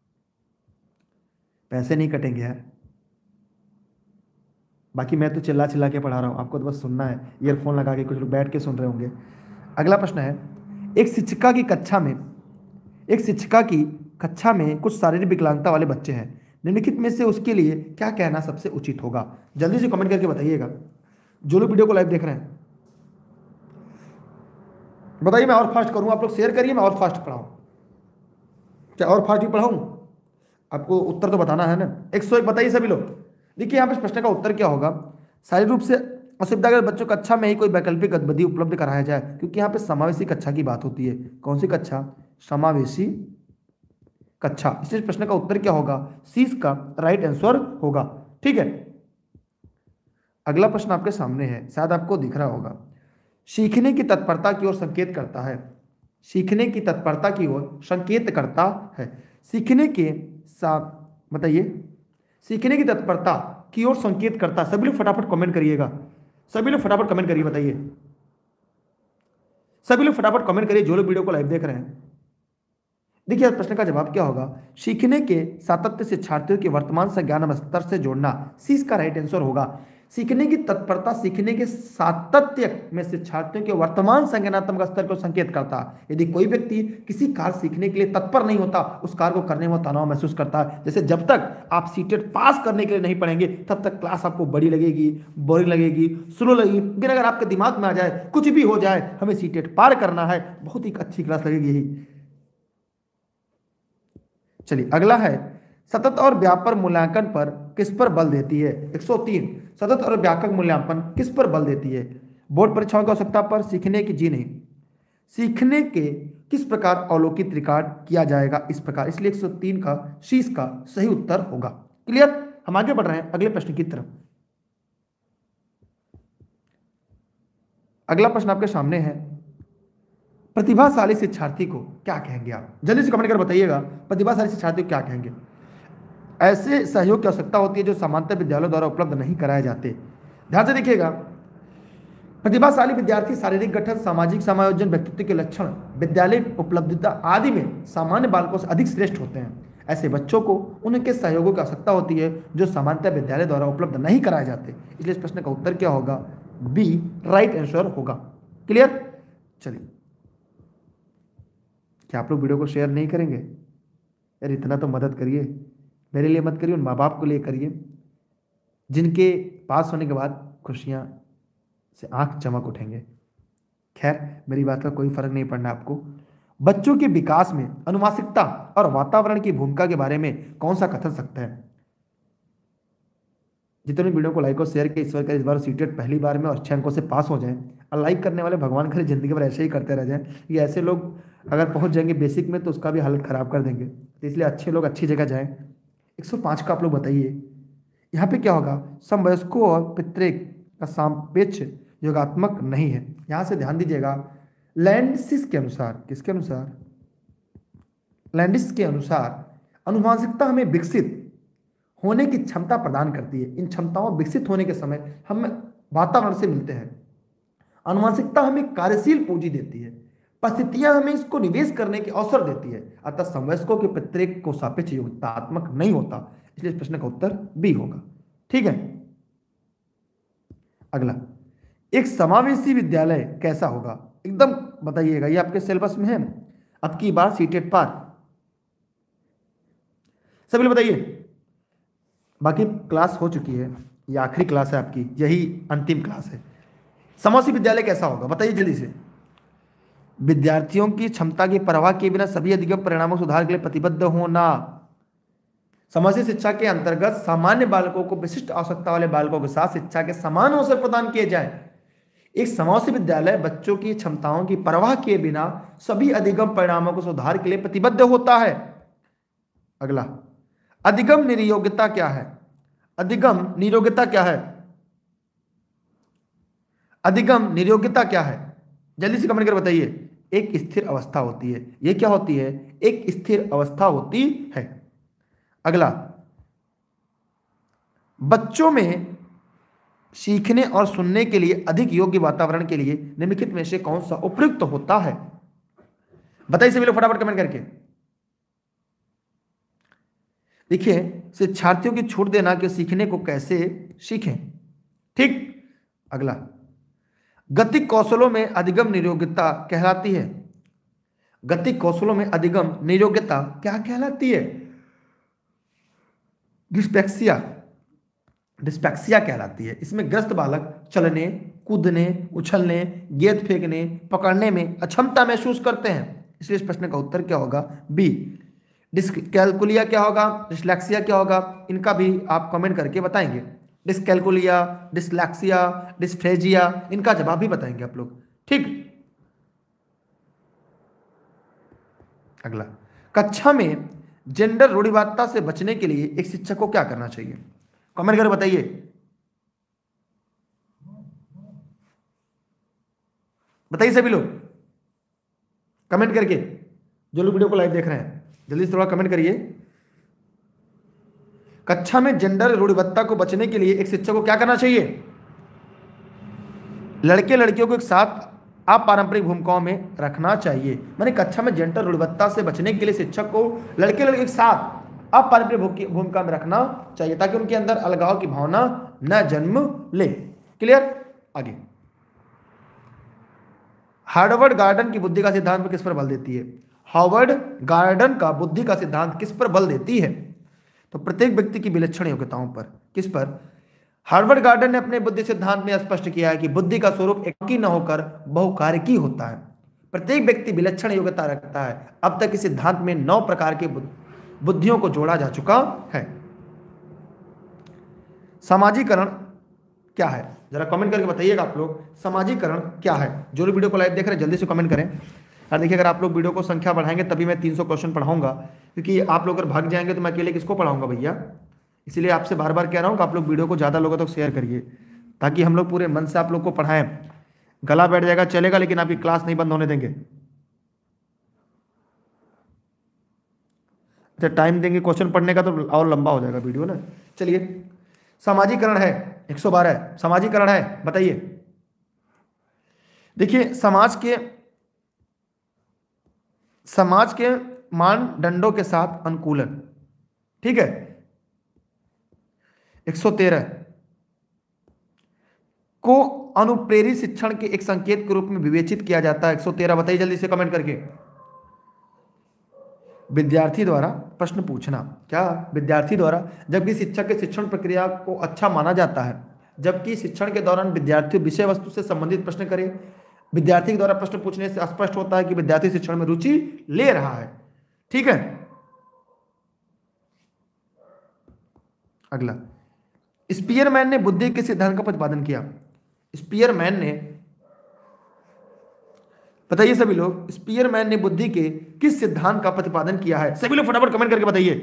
पैसे नहीं कटेंगे यार, बाकी मैं तो चिल्ला चिल्ला के पढ़ा रहा हूँ, आपको तो बस सुनना है। ईयरफोन लगा के कुछ लोग बैठ के सुन रहे होंगे। अगला प्रश्न है, एक शिक्षिका की कक्षा में एक शिक्षिका की कक्षा में कुछ शारीरिक विकलांगता वाले बच्चे हैं। निम्नलिखित में से उसके लिए क्या कहना सबसे उचित होगा? जल्दी से कमेंट करके बताइएगा, जो लोग वीडियो को लाइव देख रहे हैं। बताइए, मैं और फास्ट करूँ? आप लोग शेयर करिए, मैं और फास्ट पढ़ाऊँ। क्या और फास्ट भी पढ़ाऊँ? आपको उत्तर तो बताना है ना। एक सौ एक बताइए सभी लोग। देखिए यहाँ पे प्रश्न का उत्तर क्या होगा? शारीरिक रूप से असुविधाग्रस्त बच्चों कक्षा में ही कोई वैकल्पिक गतिविधि उपलब्ध कराया जाए, क्योंकि यहाँ पे समावेशी कक्षा की बात होती है। कौन सी कक्षा? समावेशी कक्षा। इसलिए प्रश्न का उत्तर क्या होगा? सी का राइट आंसर होगा, ठीक है। अगला प्रश्न आपके सामने है, शायद आपको दिख रहा होगा। सीखने की तत्परता की ओर संकेत करता है। सीखने की तत्परता की ओर संकेत करता है। सीखने के साथ बताइए, सीखने की तत्परता की ओर संकेत करता है। सभी लोग फटाफट कमेंट करिएगा, सभी लोग फटाफट कमेंट करिए। बताइए, सभी लोग फटाफट कमेंट करिए जो लोग वीडियो को लाइव देख रहे हैं। देखिए प्रश्न का जवाब क्या होगा? सीखने के सातत्य से शिक्षार्थियों के वर्तमान संज्ञान स्तर से जोड़ना। सी का राइट आंसर होगा। सीखने की तत्परता सीखने के सातत्य में शिक्षार्थियों के वर्तमान संज्ञानात्मक स्तर को संकेत करता है। यदि कोई व्यक्ति किसी कार्य सीखने के लिए तत्पर नहीं होता, उस कार्य को करने में तनाव महसूस करता है। जैसे जब तक आप सीटेट पास करने के लिए नहीं पढ़ेंगे, तब तक क्लास आपको बड़ी लगेगी, बोरिंग लगेगी, स्लो लगेगी। लेकिन अगर आपके दिमाग में आ जाए, कुछ भी हो जाए, हमें सीटेट पार करना है, बहुत ही अच्छी क्लास लगेगी यही। चलिए अगला है, सतत और व्यापक मूल्यांकन पर किस पर बल देती है? एक सौ तीन, सतत और व्यापक मूल्यांकन किस पर बल देती है? बोर्ड परीक्षाओं की आवश्यकता पर, सीखने की, जी नहीं, सीखने के किस प्रकार अवलोकित रिकॉर्ड किया जाएगा, इस प्रकार। इसलिए एक सौ तीन का शीश का सही उत्तर होगा। क्लियर? हम आगे बढ़ रहे हैं अगले प्रश्न की तरफ। अगला प्रश्न आपके सामने है, प्रतिभाशाली शिक्षार्थी को क्या कहेंगे आप? जल्दी से कमेंट कर बताइएगा, प्रतिभाशाली शिक्षार्थी को क्या कहेंगे? ऐसे सहयोग की आवश्यकता होती है जो सामान्यतः विद्यालयों द्वारा उपलब्ध नहीं कराए जाते। ध्यान से देखिएगा, प्रतिभाशाली विद्यार्थी शारीरिक गठन, सामाजिक समायोजन, व्यक्तित्व के लक्षण, विद्यालय उपलब्धता आदि में सामान्य बालकों से अधिक श्रेष्ठ होते हैं। ऐसे बच्चों को उनके सहयोगों की आवश्यकता होती है जो सामान्यतः विद्यालय द्वारा उपलब्ध नहीं कराए जाते। इसलिए इस प्रश्न का उत्तर क्या होगा? बी राइट आंसर होगा। क्लियर? चलिए, क्या आप लोग वीडियो को शेयर नहीं करेंगे यार? इतना तो मदद करिए, मेरे लिए मत करिए, उन माँ बाप को लिए करिए जिनके पास होने के बाद खुशियाँ से आंख चमक उठेंगे। खैर, मेरी बात का कोई फर्क नहीं पड़ना आपको। बच्चों के विकास में अनुवांशिकता और वातावरण की भूमिका के बारे में कौन सा कथन सत्य है? जितने वीडियो को लाइक और शेयर किए, ईश्वर करे इस बार सीटेट पहली बार में और अच्छे अंकों से पास हो जाएं। और लाइक करने वाले भगवान करे जिंदगी भर ऐसे ही करते रह जाएं। ये ऐसे लोग अगर पहुंच जाएंगे बेसिक में तो उसका भी हालत खराब कर देंगे। तो इसलिए अच्छे लोग अच्छी जगह जाएं। एक सौ पाँच का आप लोग बताइए यहाँ पे क्या होगा? समवयस्कों और पितृक का सापेक्ष योगात्मक नहीं है। यहाँ से ध्यान दीजिएगा, लैंडिस के अनुसार, किसके अनुसार? लैंडिस के अनुसार अनुवांशिकता हमें विकसित होने की क्षमता प्रदान करती है। इन क्षमताओं विकसित होने के समय हम वातावरण से मिलते हैं। अनुवांशिकता हमें कार्यशील पूंजी देती है, परिस्थितियां हमें इसको निवेश करने के अवसर देती है। अतः समवयस्कों के प्रत्येक को सापेक्ष योग्यतात्मक नहीं होता। इसलिए इस प्रश्न का उत्तर बी होगा। ठीक है, अगला, एक समावेशी विद्यालय कैसा होगा? एकदम बताइएगा, ये आपके सिलेबस में है अब की बार सीटेट पार। सभी लोग बताइए। बाकी क्लास हो चुकी है, ये आखिरी क्लास है आपकी, यही अंतिम क्लास है। समावेशी विद्यालय कैसा होगा बताइए जल्दी से। विद्यार्थियों की क्षमता की परवाह किए बिना सभी अधिगम परिणामों सुधार के लिए प्रतिबद्ध होना। समावेशी शिक्षा के अंतर्गत सामान्य बालकों को विशिष्ट आवश्यकता वाले बालकों के साथ शिक्षा के समान अवसर प्रदान किए जाए। एक समावेशी विद्यालय बच्चों की क्षमताओं की परवाह किए बिना सभी अधिगम परिणामों को सुधार के लिए प्रतिबद्ध होता है। अगला, अधिगम नियोग्यता क्या है? अधिगम नियोग्यता क्या है? अधिगम नियोग्यता क्या है? जल्दी से कमेंट कर बताइए। एक स्थिर अवस्था होती है। यह क्या होती है? एक स्थिर अवस्था होती है। अगला, बच्चों में सीखने और सुनने के लिए अधिक योग्य वातावरण के लिए निम्नलिखित में से कौन सा उपयुक्त होता है? बताइए सभी लोग फटाफट कमेंट करके। देखिए, शिक्षार्थियों की छूट देना कि सीखने को कैसे सीखें। ठीक। अगला, गतिक कौशलों में अधिगम नियोग्यता कहलाती है। गतिक कौशलों में अधिगम नियोग्यता क्या कहलाती है? डिस्पेक्सिया डिस्पेक्सिया कहलाती है। इसमें ग्रस्त बालक चलने, कूदने, उछलने, गेंद फेंकने, पकड़ने में अक्षमता महसूस करते हैं। इसलिए इस प्रश्न का उत्तर क्या होगा? बी। डिस्कैलकुलिया क्या होगा? डिस्लेक्सिया क्या होगा? इनका भी आप कमेंट करके बताएंगे। डिस्कैलकुलिया, डिस्लेक्सिया, डिस्फ्रेजिया, इनका जवाब भी बताएंगे आप लोग। ठीक। अगला, कक्षा में जेंडर रूढ़िवादिता से बचने के लिए एक शिक्षक को क्या करना चाहिए? कमेंट करके बताइए। बताइए सभी लोग कमेंट करके, जो लोग वीडियो को लाइव देख रहे हैं जल्दी से थोड़ा कमेंट करिए। कक्षा में जेंडर रूढ़िवादिता को बचने के लिए एक शिक्षक को क्या करना चाहिए? लड़के लड़कियों को एक साथ अपारंपरिक भूमिकाओं में रखना चाहिए। माने कक्षा में जेंडर रूढ़िवादिता से बचने के लिए शिक्षक को लड़के लड़के एक साथ अपारंपरिक भूमिका में रखना चाहिए ताकि उनके अंदर अलगाव की भावना न जन्म ले। क्लियर? आगे, हार्वर्ड गार्डन की बुद्धि का सिद्धांत किस पर बल देती है? हार्वर्ड गार्डन का बुद्धि का सिद्धांत किस पर बल देती है? तो प्रत्येक व्यक्ति की विलक्षण योग्यताओं पर। किस पर? हार्वर्ड गार्डन ने अपने बुद्धि सिद्धांत में स्पष्ट किया है कि बुद्धि का स्वरूप एकाकी न होकर बहुकारकी होता है। प्रत्येक व्यक्ति विलक्षण योग्यता रखता है। अब तक इस सिद्धांत में नौ प्रकार के बुद्धियों को जोड़ा जा चुका है। समाजीकरण क्या है? जरा कमेंट करके बताइएगा आप लोग, समाजीकरण क्या है? जो लोग वीडियो को लाइव देख रहे हैं जल्दी से कमेंट करें। और देखिए, अगर आप लोग वीडियो को संख्या बढ़ाएंगे तभी मैं तीन सौ क्वेश्चन पढ़ाऊंगा, क्योंकि आप लोग अगर भाग जाएंगे तो मैं अकेले किसको पढ़ाऊंगा भैया। इसलिए आपसे बार बार कह रहा हूँ कि आप लोग वीडियो को ज़्यादा लोगों तक शेयर करिए ताकि हम लोग पूरे मन से आप लोग को पढ़ाएं। गला बैठ जाएगा चलेगा, लेकिन आपकी क्लास नहीं बंद होने देंगे। अच्छा, टाइम देंगे क्वेश्चन पढ़ने का तो और लंबा हो जाएगा वीडियो ना। चलिए, समाजीकरण है एक सौ बारह। समाजीकरण है, बताइए। देखिए, समाज के समाज के मानदंडों के साथ अनुकूलन। ठीक है। एक सौ तेरह को अनुप्रेरित शिक्षण के एक संकेत के रूप में विवेचित किया जाता है। एक सौ तेरह बताइए जल्दी से कमेंट करके। विद्यार्थी द्वारा प्रश्न पूछना। क्या? विद्यार्थी द्वारा, जबकि शिक्षक के शिक्षण प्रक्रिया को अच्छा माना जाता है जबकि शिक्षण के दौरान विद्यार्थी विषय वस्तु से संबंधित प्रश्न करे। विद्यार्थी के द्वारा प्रश्न पूछने से स्पष्ट होता है कि विद्यार्थी शिक्षण में रुचि ले रहा है। ठीक है। अगला, स्पीयरमैन ने बुद्धि के सिद्धांत का प्रतिपादन किया। स्पीयरमैन ने, बताइए सभी लोग, स्पीयरमैन ने बुद्धि के किस सिद्धांत का प्रतिपादन किया है? सभी लोग फटाफट कमेंट करके बताइए।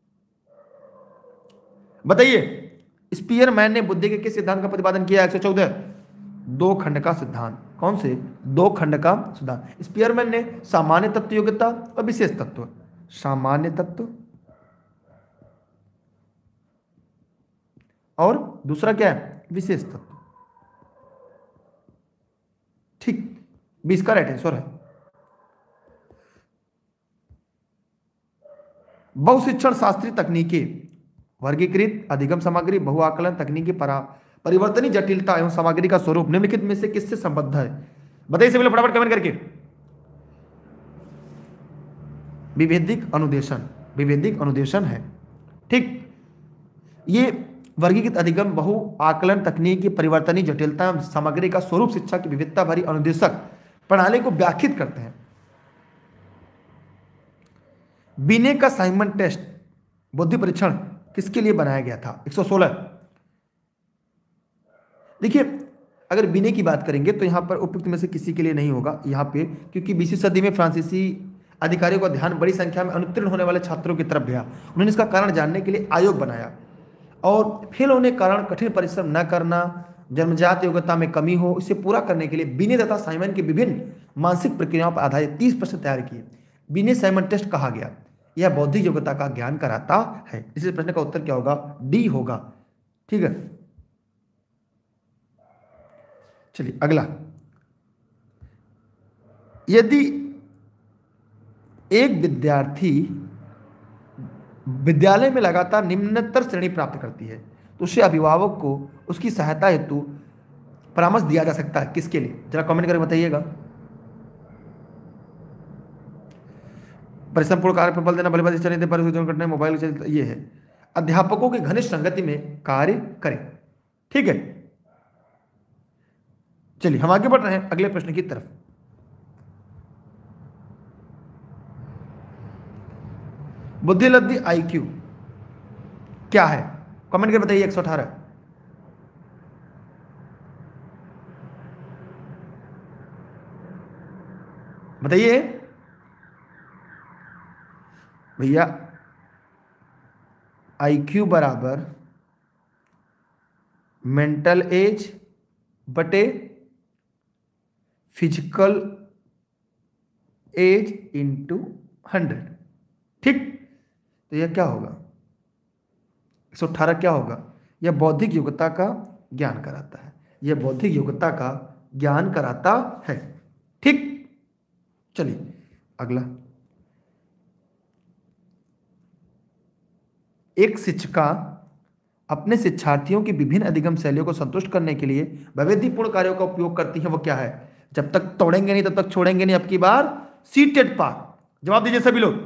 बताइए स्पीयरमैन ने बुद्धि के किस सिद्धांत का प्रतिपादन किया? एक सौ चौदह दो खंड का सिद्धांत। कौन से? दो खंड का सिद्धांत। स्पीयरमैन ने सामान्य तत्व योग्यता और विशेष तत्व, सामान्य तत्व और दूसरा क्या है? विशेष तत्व। ठीक, बीस का राइट आंसर है। बहुशिक्षण शास्त्रीय तकनीकी, वर्गीकृत, अधिगम सामग्री, बहुआकलन तकनीकी, परा परिवर्तनीय जटिलता एवं सामग्री का स्वरूप निम्नलिखित में से किससे संबद्ध है? बताइए सभी लोग फटाफट कमेंट करके। विभेदिक अनुदेशन, विभेदिक अनुदेशन है। ठीक, ये वर्गीकृत, अधिगम, बहु आकलन तकनीकी, परिवर्तनीय जटिलता एवं सामग्री का स्वरूप शिक्षा की विविधता भरी अनुदेशक प्रणाली को व्याख्यात करते हैं। बीने का साइमन टेस्ट, बुद्धि परीक्षण किसके लिए बनाया गया था? एक सौ सोलह। देखिए अगर बीने की बात करेंगे तो यहां पर उपयुक्त में से किसी के लिए नहीं होगा यहां पे, क्योंकि बीसवीं सदी में फ्रांसीसी अधिकारियों का ध्यान बड़ी संख्या में अनुत्तीर्ण होने वाले छात्रों की तरफ गया। उन्होंने इसका कारण जानने के लिए आयोग बनाया और फेल होने के कारण कठिन परिश्रम न करना, जन्मजात योग्यता में कमी हो, इसे पूरा करने के लिए बीने तथा साइमन की विभिन्न मानसिक प्रक्रियाओं पर आधारित तीस प्रश्न तैयार किए। बीने साइमन टेस्ट कहा गया। यह बौद्धिक योग्यता का ज्ञान कराता है। इस प्रश्न का उत्तर क्या होगा? डी होगा। ठीक है, चलिए अगला, यदि एक विद्यार्थी विद्यालय में लगातार निम्नतर श्रेणी प्राप्त करती है तो उसे अभिभावक को उसकी सहायता हेतु परामर्श दिया जा सकता है। किसके लिए? जरा कमेंट करके बताइएगा। परिश्रमपूर्ण कार्य पर बल देना, बल्लेबाजी चलने पर करना, मोबाइल, ये है। अध्यापकों की घनिष्ठ संगति में कार्य करें। ठीक है, चलिए हम आगे बढ़ रहे हैं अगले प्रश्न की तरफ। बुद्धिलब्धि आईक्यू क्या है? कमेंट करके बताइए। एक सौ अठारह। बताइए भैया, आईक्यू बराबर मेंटल एज बटे फिजिकल एज इंटू हंड्रेड। ठीक, तो यह क्या होगा? एक सौ अठारह क्या होगा? यह बौद्धिक योग्यता का ज्ञान कराता है। यह बौद्धिक योग्यता का ज्ञान कराता है। ठीक, चलिए अगला, एक शिक्षिका अपने शिक्षार्थियों की विभिन्न अधिगम शैलियों को संतुष्ट करने के लिए वैविध्यपूर्ण कार्यों का उपयोग करती है। वो क्या है? जब तक तोड़ेंगे नहीं तब तक छोड़ेंगे नहीं। अब की बार सीटेड पार। जवाब दीजिए सभी लोग।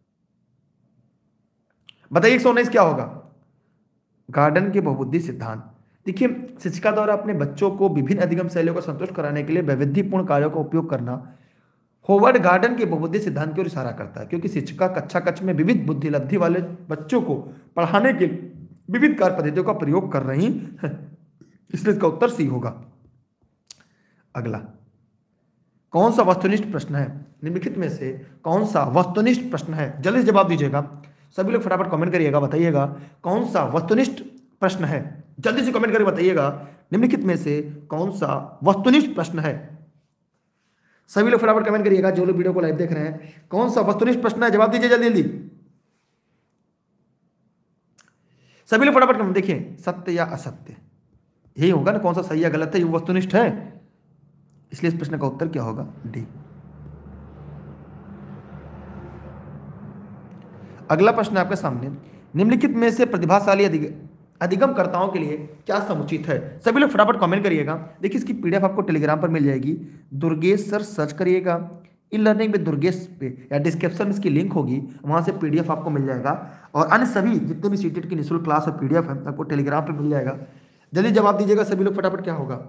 बताइए एक सौ उन्नीस क्या होगा? गार्डन के बहुबुद्धि सिद्धांत। देखिए शिक्षिका द्वारा अपने बच्चों को विभिन्न अधिगम शैलियों को संतुष्ट कराने के लिए वैविध्यपूर्ण कार्यों का उपयोग करना होवर्ड गार्डन के बहुबुद्धि सिद्धांत की ओर इशारा करता है, क्योंकि शिक्षिका कक्षा कक्ष में विविध बुद्धि लब्धि वाले बच्चों को पढ़ाने के विविध कार्य पद्धतियों का प्रयोग कर रही है। इसलिए इसका उत्तर सी होगा। अगला, कौन सा वस्तुनिष्ठ प्रश्न है? निम्नलिखित में से कौन सा वस्तुनिष्ठ प्रश्न है? जल्दी से जवाब दीजिएगा सभी लोग, फटाफट कमेंट करिएगा। बताइएगा कौन सा वस्तुनिष्ठ प्रश्न है? जल्दी से कमेंट करके बताइएगा निम्नलिखित में से कौन सा वस्तुनिष्ठ प्रश्न है? सभी लोग फटाफट कमेंट करिएगा जो लोग वीडियो को लाइव देख रहे हैं। कौन सा वस्तुनिष्ठ प्रश्न है? जवाब दीजिए जल्दी जल्दी। सभी लोग फटाफट कमेंट। देखिए सत्य या असत्य, यही होगा ना, कौन सा सही या गलत है, ये वस्तुनिष्ठ है। इसलिए इस प्रश्न का उत्तर क्या होगा? डी। अगला प्रश्न आपके सामने, निम्नलिखित में से प्रतिभाशाली अधि अधिगमकर्ताओं के लिए क्या समुचित है? सभी लोग फटाफट कमेंट करिएगा। देखिए इसकी पीडीएफ आपको टेलीग्राम पर मिल जाएगी, दुर्गेश सर सर्च करिएगा, ई लर्निंग विद दुर्गेश पे, या डिस्क्रिप्शन में इसकी लिंक होगी, वहां से पीडीएफ आपको मिल जाएगा। और अन्य सभी जितने भी सीटेट की निःशुल्क क्लास और पीडीएफ है आपको टेलीग्राम पर मिल जाएगा। जल्दी जवाब दीजिएगा सभी लोग फटाफट, क्या होगा?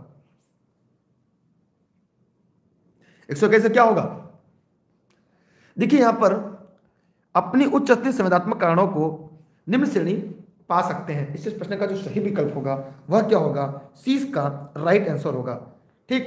एक सौ कैसे क्या होगा? देखिए यहां पर अपनी उच्च स्तरीय संवेदनात्मक कारणों को निम्न श्रेणी पा सकते हैं। इस प्रश्न का जो सही विकल्प होगा वह क्या होगा? सी का राइट आंसर होगा। ठीक,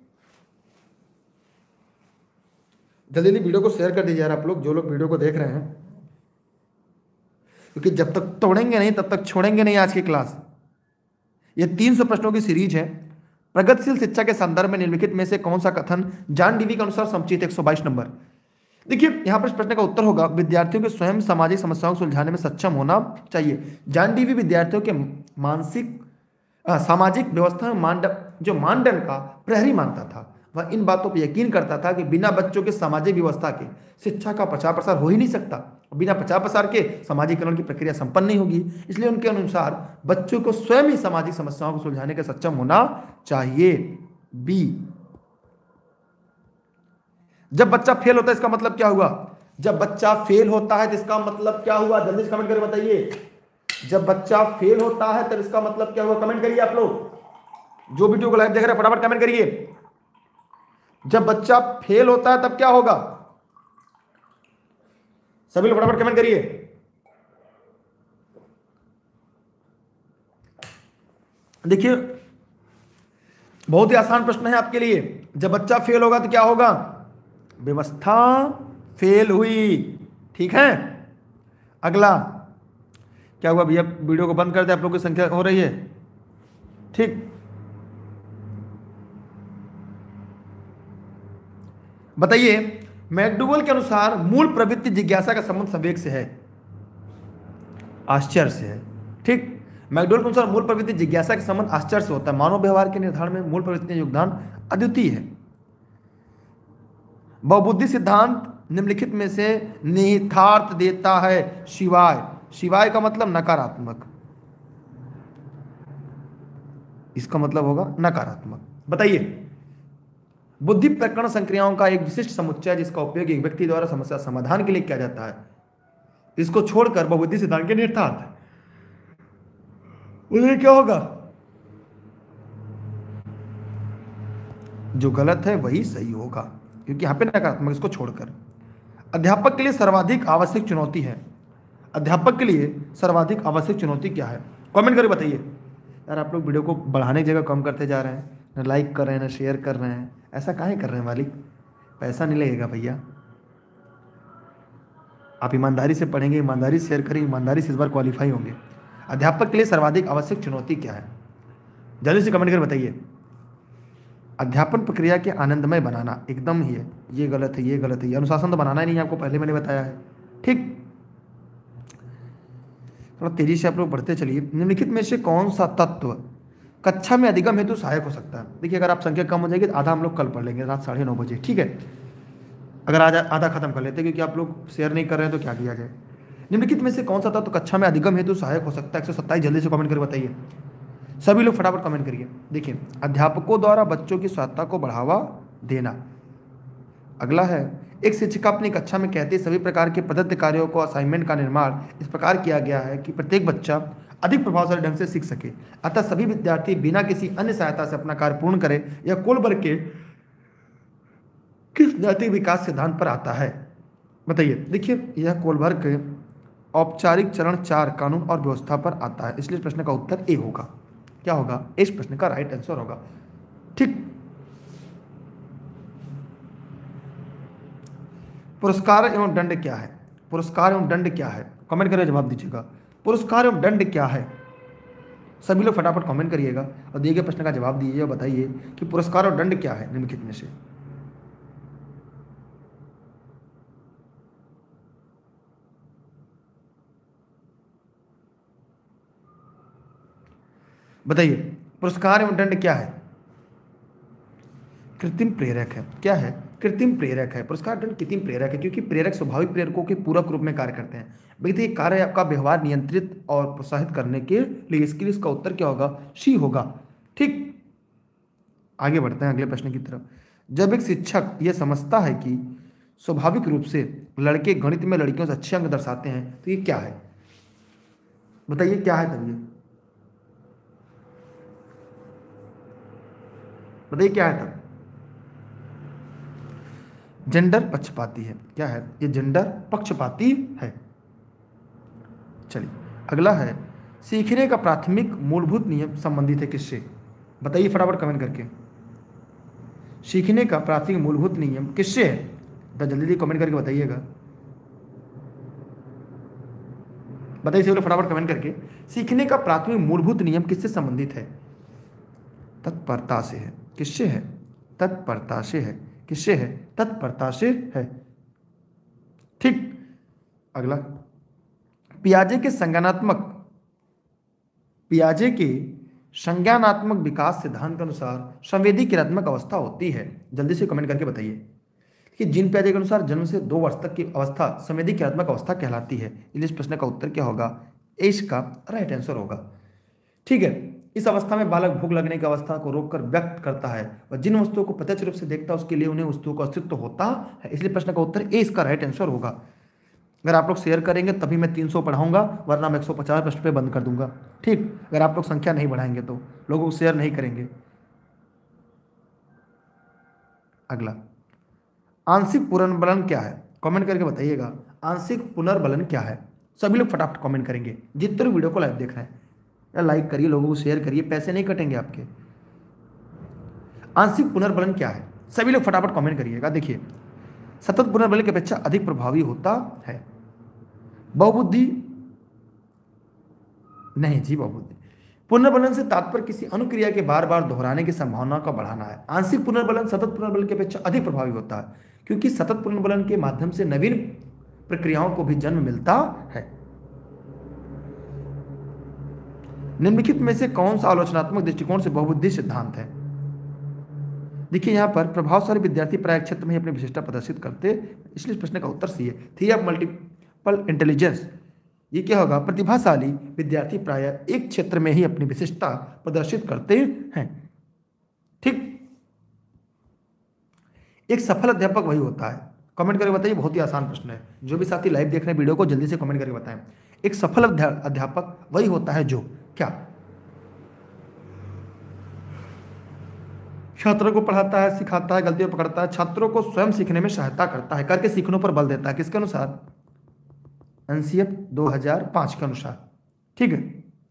जल्दी जल्दी वीडियो को शेयर कर दीजिए यार आप लोग, जो लोग वीडियो को देख रहे हैं, क्योंकि जब तक तोड़ेंगे नहीं तब तक छोड़ेंगे नहीं आज की क्लास। ये तीन सौ प्रश्नों की सीरीज है। प्रगतिशील शिक्षा के संदर्भ में निम्नलिखित में से कौन सा कथन जॉन डीवी के अनुसार समुचित? एक सौ बाईस नंबर। देखिए यहां पर इस प्रश्न का उत्तर होगा विद्यार्थियों के स्वयं सामाजिक समस्याओं को सुलझाने में सक्षम होना चाहिए। जॉन डीवी विद्यार्थियों के मानसिक आ, सामाजिक व्यवस्था में मानद जो मानदंड का प्रहरी मानता था, वह इन बातों पर यकीन करता था कि बिना बच्चों के सामाजिक व्यवस्था के शिक्षा का प्रचार प्रसार हो ही नहीं सकता, बिना प्रचार प्रसार के सामाजिकरण की प्रक्रिया संपन्न नहीं होगी। इसलिए उनके अनुसार बच्चों को स्वयं ही सामाजिक समस्याओं को सुलझाने के सक्षम होना चाहिए। बी। जब बच्चा फेल होता है इसका मतलब क्या हुआ? जब बच्चा फेल होता है तो इसका मतलब क्या हुआ? जल्दी से कमेंट करके बताइए। जब बच्चा फेल होता है तब इसका मतलब क्या हुआ? कमेंट करिए आप लोग, जो वीडियो को लाइव देख रहे हैं फटाफट कमेंट करिए। जब बच्चा फेल होता है तब क्या होगा? सभी लोग फटाफट कमेंट करिए। देखिए बहुत ही आसान प्रश्न है आपके लिए। जब बच्चा फेल होगा तो क्या होगा? व्यवस्था फेल हुई। ठीक है, अगला क्या हुआ भैया? वीडियो को बंद कर दे, आप लोगों की संख्या हो रही है। ठीक, बताइए मैकडूगल के अनुसार मूल प्रवृत्ति जिज्ञासा का संबंध संवेग से है, आश्चर्य से है। ठीक, मैकडूगल के अनुसार मूल प्रवृत्ति जिज्ञासा का संबंध आश्चर्य से होता है। मानव व्यवहार के निर्धारण में मूल प्रवृत्ति का योगदान अद्वितीय है। बहुबुद्धि सिद्धांत निम्नलिखित में से निहितार्थ देता है शिवाय। शिवाय का मतलब नकारात्मक, इसका मतलब होगा नकारात्मक। बताइए बुद्धि प्रकरण संक्रियाओं का एक विशिष्ट समुच्चय है जिसका उपयोग एक व्यक्ति द्वारा समस्या समाधान के लिए किया जाता है। इसको छोड़कर बहुबुद्धि सिद्धांत के निहितार्थ उन्हें क्या होगा? जो गलत है वही सही होगा, क्योंकि यहां पे नकारात्मक, इसको छोड़कर। अध्यापक के लिए सर्वाधिक आवश्यक चुनौती है। अध्यापक के लिए सर्वाधिक आवश्यक चुनौती क्या है? कमेंट करके बताइए। यार आप लोग वीडियो को बढ़ाने की जगह कम करते जा रहे हैं, ना लाइक कर रहे हैं ना शेयर कर रहे हैं। ऐसा काहे कर रहे हैं मालिक? पैसा नहीं लगेगा भैया। आप ईमानदारी से पढ़ेंगे, ईमानदारी से शेयर करेंगे, ईमानदारी से इस बार क्वालिफाई होंगे। अध्यापक के लिए सर्वाधिक आवश्यक चुनौती क्या है? जल्दी से कमेंट कर बताइए। अध्यापन प्रक्रिया के आनंदमय बनाना, एकदम ही है। ये गलत है, ये गलत है, ये अनुशासन तो बनाना ही नहीं है, आपको पहले मैंने बताया है। ठीक, थोड़ा तेजी से आप लोग पढ़ते चलिए। निम्नलिखित में से कौन सा तत्व कक्षा में अधिगम हेतु सहायक हो सकता है? देखिए अगर आप संख्या कम हो जाएगी तो आधा हम लोग कल पढ़ लेंगे रात साढ़े नौ बजे। ठीक है, अगर आज आधा खत्म कर लेते, क्योंकि आप लोग शेयर नहीं कर रहे हैं तो क्या किया जाए। निम्नलिखित में से कौन सा तत्व कक्षा में अधिगम हेतु सहायक हो सकता है? एक सौ सत्ताईस। जल्दी से कमेंट करके बताइए, सभी लोग फटाफट कमेंट करिए। देखिए अध्यापकों द्वारा बच्चों की स्वायत्तता को बढ़ावा देना। अगला है एक शिक्षिका अपनी कक्षा में कहते सभी प्रकार के प्रदत्त कार्यों को असाइनमेंट का निर्माण इस प्रकार किया गया है कि प्रत्येक बच्चा अधिक प्रभावशाली ढंग से सीख सके, अतः सभी विद्यार्थी बिना किसी अन्य सहायता से अपना कार्य पूर्ण करें। यह कोलबर्ग के किस नैतिक विकास सिद्धांत पर आता है? बताइए। देखिए यह कोलबर्ग के औपचारिक चरण चार कानून और व्यवस्था पर आता है, इसलिए प्रश्न का उत्तर ए होगा। क्या होगा? इस प्रश्न का राइट आंसर होगा। ठीक, पुरस्कार एवं दंड क्या है? पुरस्कार एवं दंड क्या है? कमेंट करके जवाब दीजिएगा। पुरस्कार एवं दंड क्या है? सभी लोग फटाफट कमेंट करिएगा और दिए गए प्रश्न का जवाब दीजिए और बताइए कि पुरस्कार और दंड क्या है निम्नलिखित में से। बताइए पुरस्कार एवं दंड क्या है? कृत्रिम प्रेरक है। क्या है? कृत्रिम प्रेरक है। पुरस्कार दंड कृत्रिम प्रेरक है क्योंकि प्रेरक स्वाभाविक प्रेरकों के पूरक रूप में कार्य करते हैं। व्यक्ति ये कार्य आपका व्यवहार नियंत्रित और प्रोत्साहित करने के लिए, इसके लिए इसका उत्तर क्या होगा? सी होगा। ठीक, आगे बढ़ते हैं अगले प्रश्न की तरफ। जब एक शिक्षक यह समझता है कि स्वाभाविक रूप से लड़के गणित में लड़कियों से अच्छे अंक दर्शाते हैं तो ये क्या है? बताइए क्या है तब? ये बताइए क्या है तब? जेंडर पक्षपाती है। क्या है ये? जेंडर पक्षपाती है। चलिए अगला है, सीखने का प्राथमिक मूलभूत नियम संबंधित है किससे? बताइए फटाफट कमेंट करके। सीखने का प्राथमिक मूलभूत नियम किससे है? तो जल्दी जल्दी कमेंट करके बताइएगा। बताइए सब लोग फटाफट कमेंट करके, सीखने का प्राथमिक मूलभूत नियम किससे संबंधित है? तत्परता से है। किससे है? तत्परता से है। किससे है? तत्परता से है। ठीक, अगला, पियाजे के संज्ञानात्मक पियाजे के संज्ञानात्मक विकास सिद्धांत के अनुसार संवेदी क्रियात्मक अवस्था होती है। जल्दी से कमेंट करके बताइए कि जीन पियाजे के अनुसार जन्म से दो वर्ष तक की अवस्था संवेदी क्रियात्मक अवस्था कहलाती है। इस प्रश्न का उत्तर क्या होगा? ए इसका राइट आंसर होगा। ठीक है, इस अवस्था में बालक भूख लगने की अवस्था को रोककर व्यक्त करता है और जिन वस्तुओं को प्रत्यक्ष रूप से देखता है उसके लिए उन्हें वस्तुओं का अस्तित्व होता है। इसलिए प्रश्न का उत्तर ए इसका राइट आंसर होगा। अगर आप लोग शेयर करेंगे तभी मैं तीन सौ पढ़ाऊंगा, वरना मैं एक सौ पचास प्रश्न पे बंद कर दूंगा। ठीक, अगर आप लोग संख्या नहीं बढ़ाएंगे तो, लोगों को शेयर नहीं करेंगे। अगला, आंशिक पुनर्बलन क्या है? कमेंट करके बताइएगा आंशिक पुनर्बलन क्या है। सभी लोग फटाफट कमेंट करेंगे जितने लोग वीडियो को लाइव देख रहे हैं। या लाइक करिए, लोगों को शेयर करिए, पैसे नहीं कटेंगे आपके। आंशिक पुनर्बलन क्या है? सभी लोग फटाफट कमेंट करिएगा। देखिए, सतत पुनर्बलन की अपेक्षा अधिक प्रभावी होता है। बहुबुद्धि नहीं जी, बहुबुद्धि। पुनर्बलन से तात्पर्य किसी अनुक्रिया के बार बार दोहराने की संभावना को बढ़ाना है। आंशिक पुनर्बलन सतत पुनर्बलन की अपेक्षा अधिक प्रभावी होता है क्योंकि सतत पुनर्बलन के माध्यम से नवीन प्रक्रियाओं को भी जन्म मिलता है। निम्नलिखित में से कौन सा आलोचनात्मक दृष्टिकोण से बहुबुद्धि सिद्धांत है? देखिए यहाँ पर प्रभावशाली विद्यार्थी प्राय क्षेत्र में ही अपनी विशिष्टता प्रदर्शित करते, इसलिए प्रश्न का उत्तर सी है। थ्री ऑफ मल्टीपल इंटेलिजेंस, ये क्या होगा? प्रतिभाशाली विद्यार्थी प्राय एक क्षेत्र में ही अपनी विशिष्टता प्रदर्शित करते हैं। ठीक, एक सफल अध्यापक वही होता है। कमेंट करके बताइए, बहुत ही आसान प्रश्न है। जो भी साथी लाइव देख रहे हैं वीडियो को, जल्दी से कमेंट करके बताएं। एक सफल अध्यापक वही होता है जो क्या? छात्रों को पढ़ाता है, सिखाता है, गलतियों पकड़ता है, छात्रों को स्वयं सीखने में सहायता करता है, करके सीखने पर बल देता है। किसके अनुसार? एनसीएफ दो हज़ार पाँच के अनुसार। ठीक है,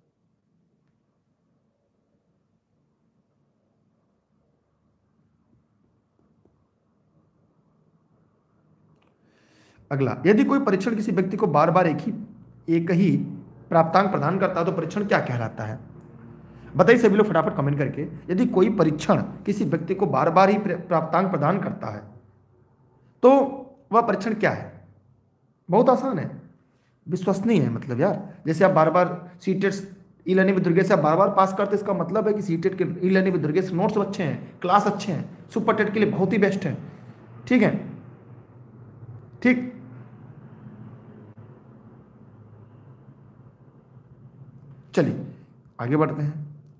अगला, यदि कोई परीक्षण किसी व्यक्ति को बार बार एक ही एक ही प्राप्तांक प्रदान करता है तो परीक्षण क्या कहलाता है? बताइए सभी लोग फटाफट कमेंट करके। यदि कोई परीक्षण किसी व्यक्ति को बार बार ही प्राप्तांक प्रदान करता है तो वह परीक्षण क्या है? बहुत आसान है, विश्वसनीय है। मतलब यार, जैसे आप बार बार CTET e learning with Durgesh से आप बार बार पास करते, इसका मतलब है कि सीटेट के e learning with Durgesh notes अच्छे हैं, क्लास अच्छे हैं, सुपर टेट के लिए बहुत ही बेस्ट है। ठीक है, ठीक, चलिए आगे बढ़ते हैं।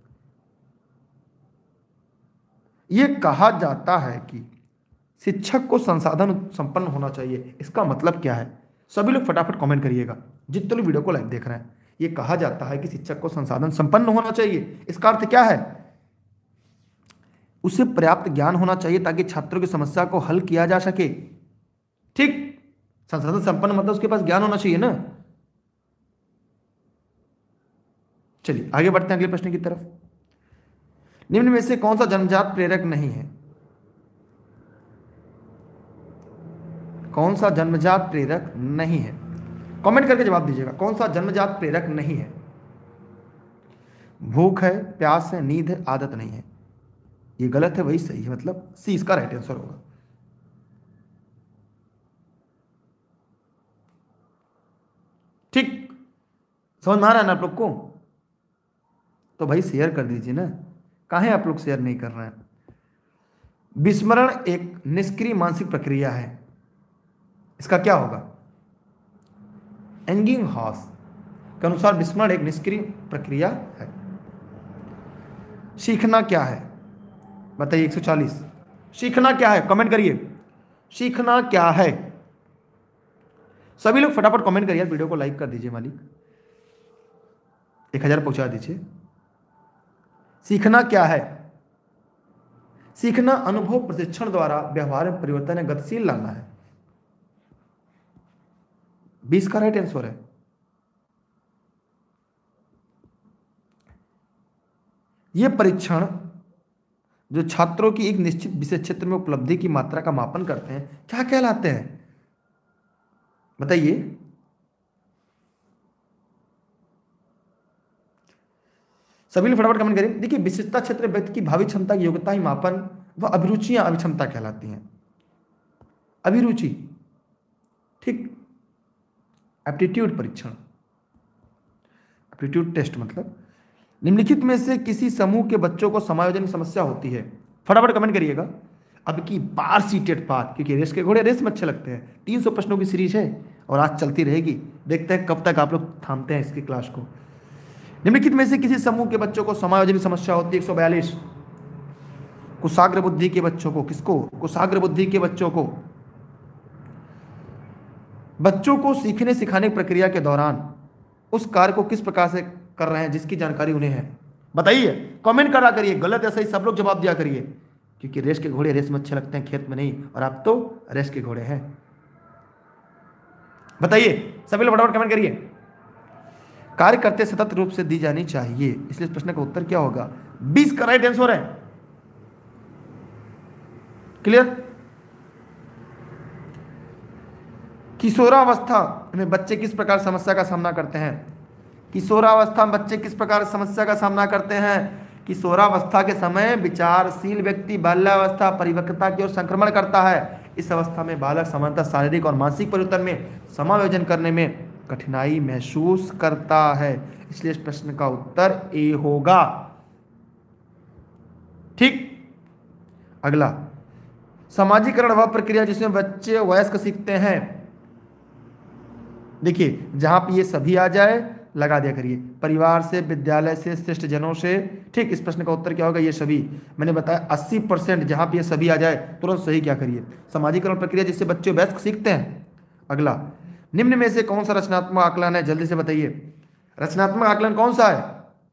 यह कहा जाता है कि शिक्षक को संसाधन संपन्न होना चाहिए, इसका मतलब क्या है? सभी लोग फटाफट कमेंट करिएगा जितने लोग वीडियो को लाइव देख रहे हैं। यह कहा जाता है कि शिक्षक को संसाधन संपन्न होना चाहिए, इसका अर्थ क्या है? उसे पर्याप्त ज्ञान होना चाहिए ताकि छात्रों की समस्या को हल किया जा सके। ठीक, संसाधन संपन्न मतलब उसके पास ज्ञान होना चाहिए ना। चलिए आगे बढ़ते हैं अगले प्रश्न की तरफ। निम्न में से कौन सा जन्मजात प्रेरक नहीं है? कौन सा जन्मजात प्रेरक नहीं है? कमेंट करके जवाब दीजिएगा, कौन सा जन्मजात प्रेरक नहीं है? भूख है, प्यास है, नींद है, आदत नहीं है। ये गलत है, वही सही है, मतलब सी इसका राइट आंसर होगा। ठीक, समझ में आ रहा है ना आप लोग को? तो भाई शेयर कर दीजिए ना, काहे आप लोग शेयर नहीं कर रहे हैं? विस्मरण एक निष्क्रिय मानसिक प्रक्रिया है, इसका क्या होगा? एंगिंगहॉस के अनुसार विस्मरण एक निष्क्रिय प्रक्रिया है। सीखना क्या है बताइए? एक सौ चालीस। सीखना क्या है कमेंट करिए, सीखना क्या है? सभी लोग फटाफट कमेंट करिए, वीडियो को लाइक कर दीजिए मालिक, एक हजार पहुंचा दीजिए। सीखना क्या है? सीखना अनुभव प्रशिक्षण द्वारा व्यवहार में परिवर्तन है, गतिशील लाना है। बीस का राइट आंसर है। यह परीक्षण जो छात्रों की एक निश्चित विशेष क्षेत्र में उपलब्धि की मात्रा का मापन करते हैं, क्या कहलाते हैं बताइए? सभी लोग फटाफट कमेंट करें। देखिए, विशेषता क्षेत्र व्यक्ति की भावी क्षमता की योग्यता ही मापन व अभिरुचियां अभिक्षमता कहलाती हैं। अभिरुचि, ठीक, एप्टीट्यूड परीक्षण, एप्टीट्यूड टेस्ट मतलब निम्नलिखित में से किसी समूह के बच्चों को समायोजन की समस्या होती है? फटाफट कमेंट करिएगा। अब की बार सीटेड पाथ, क्योंकि रेस के घोड़े रेस में अच्छे लगते हैं। तीन सौ प्रश्नों की सीरीज है और आज चलती रहेगी, देखते हैं कब तक आप लोग थामते हैं इसकी क्लास को। निम्नलिखित में से किसी समूह के बच्चों को समायोजन की समस्या होती है? एक सौ बयालीस। कुशाग्र बुद्धि के बच्चों को, किसको? कुशाग्र बुद्धि के बच्चों को। बच्चों को सीखने सिखाने की प्रक्रिया के दौरान उस कार्य को किस प्रकार से कर रहे हैं जिसकी जानकारी उन्हें है? बताइए, कमेंट करा करिए, गलत ऐसा ही सब लोग जवाब दिया करिए, क्योंकि रेस के घोड़े रेस में अच्छे लगते हैं, खेत में नहीं, और आप तो रेस के घोड़े हैं। बताइए, सभी लोग फटाफट कमेंट करिए। कार्य करते सतत रूप से दी जानी चाहिए, इसलिए प्रश्न का उत्तर क्या होगा? बीस का राइट आंसर है। क्लियर? किशोरावस्था में बच्चे किस प्रकार समस्या का सामना करते हैं? किशोरावस्था में बच्चे किस प्रकार समस्या का सामना करते हैं? किशोरावस्था के समय विचारशील व्यक्ति बाल्यावस्था परिपक्वता की ओर संक्रमण करता है। इस अवस्था में बालक सामान्यतः शारीरिक और मानसिक परिवर्तन में समायोजन करने में कठिनाई महसूस करता है, इसलिए इस प्रश्न का उत्तर ए होगा। ठीक। अगला, सामाजिकरण वह प्रक्रिया जिसमें बच्चे वयस्क सीखते हैं। देखिए, जहां पे ये सभी आ जाए लगा दिया करिए, परिवार से, विद्यालय से, श्रेष्ठ जनों से। ठीक, इस प्रश्न का उत्तर क्या होगा? ये सभी। मैंने बताया अस्सी परसेंट, जहां पे ये सभी आ जाए तुरंत सही क्या करिए? सामाजिकरण प्रक्रिया जिससे बच्चे वयस्क सीखते हैं। अगला, निम्न में से कौन सा रचनात्मक आकलन है? जल्दी से बताइए, रचनात्मक आकलन कौन सा है?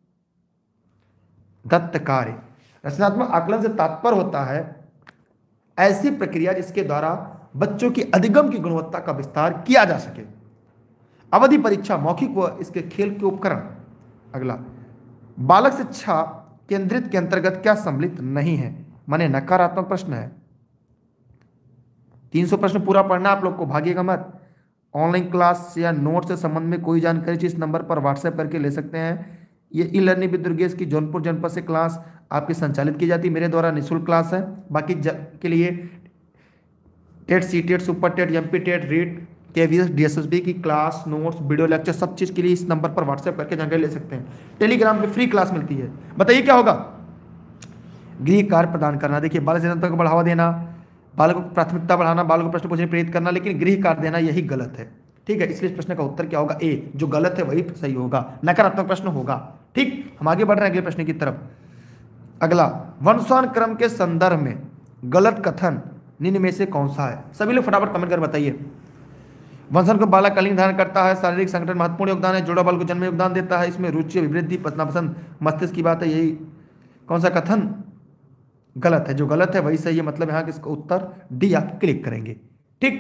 दत्त कार्य। रचनात्मक आकलन से तात्पर्य होता है ऐसी प्रक्रिया जिसके द्वारा बच्चों की अधिगम की गुणवत्ता का विस्तार किया जा सके। अवधि परीक्षा, मौखिक व इसके खेल के उपकरण। अगला, बालक शिक्षा केंद्रित के अंतर्गत क्या सम्मिलित नहीं है? माने नकारात्मक प्रश्न है। तीन सौ प्रश्न पूरा पढ़ना आप लोग को, भागिएगा मत। ऑनलाइन क्लास या नोट से संबंध में कोई जानकारी जिस नंबर पर व्हाट्सएप करके ले सकते हैं। ये ई लर्निंग विद दुर्गेश की जौनपुर जनपद से क्लास आपकी संचालित की जाती है, मेरे द्वारा निःशुल्क क्लास है। बाकी के लिए TET, C TET, super TET, M P TET, REET, KVS, DSSB की क्लास, नोट्स, वीडियो लेक्चर, सब चीज़ के लिए इस नंबर पर व्हाट्सएप करके जानकारी ले सकते हैं। टेलीग्राम पे फ्री क्लास मिलती है। बताइए क्या होगा? गृह कार्य प्रदान करना। देखिए, बाल जनता को बढ़ावा देना, बालकों को प्राथमिकता बढ़ाना, बालकों को प्रश्न पूछने प्रेरित करना, लेकिन गृह कार्य देना यही गलत है। ठीक है, इसलिए इस प्रश्न का उत्तर क्या होगा? ए। जो गलत है वही सही होगा, नकारात्मक प्रश्न होगा। ठीक, हम आगे बढ़ रहे हैं अगले प्रश्न की तरफ। अगला, वंशानुक्रम के संदर्भ में गलत कथन निम्न में से कौन सा है? सभी लोग फटाफट कमेंट कर बताइए। वंशानुक्रम बालक कलिंग धारण करता है, शारीरिक संगठन महत्वपूर्ण योगदान है, जोड़ा बाल को जन्म में योगदान देता है, इसमें रुचि, अभिवृद्धि, पसंद पसंद मस्तिष्क की बात है, यही कौन सा कथन गलत है? जो गलत है वही सही है, मतलब यहाँ किसका उत्तर डी आप क्लिक करेंगे। ठीक,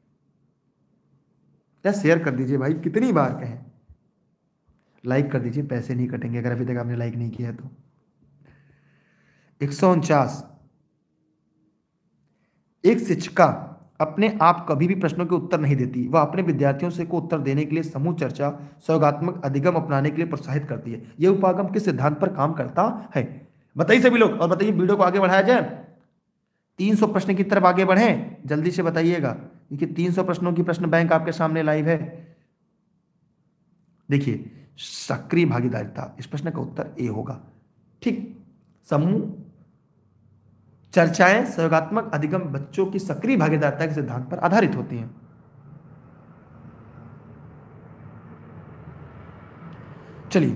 या शेयर कर दीजिए भाई, कितनी बार कहें, लाइक कर दीजिए, पैसे नहीं कटेंगे अगर अभी तक आपने लाइक नहीं किया तो। एक सौ उनचास, एक शिक्षिका अपने आप कभी भी प्रश्नों के उत्तर नहीं देती, वह अपने विद्यार्थियों से को उत्तर देने के लिए समूह चर्चा, सहयोगात्मक अधिगम अपनाने के लिए प्रोत्साहित करती है। यह उपागम किस सिद्धांत पर काम करता है? बताइए सभी लोग, और बताइए वीडियो को आगे बढ़ाया जाए, तीन सौ प्रश्न की तरफ आगे बढ़ें, जल्दी से बताइएगा, देखिए तीन सौ प्रश्नों की प्रश्न बैंक आपके सामने लाइव है। देखिए, सक्रिय भागीदारिता, इस प्रश्न का उत्तर ए होगा। ठीक, समूह चर्चाएं सहयोगात्मक अधिगम बच्चों की सक्रिय भागीदारिता के सिद्धांत पर आधारित होती हैं। चलिए,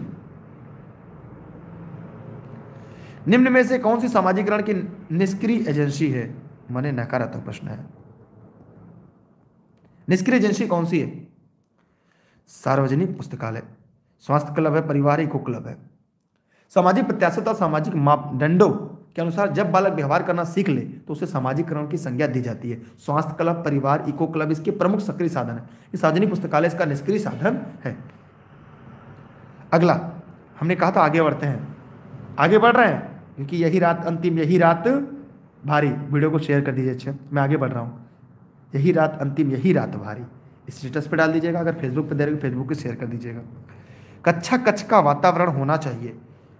निम्न में से कौन सी सामाजिकरण की निष्क्रिय एजेंसी है? माने नकारात्मक प्रश्न है। निष्क्रिय एजेंसी कौन सी है? सार्वजनिक पुस्तकालय, स्वास्थ्य क्लब है, परिवार इको क्लब है। सामाजिक प्रत्याशित और सामाजिक मापदंडों के अनुसार जब बालक व्यवहार करना सीख ले तो उसे सामाजिकरण की संज्ञा दी जाती है। स्वास्थ्य क्लब, परिवार, इको क्लब इसके प्रमुख सक्रिय साधन है। ये सार्वजनिक पुस्तकालय इसका निष्क्रिय साधन है। अगला हमने कहा था आगे बढ़ते हैं, आगे बढ़ रहे हैं क्योंकि यही रात अंतिम, यही रात भारी। वीडियो को शेयर कर दीजिए। अच्छा, मैं आगे बढ़ रहा हूँ। यही रात अंतिम, यही रात भारी, स्टेटस पे डाल दीजिएगा। अगर फेसबुक पे दे रहे हो फेसबुक पे शेयर कर दीजिएगा। कक्षा कक्ष का वातावरण होना चाहिए।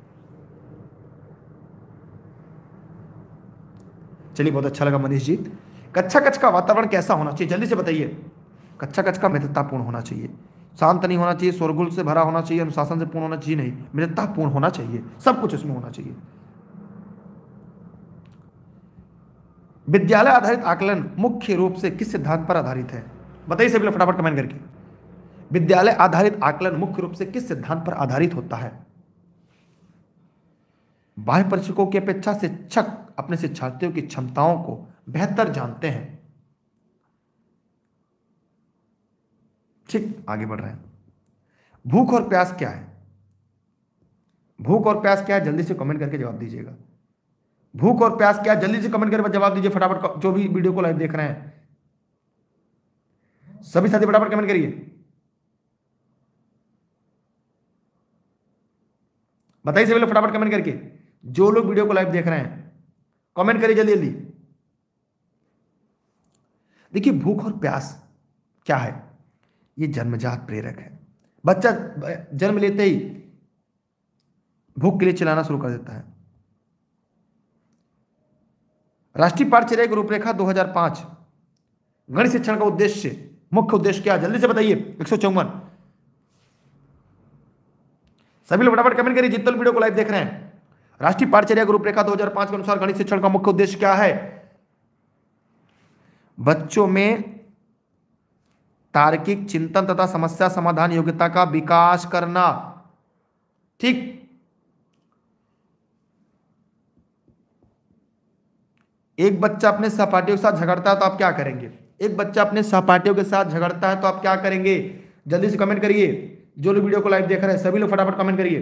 चलिए, बहुत अच्छा लगा मनीष जी। कक्षा कक्ष का वातावरण कैसा होना चाहिए, जल्दी से बताइए। कक्षा कक्ष का मित्रतापूर्ण होना चाहिए, शांत नहीं होना चाहिए, शोरगुल से भरा होना चाहिए, अनुशासन से पूर्ण होना चाहिए, नहीं, मित्रतापूर्ण होना चाहिए। सब कुछ इसमें होना चाहिए। विद्यालय आधारित आकलन मुख्य रूप से किस सिद्धांत पर आधारित है? बताइए सभी लोग फटाफट कमेंट करके। विद्यालय आधारित आकलन मुख्य रूप से किस सिद्धांत पर आधारित होता है? बाह्य परीक्षकों की अपेक्षा शिक्षक अपने शिक्षार्थियों की क्षमताओं को बेहतर जानते हैं। ठीक, आगे बढ़ रहे हैं। भूख और प्यास क्या है? भूख और प्यास क्या है? जल्दी से कमेंट करके जवाब दीजिएगा। भूख और प्यास क्या है? जल्दी से कमेंट करके जवाब दीजिए फटाफट। जो भी वीडियो को लाइव देख रहे हैं सभी साथी फटाफट कमेंट करिए। बताइए सभी लोग फटाफट कमेंट करके। जो लोग वीडियो को लाइव देख रहे हैं कमेंट करिए जल्दी जल्दी। देखिए, भूख और प्यास क्या है? ये जन्मजात प्रेरक है। बच्चा जन्म लेते ही भूख के लिए चिल्लाना शुरू कर देता है। राष्ट्रीय पाठ्यचर्या की रूपरेखा दो हज़ार पाँच गणित शिक्षण का उद्देश्य, मुख्य उद्देश्य क्या? जल्दी से बताइए। एक सौ चौवन। सभी लोग फटाफट कमेंट करिए जितने लोग वीडियो को लाइव देख रहे हैं। राष्ट्रीय पाठ्यचर्या की रूपरेखा दो हज़ार पाँच के अनुसार गणित शिक्षण का मुख्य उद्देश्य क्या है? बच्चों में तार्किक चिंतन तथा समस्या समाधान योग्यता का विकास करना। ठीक, एक बच्चा अपने सहपाठियों के साथ झगड़ता है तो आप क्या करेंगे? एक बच्चा अपने सहपाठियों के साथ झगड़ता है तो आप क्या करेंगे? जल्दी से कमेंट करिए। जो लोग वीडियो को लाइव देख रहे हैं सभी लोग फटाफट कमेंट करिए।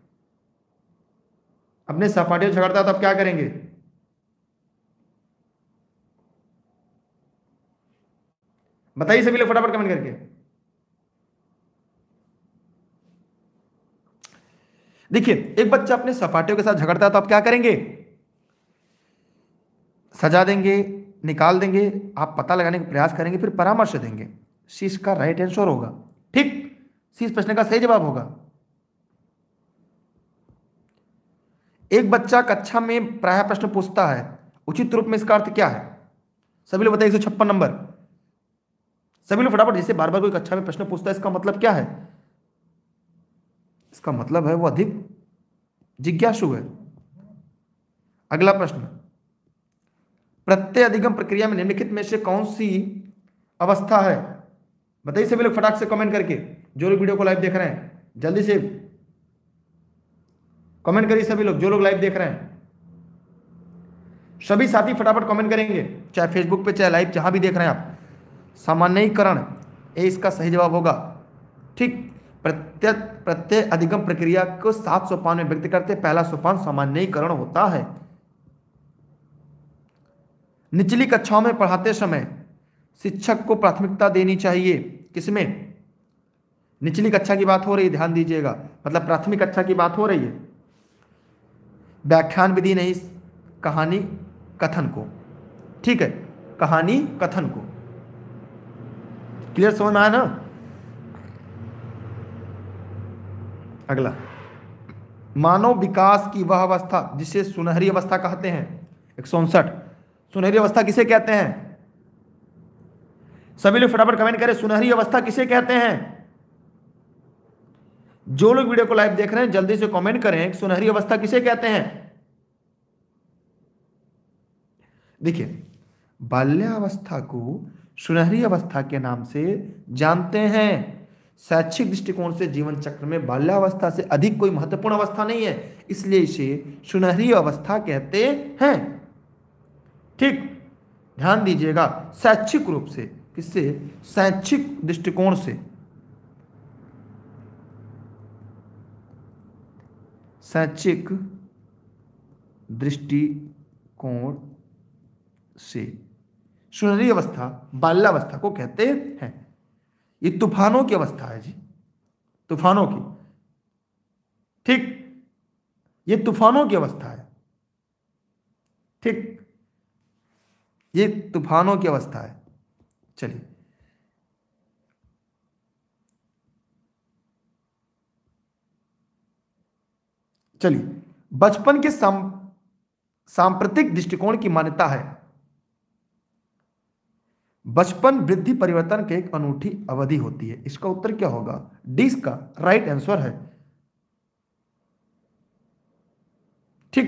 अपने सहपाठियों से झगड़ता है तो आप क्या करेंगे? बताइए सभी लोग फटाफट कमेंट करके। देखिए, एक बच्चा अपने सहपाठियों के साथ झगड़ता है तो आप क्या करेंगे? सजा देंगे, निकाल देंगे, आप पता लगाने का प्रयास करेंगे, फिर परामर्श देंगे। सी इसका राइट आंसर होगा। ठीक, सी इस प्रश्न का सही जवाब होगा। एक बच्चा कक्षा में प्रायः प्रश्न पूछता है, उचित रूप में इसका अर्थ क्या है? सभी लोग बताइए। एक सौ छप्पन नंबर। सभी लोग फटाफट। जैसे बार बार कोई कक्षा में प्रश्न पूछता है इसका मतलब क्या है? इसका मतलब है वो अधिक जिज्ञासु है। अगला प्रश्न, प्रत्यय अधिगम प्रक्रिया में निम्नलिखित में से कौन सी अवस्था है? बताइए सभी लोग फटाक से कमेंट करके। जो लोग वीडियो को लाइव देख रहे हैं जल्दी से कमेंट करिए। सभी लोग जो लोग लाइव देख रहे हैं सभी साथी फटाफट कमेंट करेंगे, चाहे फेसबुक पे चाहे लाइव जहां भी देख रहे हैं आप। सामान्यीकरण ए इसका सही जवाब होगा। ठीक, प्रत्यय प्रत्यय अधिगम प्रक्रिया को सात सोपान में व्यक्त करते। पहला सोपान सामान्यीकरण होता है। निचली कक्षाओं में पढ़ाते समय शिक्षक को प्राथमिकता देनी चाहिए। किसमें? निचली कक्षा की बात हो रही है, ध्यान दीजिएगा, मतलब प्राथमिक कक्षा की बात हो रही है। व्याख्यान विधि नहीं, कहानी कथन को। ठीक है, कहानी कथन को। क्लियर, समझ में आया ना? अगला, मानव विकास की वह अवस्था जिसे सुनहरी अवस्था कहते हैं। एक सौ उनसठ। सुनहरी अवस्था किसे कहते हैं? सभी लोग फटाफट कमेंट करें, सुनहरी अवस्था किसे कहते हैं? जो लोग वीडियो को लाइव देख रहे हैं जल्दी से कमेंट करें, सुनहरी अवस्था किसे कहते हैं? देखिए, बाल्यावस्था को सुनहरी अवस्था के नाम से जानते हैं। शैक्षिक दृष्टिकोण से जीवन चक्र में बाल्यावस्था से अधिक कोई महत्वपूर्ण अवस्था नहीं है, इसलिए इसे सुनहरी अवस्था कहते हैं। ठीक, ध्यान दीजिएगा, शैक्षिक रूप से, किससे? शैक्षिक दृष्टिकोण से, शैक्षिक दृष्टिकोण से सुनहरी अवस्था बाल्यावस्था को कहते हैं। ये तूफानों की अवस्था है जी, तूफानों की। ठीक, ये तूफानों की अवस्था है। ठीक, ये तूफानों की अवस्था है। चलिए, चलिए बचपन के साम सांप्रतिक दृष्टिकोण की मान्यता है, बचपन वृद्धि परिवर्तन की एक अनूठी अवधि होती है। इसका उत्तर क्या होगा? डी इसका राइट आंसर है। ठीक,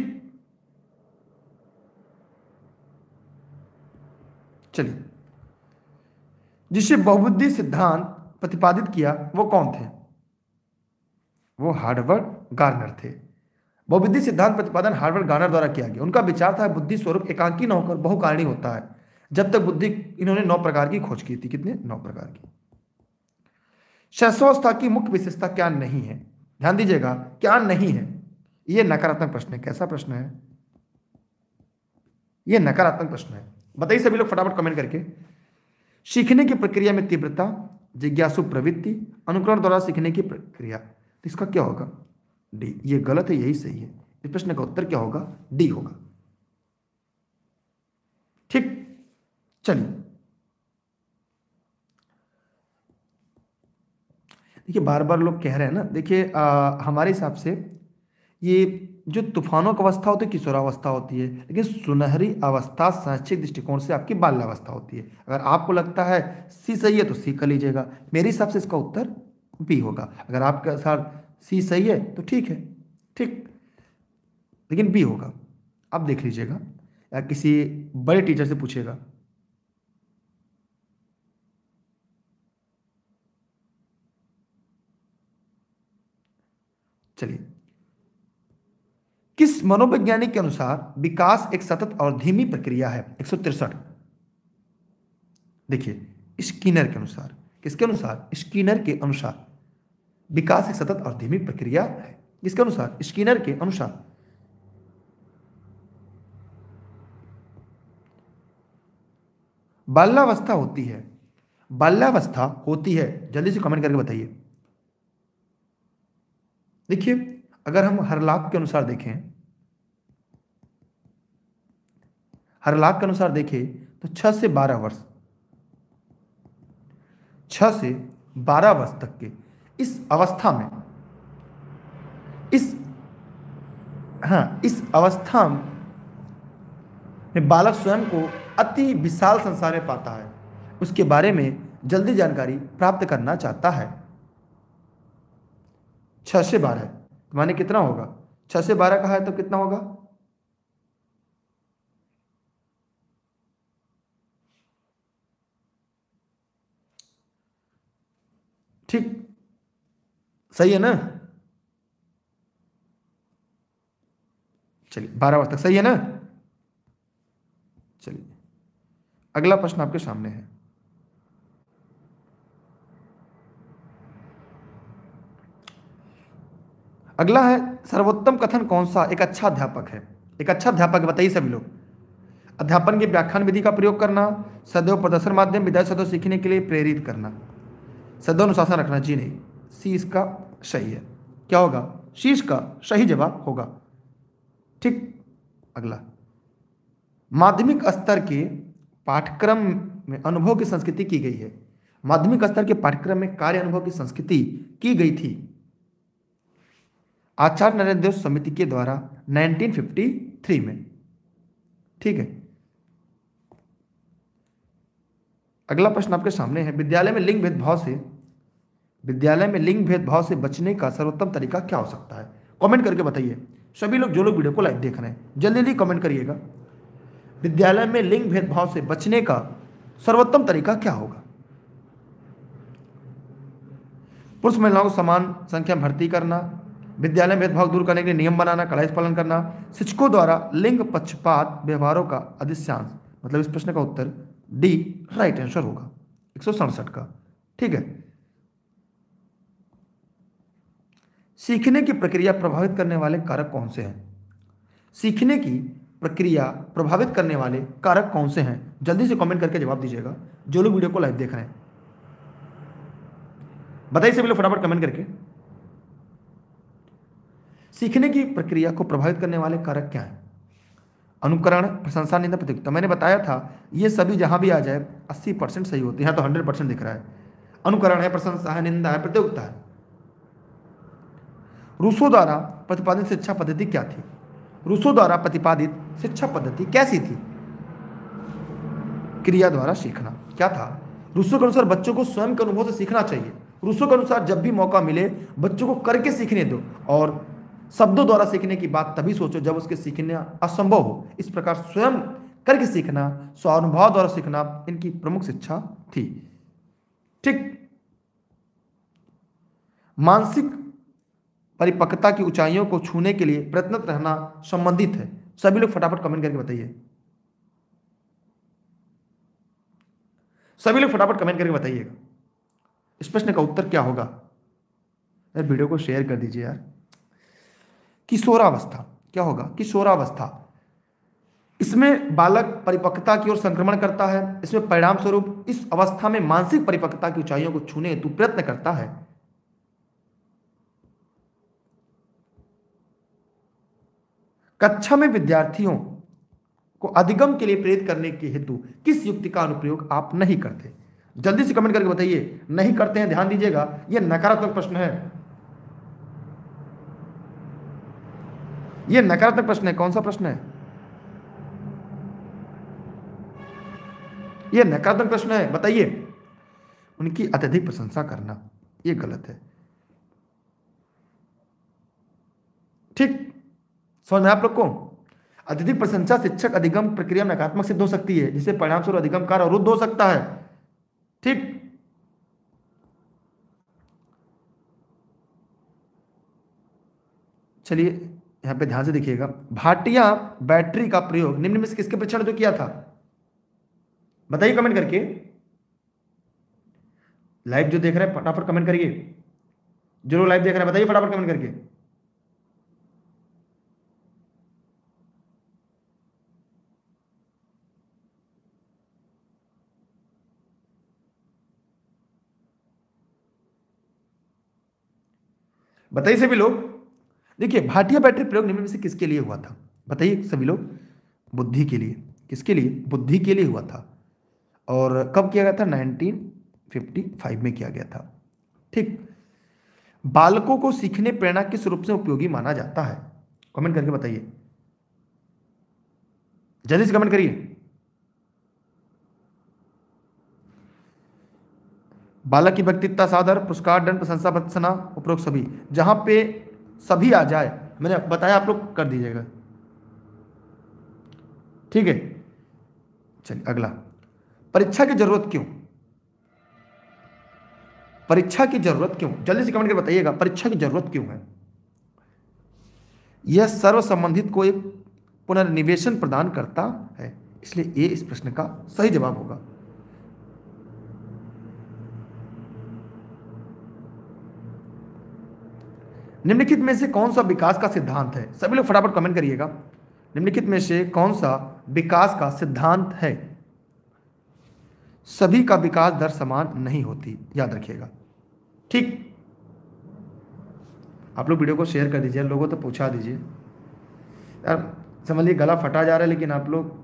चलिए, जिसे बहुबुद्धि सिद्धांत प्रतिपादित किया वो कौन थे? वो हार्वर्ड गार्नर थे। बहुबुद्धि सिद्धांत प्रतिपादन हार्वर्ड गार्नर द्वारा किया गया। उनका विचार था बुद्धि स्वरूप एकांकी न होकर बहुकारणी होता है। जब तक बुद्धि, इन्होंने नौ प्रकार की खोज की थी। कितने? नौ प्रकार की। शैशवावस्था की मुख्य विशेषता क्या नहीं है? ध्यान दीजिएगा, क्या नहीं है? यह नकारात्मक प्रश्न है। कैसा प्रश्न है? यह नकारात्मक प्रश्न है। बताइए सभी लोग फटाफट कमेंट करके। सीखने की प्रक्रिया में तीव्रता, जिज्ञासु प्रवृत्ति, अनुकरण द्वारा सीखने की प्रक्रिया। तो इसका क्या होगा? डी। ये गलत है, यही सही है। इस प्रश्न का उत्तर क्या होगा? डी होगा। ठीक, चलिए, देखिए बार बार लोग कह रहे हैं ना, देखिए हमारे हिसाब से ये जो तूफानों की अवस्था होती है किशोरावस्था होती है, लेकिन सुनहरी अवस्था शैक्षिक दृष्टिकोण से आपकी बाल्यावस्था होती है। अगर आपको लगता है सी सही है तो सी कर लीजिएगा। मेरे हिसाब से इसका उत्तर बी होगा। अगर आपके साथ सी सही है तो ठीक है, ठीक, लेकिन बी होगा। आप देख लीजिएगा या किसी बड़े टीचर से पूछिएगा। चलिए, किस मनोवैज्ञानिक के अनुसार विकास एक सतत और धीमी प्रक्रिया है? एक सौ तिरसठ। देखिए, स्किनर के अनुसार, किसके अनुसार? स्किनर के अनुसार विकास एक सतत और धीमी प्रक्रिया है। किसके अनुसार? स्किनर के अनुसार। बाल्यावस्था होती है, बाल्यावस्था होती है, जल्दी से कमेंट करके बताइए। देखिए, अगर हम हरलाख के अनुसार देखें, हरलाख के अनुसार देखें तो छह से बारह वर्ष, छह से बारह वर्ष तक के इस अवस्था में, इस हाँ इस अवस्था में बालक स्वयं को अति विशाल संसार में पाता है, उसके बारे में जल्दी जानकारी प्राप्त करना चाहता है। छह से बारह माने कितना होगा? छह से बारह का है तो कितना होगा? ठीक, सही है ना? चलिए, बारह वर्ष तक सही है ना? चलिए, अगला प्रश्न आपके सामने है। अगला है, सर्वोत्तम कथन कौन सा एक अच्छा अध्यापक है? एक अच्छा अध्यापक बताइए सभी लोग। अध्यापन की व्याख्यान विधि का प्रयोग करना, सदैव प्रदर्शन माध्यम, विद्यार्थी सदैव सीखने के लिए प्रेरित करना, सदैव अनुशासन रखना। जी नहीं, सी इसका सही है। क्या होगा? सी इसका सही जवाब होगा। ठीक, अगला, माध्यमिक स्तर के पाठ्यक्रम में अनुभव की संस्कृति की गई है। माध्यमिक स्तर के पाठ्यक्रम में कार्य अनुभव की संस्कृति की गई थी आचार्य नरेंद्र देव समिति के द्वारा उन्नीस सौ तिरेपन में। ठीक है, अगला प्रश्न आपके सामने है, विद्यालय में लिंग भेदभाव से विद्यालय में लिंग भेदभाव से बचने का सर्वोत्तम तरीका क्या हो सकता है? कमेंट करके बताइए सभी लोग, जो लोग वीडियो को लाइव देख रहे हैं, जल्दी जल्दी कमेंट करिएगा। विद्यालय में लिंग भेदभाव से बचने का सर्वोत्तम तरीका क्या होगा? पुरुष महिलाओं को समान संख्या में भर्ती करना, विद्यालय में भेदभाव दूर करने के लिए नियम बनाना, कड़ाई से पालन करना, शिक्षकों द्वारा लिंग पक्षपात व्यवहारों का अधिशांश। मतलब इस प्रश्न का उत्तर डी राइट आंसर होगा एक सौ सड़सठ का। ठीक है। सीखने की प्रक्रिया प्रभावित करने वाले कारक कौन से हैं? सीखने की प्रक्रिया प्रभावित करने वाले कारक कौन से हैं? जल्दी से कमेंट करके जवाब दीजिएगा जो लोग वीडियो को लाइव देख रहे हैं। बताइए सभी लोग फटाफट कमेंट करके। सीखने की प्रक्रिया को प्रभावित करने वाले कारक क्या हैं? अनुकरण, प्रशंसा, निंदा, प्रतियोगिता। मैंने बताया था ये सभी जहां भी आ जाए अस्सी परसेंट सही होते हैं। यहाँ तो हंड्रेड परसेंट दिख रहा है। अनुकरण है, प्रशंसा है, निंदा है, प्रतियोगिता है। रूसो द्वारा प्रतिपादित शिक्षा पद्धति क्या थी? रूसो द्वारा प्रतिपादित शिक्षा पद्धति कैसी थी? क्रिया द्वारा सीखना। क्या था? रूसो के अनुसार बच्चों को स्वयं के अनुभव से सीखना चाहिए। रूसो के अनुसार जब भी मौका मिले बच्चों को करके सीखने दो, और शब्दों द्वारा सीखने की बात तभी सोचो जब उसके सीखना असंभव हो। इस प्रकार स्वयं करके सीखना, स्वानुभव द्वारा सीखना इनकी प्रमुख शिक्षा थी। ठीक। मानसिक परिपक्वता की ऊंचाइयों को छूने के लिए प्रयत्नरत रहना संबंधित है। सभी लोग फटाफट कमेंट करके बताइए। सभी लोग फटाफट कमेंट करके बताइएगा इस प्रश्न का उत्तर क्या होगा। यार वीडियो को शेयर कर दीजिए यार। किशोरावस्था क्या होगा? किशोरावस्था, इसमें बालक परिपक्वता की ओर संक्रमण करता है। इसमें परिणाम स्वरूप इस अवस्था में मानसिक परिपक्वता की ऊंचाइयों को छूने हेतु प्रयत्न करता है। कक्षा में विद्यार्थियों को अधिगम के लिए प्रेरित करने के हेतु किस युक्ति का अनुप्रयोग आप नहीं करते? जल्दी से कमेंट करके बताइए। नहीं करते हैं, ध्यान दीजिएगा, यह नकारात्मक प्रश्न है। यह नकारात्मक प्रश्न है। कौन सा प्रश्न है? यह नकारात्मक प्रश्न है, बताइए। उनकी अत्यधिक प्रशंसा करना, यह गलत है। ठीक, समझ में आप लोग को? अत्यधिक प्रशंसा शिक्षक अधिगम प्रक्रिया में नकारात्मक सिद्ध हो सकती है, जिससे परिणाम स्वरूप अधिगम कार्य अवरुद्ध हो सकता है। ठीक। चलिए यहां पे ध्यान से देखिएगा। भाटिया बैटरी का प्रयोग निम्न में से किसके परीक्षण जो किया था? बताइए कमेंट करके। लाइव जो देख रहे हैं फटाफट कमेंट करिए। जो लोग लाइव देख रहे हैं बताइए फटाफट कमेंट करके। बताइए सभी लोग। देखिए भाटिया बैटरी प्रयोग निम्न में से किसके लिए हुआ था? बताइए सभी लोग। बुद्धि के लिए। किसके लिए? बुद्धि के लिए हुआ था। और कब किया गया था? नाइनटीन फिफ्टी फाइव में किया गया था। ठीक। बालकों को सीखने प्रेरणा किस रूप से उपयोगी माना जाता है? कमेंट करके बताइए। जल्दी से कमेंट करिए। बालक की व्यक्तित्व, सादर, पुरस्कार, दंड, प्रशंसा, भर्त्सना, उपरोक्त सभी। जहां पे सभी आ जाए, मैंने बताया, आप लोग कर दीजिएगा। ठीक है। चलिए अगला, परीक्षा की जरूरत क्यों? परीक्षा की जरूरत क्यों? जल्दी से कमेंट करके बताइएगा। परीक्षा की जरूरत क्यों है? यह सर्व संबंधित को एक पुनर्निवेशन प्रदान करता है, इसलिए ये इस प्रश्न का सही जवाब होगा। निम्नलिखित में से कौन सा विकास का सिद्धांत है? सभी लोग फटाफट कमेंट करिएगा। निम्नलिखित में से कौन सा विकास का सिद्धांत है? सभी का विकास दर समान नहीं होती, याद रखिएगा। ठीक। आप लोग वीडियो को शेयर कर दीजिए, लोगों तो पूछा दीजिए यार। समझ लीजिए गला फटा जा रहा है, लेकिन आप लोग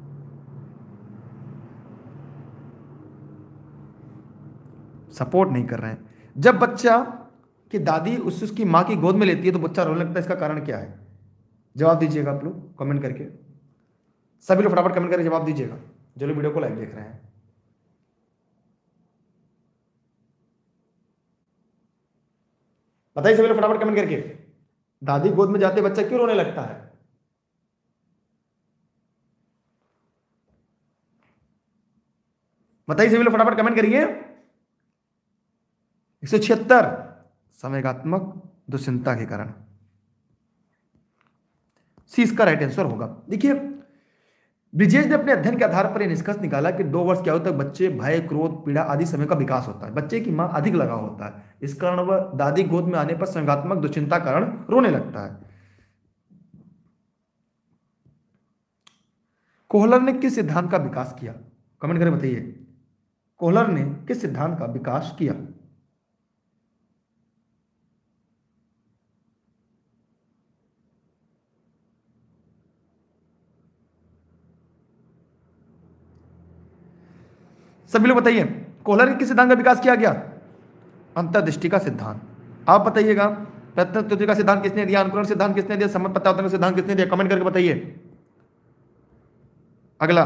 सपोर्ट नहीं कर रहे हैं। जब बच्चा की दादी उस उसकी माँ की गोद में लेती है तो बच्चा रोने लगता है, इसका कारण क्या है? जवाब दीजिएगा आप लोग कमेंट करके। सभी लोग फटाफट कमेंट करके जवाब दीजिएगा जो लोग वीडियो को लाइव देख रहे हैं। बताइए सभी लोग फटाफट कमेंट करके। दादी गोद में जाते बच्चा क्यों रोने लगता है? बताइए सभी लोग फटाफट कमेंट करिए। एक सौ छिहत्तर, संवेगात्मक दुश्चिंता के कारण। सी इसका राइट आंसर होगा। देखिए, ब्रिजेश ने अपने अध्ययन के आधार पर यह निष्कर्ष निकाला कि दो वर्ष की आयु तक बच्चे भय, क्रोध, पीड़ा आदि समय का विकास होता है। बच्चे की मां अधिक लगाव होता है, इस कारण वह दादी गोद में आने पर संवेगात्मक दुश्चिंता कारण रोने लगता है। कोहलर ने किस सिद्धांत का विकास किया? कमेंट करके बताइए, कोहलर ने किस सिद्धांत का विकास किया? सभी लोग बताइए, कोहलर के किस सिद्धांत का विकास किया गया? अंतर्दृष्टि का सिद्धांत। आप बताइएगा, प्रत्यक्ष का सिद्धांत किसने दिया? अनुकरण सिद्धांत किसने दिया? सम्मत प्रत्यावर्तन का सिद्धांत किसने दिया? कमेंट करके बताइए। अगला,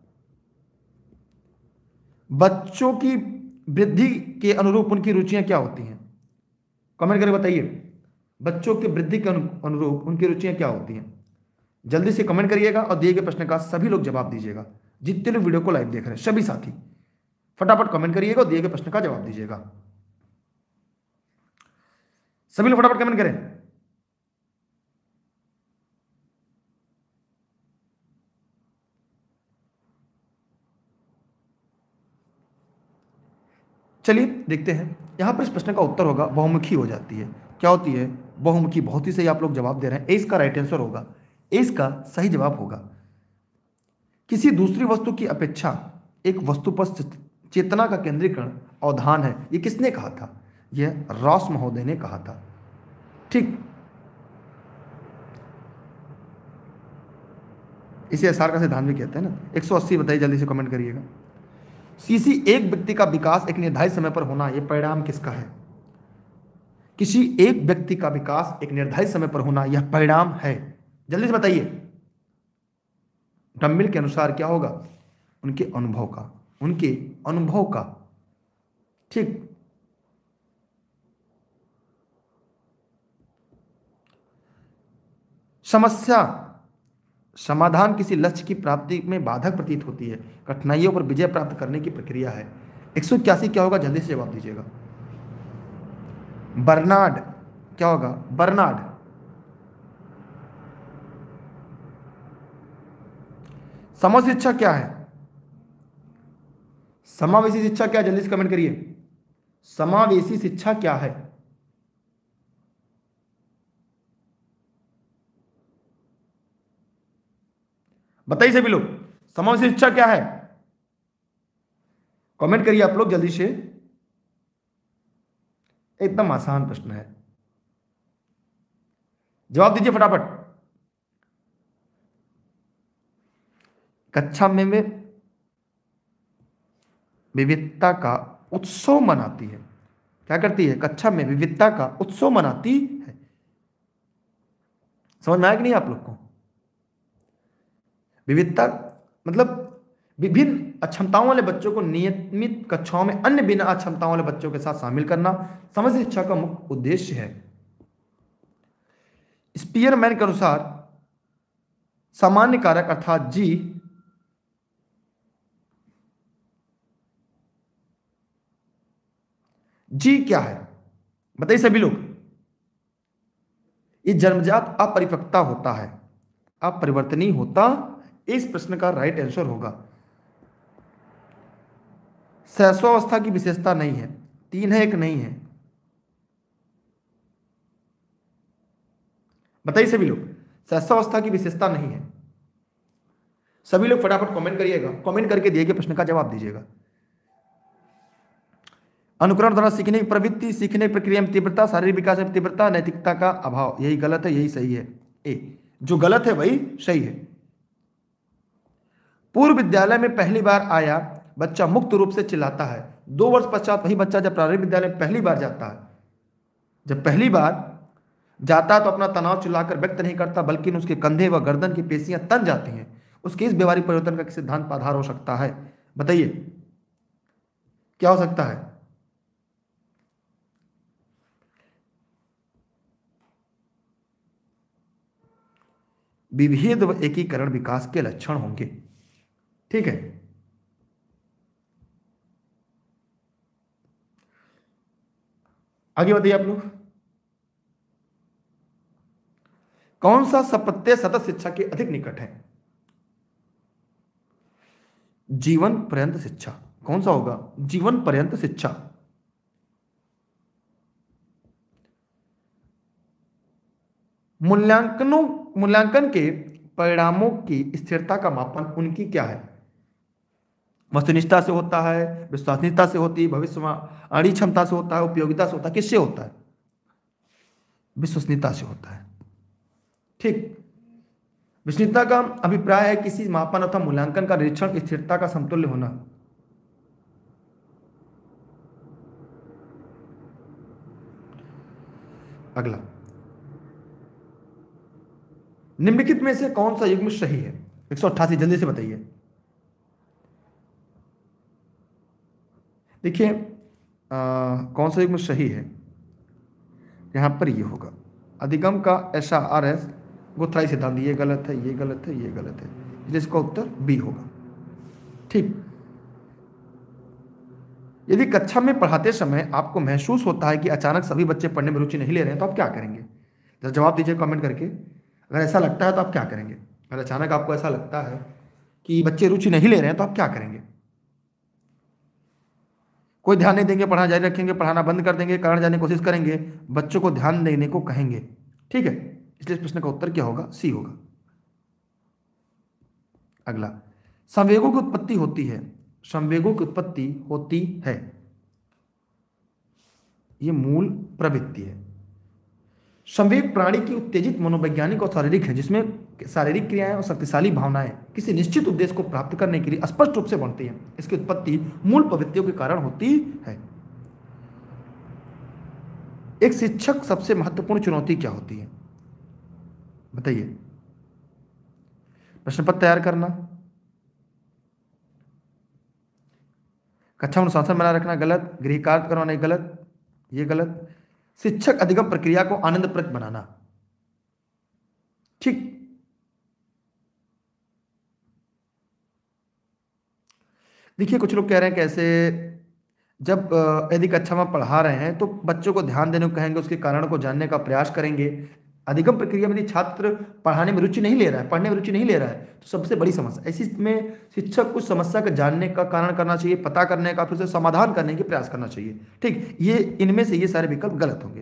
बच्चों की वृद्धि के अनुरूप उनकी रुचियां क्या होती हैं? कमेंट करके बताइए, बच्चों की वृद्धि के अनुरूप उनकी रुचियां क्या होती हैं? जल्दी से कमेंट करिएगा और दिए गए प्रश्न का सभी लोग जवाब दीजिएगा। जितने लोग वीडियो को लाइव देख रहे हैं सभी साथी फटाफट कमेंट करिएगा और दिए गए प्रश्न का जवाब दीजिएगा। सभी लोग फटाफट कमेंट करें। चलिए देखते हैं, यहां पर इस प्रश्न का उत्तर होगा बहुमुखी हो जाती है। क्या होती है? बहुमुखी। बहुत ही सही आप लोग जवाब दे रहे हैं। ए इसका राइट आंसर होगा। ए इसका सही जवाब होगा। किसी दूसरी वस्तु की अपेक्षा एक वस्तु पर चेतना का केंद्रीकरण अवधान है, ये किसने कहा था? यह रॉस महोदय ने कहा था। ठीक, इसे एसआर का सिद्धांत भी कहते हैं ना। एक सौ अस्सी बताइए, जल्दी से कमेंट करिएगा। सीसी एक व्यक्ति का विकास एक निर्धारित समय पर होना, यह परिणाम किसका है? किसी एक व्यक्ति का विकास एक निर्धारित समय पर होना, यह परिणाम है। जल्दी से बताइए, डम्बिल के अनुसार क्या होगा? उनके अनुभव का। उनके अनुभव का। ठीक, समस्या समाधान किसी लक्ष्य की प्राप्ति में बाधक प्रतीत होती है, कठिनाइयों पर विजय प्राप्त करने की प्रक्रिया है। एक सौ इक्यासी क्या होगा? जल्दी से जवाब दीजिएगा। बर्नार्ड। क्या होगा? बर्नार्ड। समावेशी शिक्षा क्या है? समावेशी शिक्षा क्या? जल्दी से कमेंट करिए, समावेशी शिक्षा क्या है? बताइए सभी लोग, समावेशी शिक्षा क्या है? कमेंट करिए आप लोग जल्दी से। एकदम आसान प्रश्न है, जवाब दीजिए फटाफट। कक्षा में वे विविधता का उत्सव मनाती है। क्या करती है? कक्षा में विविधता का उत्सव मनाती है। समझ में आया कि नहीं आप लोग को? विविधता मतलब विभिन्न अक्षमताओं वाले बच्चों को नियमित कक्षाओं में अन्य बिना अक्षमताओं वाले बच्चों के साथ शामिल करना समावेशी शिक्षा का मुख्य उद्देश्य है। स्पीयरमैन के अनुसार सामान्य कारक अर्थात जी जी क्या है? बताइए सभी लोग। ये जन्मजात अपरिपक्वता होता है, अपरिवर्तनीय होता। इस प्रश्न का राइट आंसर होगा। शैशवावस्था की विशेषता नहीं है। तीन है, एक नहीं है। बताइए सभी लोग, शैशवावस्था की विशेषता नहीं है। सभी लोग फटाफट कमेंट करिएगा, कमेंट करके दिए गए प्रश्न का जवाब दीजिएगा। अनुकरण द्वारा सीखने की प्रवृत्ति, सीखने की प्रक्रिया में तीव्रता, शारीरिक विकास में तीव्रता, नैतिकता का अभाव। यही गलत है, यही सही है। ए, जो गलत है वही सही है। पूर्व विद्यालय में पहली बार आया बच्चा मुक्त रूप से चिल्लाता है। दो वर्ष पश्चात वही बच्चा जब प्रारंभिक विद्यालय में पहली बार जाता है, जब पहली बार जाता है तो अपना तनाव चिल्लाकर व्यक्त नहीं करता, बल्कि उसके कंधे व गर्दन की पेशियां तन जाती हैं। उसके इस व्यवहारिक परिवर्तन का सिद्धांत पर आधार हो सकता है? बताइए क्या हो सकता है? विभेद व एकीकरण विकास के लक्षण होंगे। ठीक है, आगे बताइए आप लोग, कौन सा सपत्य सतत शिक्षा के अधिक निकट है? जीवन पर्यंत शिक्षा। कौन सा होगा? जीवन पर्यंत शिक्षा। मूल्यांकनों मूल्यांकन के परिणामों की स्थिरता का मापन उनकी क्या है? वस्तुनिष्ठता से होता है, विश्वसनीयता से होती है, भविष्यवाणी क्षमता से होता है, उपयोगिता से होता है, किससे होता है? विश्वसनीयता से होता है। ठीक। विश्वसनीयता का अभिप्राय है किसी मापन अथवा मूल्यांकन का निरीक्षण स्थिरता का समतुल्य होना। अगला, निम्नलिखित में से कौन सा युग्म सही है? एक सौ अट्ठासी, जल्दी से बताइए। देखिए कौन सा युग्म सही है, यहां पर ये होगा अधिगम का ऐसा आर एस गुथराई सिद्धांत। ये गलत है, ये गलत है, ये गलत है, इसलिए इसका उत्तर बी होगा। ठीक। यदि कक्षा में पढ़ाते समय आपको महसूस होता है कि अचानक सभी बच्चे पढ़ने में रुचि नहीं ले रहे हैं तो आप क्या करेंगे? जरा जवाब दीजिए कमेंट करके। अगर ऐसा लगता है तो आप क्या करेंगे? अगर अचानक आपको ऐसा लगता है कि बच्चे रुचि नहीं ले रहे हैं तो आप क्या करेंगे? कोई ध्यान नहीं देंगे, पढ़ाना जारी रखेंगे, पढ़ाना बंद कर देंगे, कारण जानने की कोशिश करेंगे, बच्चों को ध्यान देने को कहेंगे। ठीक है, इसलिए इस प्रश्न का उत्तर क्या होगा? सी होगा। अगला, संवेगों की उत्पत्ति होती है। संवेगों की उत्पत्ति होती है, यह मूल प्रवृत्ति है। संवेग प्राणी की उत्तेजित मनोवैज्ञानिक और शारीरिक है, जिसमें शारीरिक क्रियाएं और शक्तिशाली भावनाएं किसी निश्चित उद्देश्य को प्राप्त करने के लिए स्पष्ट रूप से बनती हैं। इसकी उत्पत्ति मूल प्रवृत्तियों के कारण होती है। एक शिक्षक सबसे महत्वपूर्ण चुनौती क्या होती है? बताइए। प्रश्न पत्र तैयार करना, कक्षा में अनुशासन बनाए रखना गलत, गृह कार्य करवाना गलत, ये गलत। शिक्षक अधिगम प्रक्रिया को आनंदप्रद बनाना। ठीक। देखिए कुछ लोग कह रहे हैं कैसे, जब यदि कक्षा में पढ़ा रहे हैं तो बच्चों को ध्यान देने को कहेंगे, उसके कारण को जानने का प्रयास करेंगे। अधिगम प्रक्रिया में यदि छात्र पढ़ाने में रुचि नहीं ले रहा है, पढ़ने में रुचि नहीं ले रहा है, तो सबसे बड़ी समस्या ऐसी में शिक्षक कुछ समस्या का जानने का कारण करना चाहिए, पता करने का, फिर उसे समाधान करने के प्रयास करना चाहिए। ठीक, ये इनमें से ये सारे विकल्प गलत होंगे।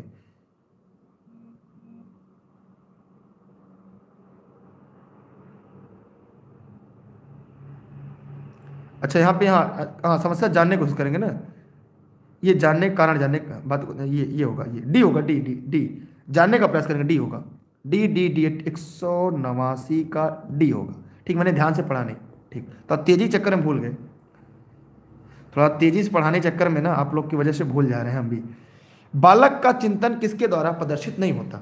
अच्छा यहाँ पे, हाँ हाँ समस्या जानने की कोशिश करेंगे ना, ये जानने का कारण, जानने का बात, ये ये होगा, ये डी होगा, डी डी डी जानने का प्रयास करेंगे, डी होगा, डी डी डी एक सौ नवासी का डी होगा। ठीक, मैंने ध्यान से पढ़ा नहीं। ठीक, तो तेजी चक्कर में भूल गए, थोड़ा तेजी से पढ़ाने चक्कर में ना आप लोग की वजह से भूल जा रहे हैं हम भी। बालक का चिंतन किसके द्वारा प्रदर्शित नहीं होता?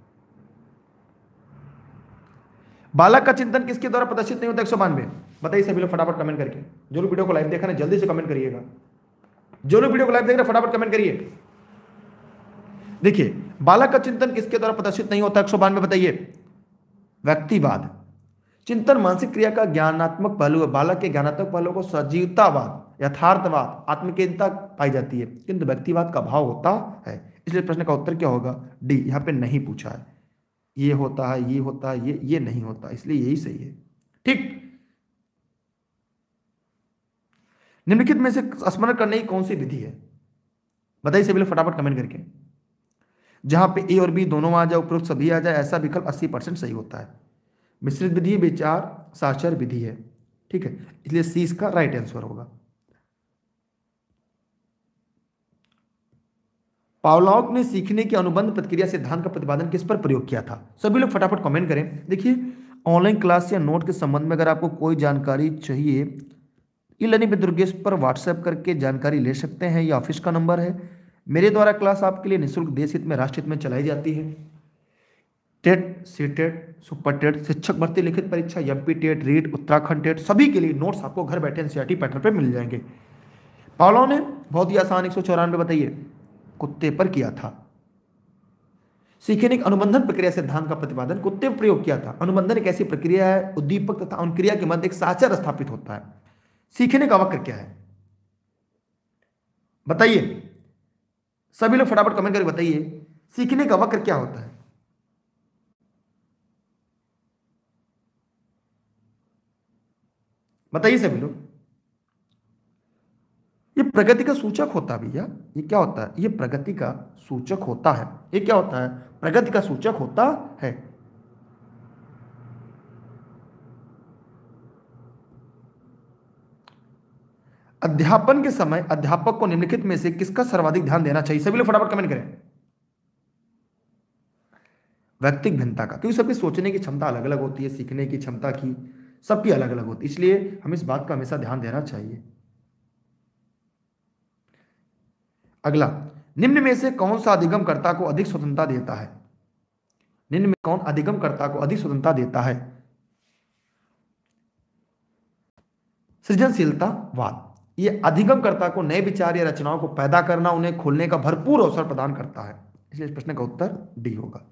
बालक का चिंतन किसके द्वारा प्रदर्शित नहीं होता? एक सौ बानवे। बताइए सभी लोग फटाफट कमेंट करके। जो लोग वीडियो को लाइव देख रहे हैं जल्दी से कमेंट करिएगा। जो लोग वीडियो को लाइव देख रहे हैं फटाफट कमेंट करिए। देखिए बालक का चिंतन किसके द्वारा प्रदर्शित नहीं होता? एक सौ बानवे बताइए। व्यक्तिवाद। चिंतन मानसिक क्रिया का ज्ञानात्मक पहलू है। बालक के ज्ञानात्मक पहलू को सजीवतावाद, यथार्थवाद, आत्मकेंद्रिता पाई जाती है, किंतु व्यक्तिवाद का भाव होता है। इसलिए प्रश्न का उत्तर क्या होगा? डी। यहां पे नहीं पूछा है, ये होता है, ये होता है, ये ये नहीं होता, इसलिए यही सही है। ठीक, निम्नलिखित में से स्मरण करने की कौन सी विधि है? बताइए सभी लोग फटाफट कमेंट करके। जहां पे ए और बी दोनों आ जाए, उपरोक्त सभी आ जाए, ऐसा विकल्प अस्सी परसेंट सही होता है। मिश्रित विधि विचार साक्षर विधि है। ठीक है, इसलिए सी इसका राइट आंसर होगा। पावलोव ने सीखने की अनुबंध प्रतिक्रिया सिद्धांत का प्रतिपादन किस पर प्रयोग किया था? सभी लोग फटाफट कमेंट करें। देखिए ऑनलाइन क्लास या नोट के संबंध में अगर आपको कोई जानकारी चाहिए, ई लर्निंग विद दुर्गेश पर व्हाट्सएप करके जानकारी ले सकते हैं। ये ऑफिस का नंबर है। मेरे द्वारा क्लास आपके लिए निःशुल्क देश हित में, राष्ट्र हित में चलाई जाती है। TET, C TET, super TET, शिक्षक भर्ती लिखित परीक्षा, MP TET, REET, Uttarakhand TET, सभी के लिए नोट्स आपको घर बैठे एनसीईआरटी पैटर्न पे मिल जाएंगे। पावलोव ने बहुत ही आसान एक सौ चौरानवे बताइए कुत्ते पर किया था। सीखने की अनुबंधन प्रक्रिया सिद्धांत का प्रतिपादन कुत्ते पर प्रयोग किया था। अनुबंधन एक ऐसी प्रक्रिया है, उद्दीपक तथा उन क्रिया के मध्य एक साचर स्थापित होता है। सीखने का वक्र क्या है? बताइए। सभी लोग फटाफट कमेंट करके बताइए सीखने का वक्र क्या होता है। बताइए सभी लोग। ये प्रगति का सूचक होता है भैया। ये क्या होता है? ये प्रगति का सूचक होता है। ये क्या होता है? प्रगति का सूचक होता है। अध्यापन के समय अध्यापक को निम्नलिखित में से किसका सर्वाधिक ध्यान देना चाहिए? सभी लोग फटाफट कमेंट करें। व्यक्तिगत भिन्नता का, क्योंकि सबकी सोचने की क्षमता अलग अलग होती है, सीखने की क्षमता की सबकी अलग अलग होती है, इसलिए हमें इस बात का हमेशा ध्यान देना चाहिए। अगला, निम्न में से कौन सा अधिगमकर्ता को अधिक स्वतंत्रता देता है? निम्न में कौन अधिगमकर्ता को अधिक स्वतंत्रता देता है? सृजनशीलतावाद। ये अधिगमकर्ता को नए विचार या रचनाओं को पैदा करना, उन्हें खोलने का भरपूर अवसर प्रदान करता है, इसलिए इस प्रश्न का उत्तर डी होगा।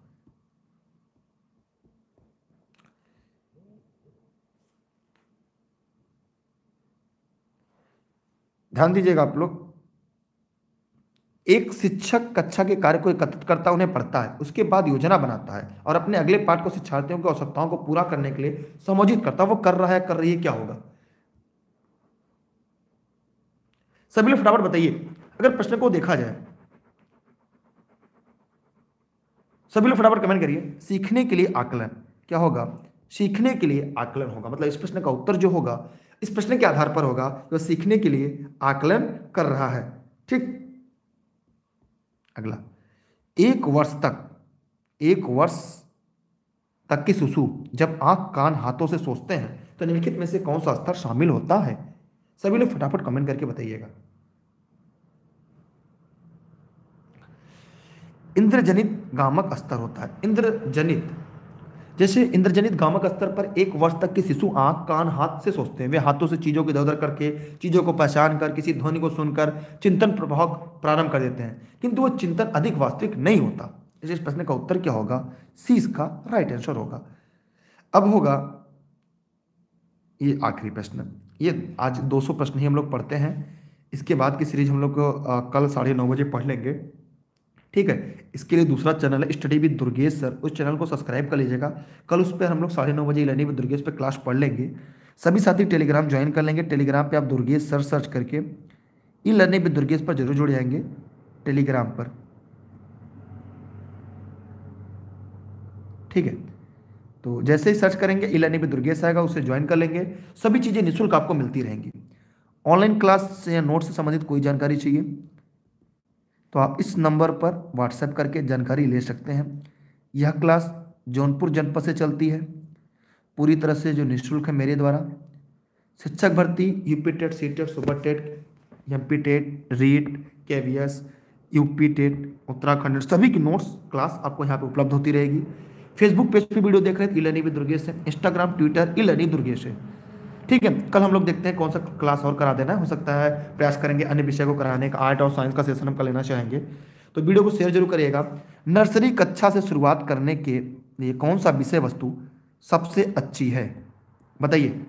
ध्यान दीजिएगा आप लोग। एक शिक्षक कक्षा के कार्य को एकत्रित करता, उन्हें पढ़ता है, उसके बाद योजना बनाता है और अपने अगले पाठ को शिक्षार्थियों की आवश्यकताओं को पूरा करने के लिए समायोजित करता है। वो कर रहा है, कर रही है, क्या होगा? सभी लोग फटाफट बताइए। अगर प्रश्न को देखा जाए, सभी लोग फटाफट कमेंट करिए। सीखने के लिए आकलन क्या होगा? सीखने के लिए आकलन होगा। मतलब इस प्रश्न का उत्तर जो होगा इस प्रश्न के आधार पर होगा, जो सीखने के लिए आकलन कर रहा है। ठीक। अगला, एक वर्ष तक एक वर्ष तक की शिशु जब आंख कान हाथों से सोचते हैं तो निम्नलिखित में से कौन सा स्तर शामिल होता है? सभी लोग फटाफट कमेंट करके बताइएगा। इंद्रजनित गामक स्तर होता है। इंद्रजनित, जैसे इंद्रजनित गामक स्तर पर एक वर्ष तक के शिशु आंख कान हाथ से सोचते हैं। वे हाथों से चीजों को इधर उधर करके, चीजों को पहचान कर, किसी ध्वनि को सुनकर चिंतन प्रभाव प्रारंभ कर देते हैं, किंतु वो चिंतन अधिक वास्तविक नहीं होता। इस प्रश्न का उत्तर क्या होगा? सी इसका राइट आंसर होगा। अब होगा ये आखिरी प्रश्न। ये आज दो सौ प्रश्न ही हम लोग पढ़ते हैं, इसके बाद की सीरीज हम लोग कल साढ़े नौ बजे पढ़ लेंगे। ठीक है। इसके लिए दूसरा चैनल है स्टडी विद दुर्गेश सर, उस चैनल को सब्सक्राइब कर लीजिएगा। कल उस पर हम लोग साढ़े नौ बजे लर्निंग विद दुर्गेश पे क्लास पढ़ लेंगे। सभी साथी टेलीग्राम ज्वाइन कर लेंगे। टेलीग्राम पे आप दुर्गेश सर सर्च करके ई लर्निंग विद दुर्गेश पर जरूर जुड़ जाएंगे टेलीग्राम पर। ठीक है। तो जैसे ही सर्च करेंगे ई लर्निंग विद दुर्गेश आएगा, उससे ज्वाइन कर लेंगे। सभी चीज़ें निःशुल्क आपको मिलती रहेंगी। ऑनलाइन क्लास या नोट से संबंधित कोई जानकारी चाहिए तो आप इस नंबर पर व्हाट्सएप करके जानकारी ले सकते हैं। यह क्लास जौनपुर जनपद से चलती है, पूरी तरह से जो निःशुल्क है मेरे द्वारा। शिक्षक भर्ती, UP TET, C TET, super TET, MP TET, REET, KVS, UP TET, Uttarakhand, सभी की नोट्स क्लास आपको यहाँ पे उपलब्ध होती रहेगी। फेसबुक पेज पे वीडियो देख रहे हैं ई लर्निंग विद दुर्गेश है, Instagram, Twitter e learning Durgesh है। ठीक है। कल हम लोग देखते हैं कौन सा क्लास और करा देना है। हो सकता है प्रयास करेंगे अन्य विषय को कराने का, आर्ट और साइंस का सेशन हम कर लेना चाहेंगे। तो वीडियो को शेयर जरूर करिएगा। नर्सरी कक्षा से शुरुआत करने के लिए कौन सा विषय वस्तु सबसे अच्छी है? बताइए।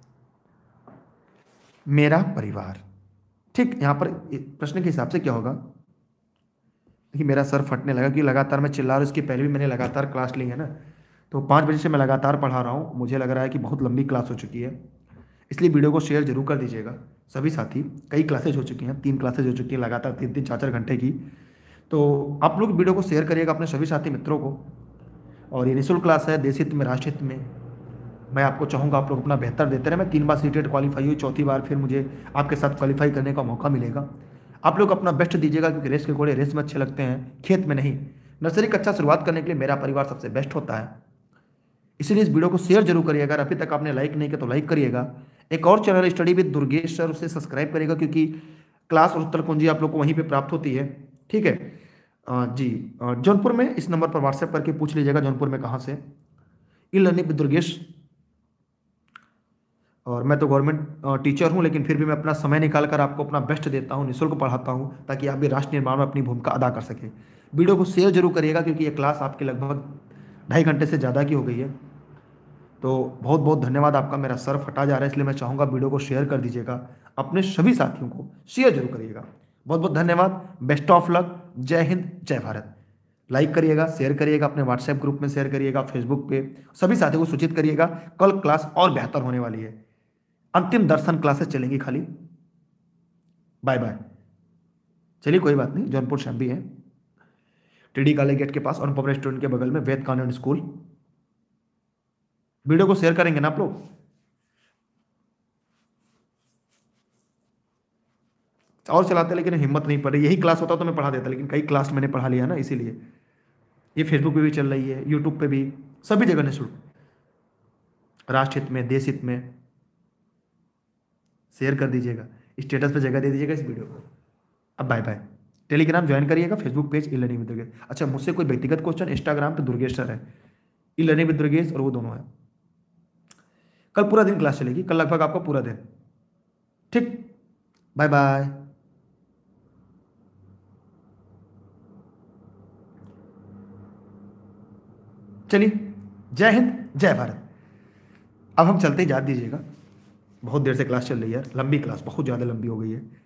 मेरा परिवार। ठीक। यहाँ पर प्रश्न के हिसाब से क्या होगा? देखिए मेरा सर फटने लगा कि लगातार मैं चिल्ला रहा हूँ। इसके पहले भी मैंने लगातार क्लास ली है ना, तो पाँच बजे से मैं लगातार पढ़ा रहा हूँ। मुझे लग रहा है कि बहुत लंबी क्लास हो चुकी है, इसलिए वीडियो को शेयर जरूर कर दीजिएगा सभी साथी। कई क्लासेज हो चुकी हैं, तीन क्लासेज हो चुकी हैं लगातार तीन तीन चार चार घंटे की। तो आप लोग वीडियो को शेयर करिएगा अपने सभी साथी मित्रों को। और ये निःशुल्क क्लास है, देश हित में, राष्ट्र हित में। मैं आपको चाहूँगा आप लोग अपना बेहतर देते रहे। मैं तीन बार सीटेट क्वालिफाई हुई, चौथी बार फिर मुझे आपके साथ क्वालिफाई करने का मौका मिलेगा। आप लोग अपना बेस्ट दीजिएगा, क्योंकि रेस के घोड़े रेस में अच्छे लगते हैं, खेत में नहीं। नर्सरी कक्षा शुरुआत करने के लिए मेरा परिवार सबसे बेस्ट होता है, इसलिए इस वीडियो को शेयर जरूर करिएगा। अगर अभी तक आपने लाइक नहीं किया तो लाइक करिएगा। एक और channel study with Durgesh sir, उसे सब्सक्राइब करिएगा, क्योंकि क्लास और उत्तर कुंजी आप लोग को वहीं पे प्राप्त होती है। ठीक है जी। जौनपुर में इस नंबर पर व्हाट्सएप करके पूछ लीजिएगा जौनपुर में कहाँ से। E learning with Durgesh. और मैं तो गवर्नमेंट टीचर हूँ, लेकिन फिर भी मैं अपना समय निकाल कर आपको अपना बेस्ट देता हूँ, निःशुल्क पढ़ाता हूँ, ताकि आप भी राष्ट्र निर्माण में अपनी भूमिका अदा कर सकें। वीडियो को शेयर जरूर करिएगा, क्योंकि ये क्लास आपके लगभग ढाई घंटे से ज़्यादा की हो गई है। तो बहुत बहुत धन्यवाद आपका। मेरा सर फटा जा रहा है, इसलिए मैं चाहूँगा वीडियो को शेयर कर दीजिएगा, अपने सभी साथियों को शेयर जरूर करिएगा। बहुत बहुत धन्यवाद। Best of luck. जय हिंद जय भारत। लाइक करिएगा, शेयर करिएगा, अपने व्हाट्सएप ग्रुप में शेयर करिएगा, फेसबुक पे सभी साथियों को सूचित करिएगा। कल क्लास और बेहतर होने वाली है। अंतिम दर्शन क्लासेस चलेंगी खाली। Bye bye. चलिए कोई बात नहीं, जौनपुर शैम भी है, टीडी काले गेट के पास अनुपम रेस्टोरेंट के बगल में वेद कॉन्वेंट स्कूल। वीडियो को शेयर करेंगे ना आप लोग? और चलाते, लेकिन हिम्मत नहीं पड़ रही। यही क्लास होता तो मैं पढ़ा देता, लेकिन कई क्लास मैंने पढ़ा लिया ना, इसीलिए। ये फेसबुक पे भी चल रही है, यूट्यूब पे भी, सभी जगह निःशुल्क। राष्ट्र हित में, देश हित में शेयर कर दीजिएगा, स्टेटस पे जगह दे दीजिएगा इस वीडियो को। अब बाय बाय। टेलीग्राम ज्वाइन करिएगा, Facebook page e learning with Durgesh. अच्छा, मुझसे कोई व्यक्तिगत क्वेश्चन इंस्टाग्राम पे दुर्गेश सर है, ई लर्निंग विद दुर्गेश, और वो दोनों है। कल पूरा दिन क्लास चलेगी, कल लगभग आपका पूरा दिन। ठीक, बाय बाय। चलिए, जय हिंद जय भारत। अब हम चलते ही, याद दीजिएगा, बहुत देर से क्लास चल रही है, लंबी क्लास, बहुत ज़्यादा लंबी हो गई है।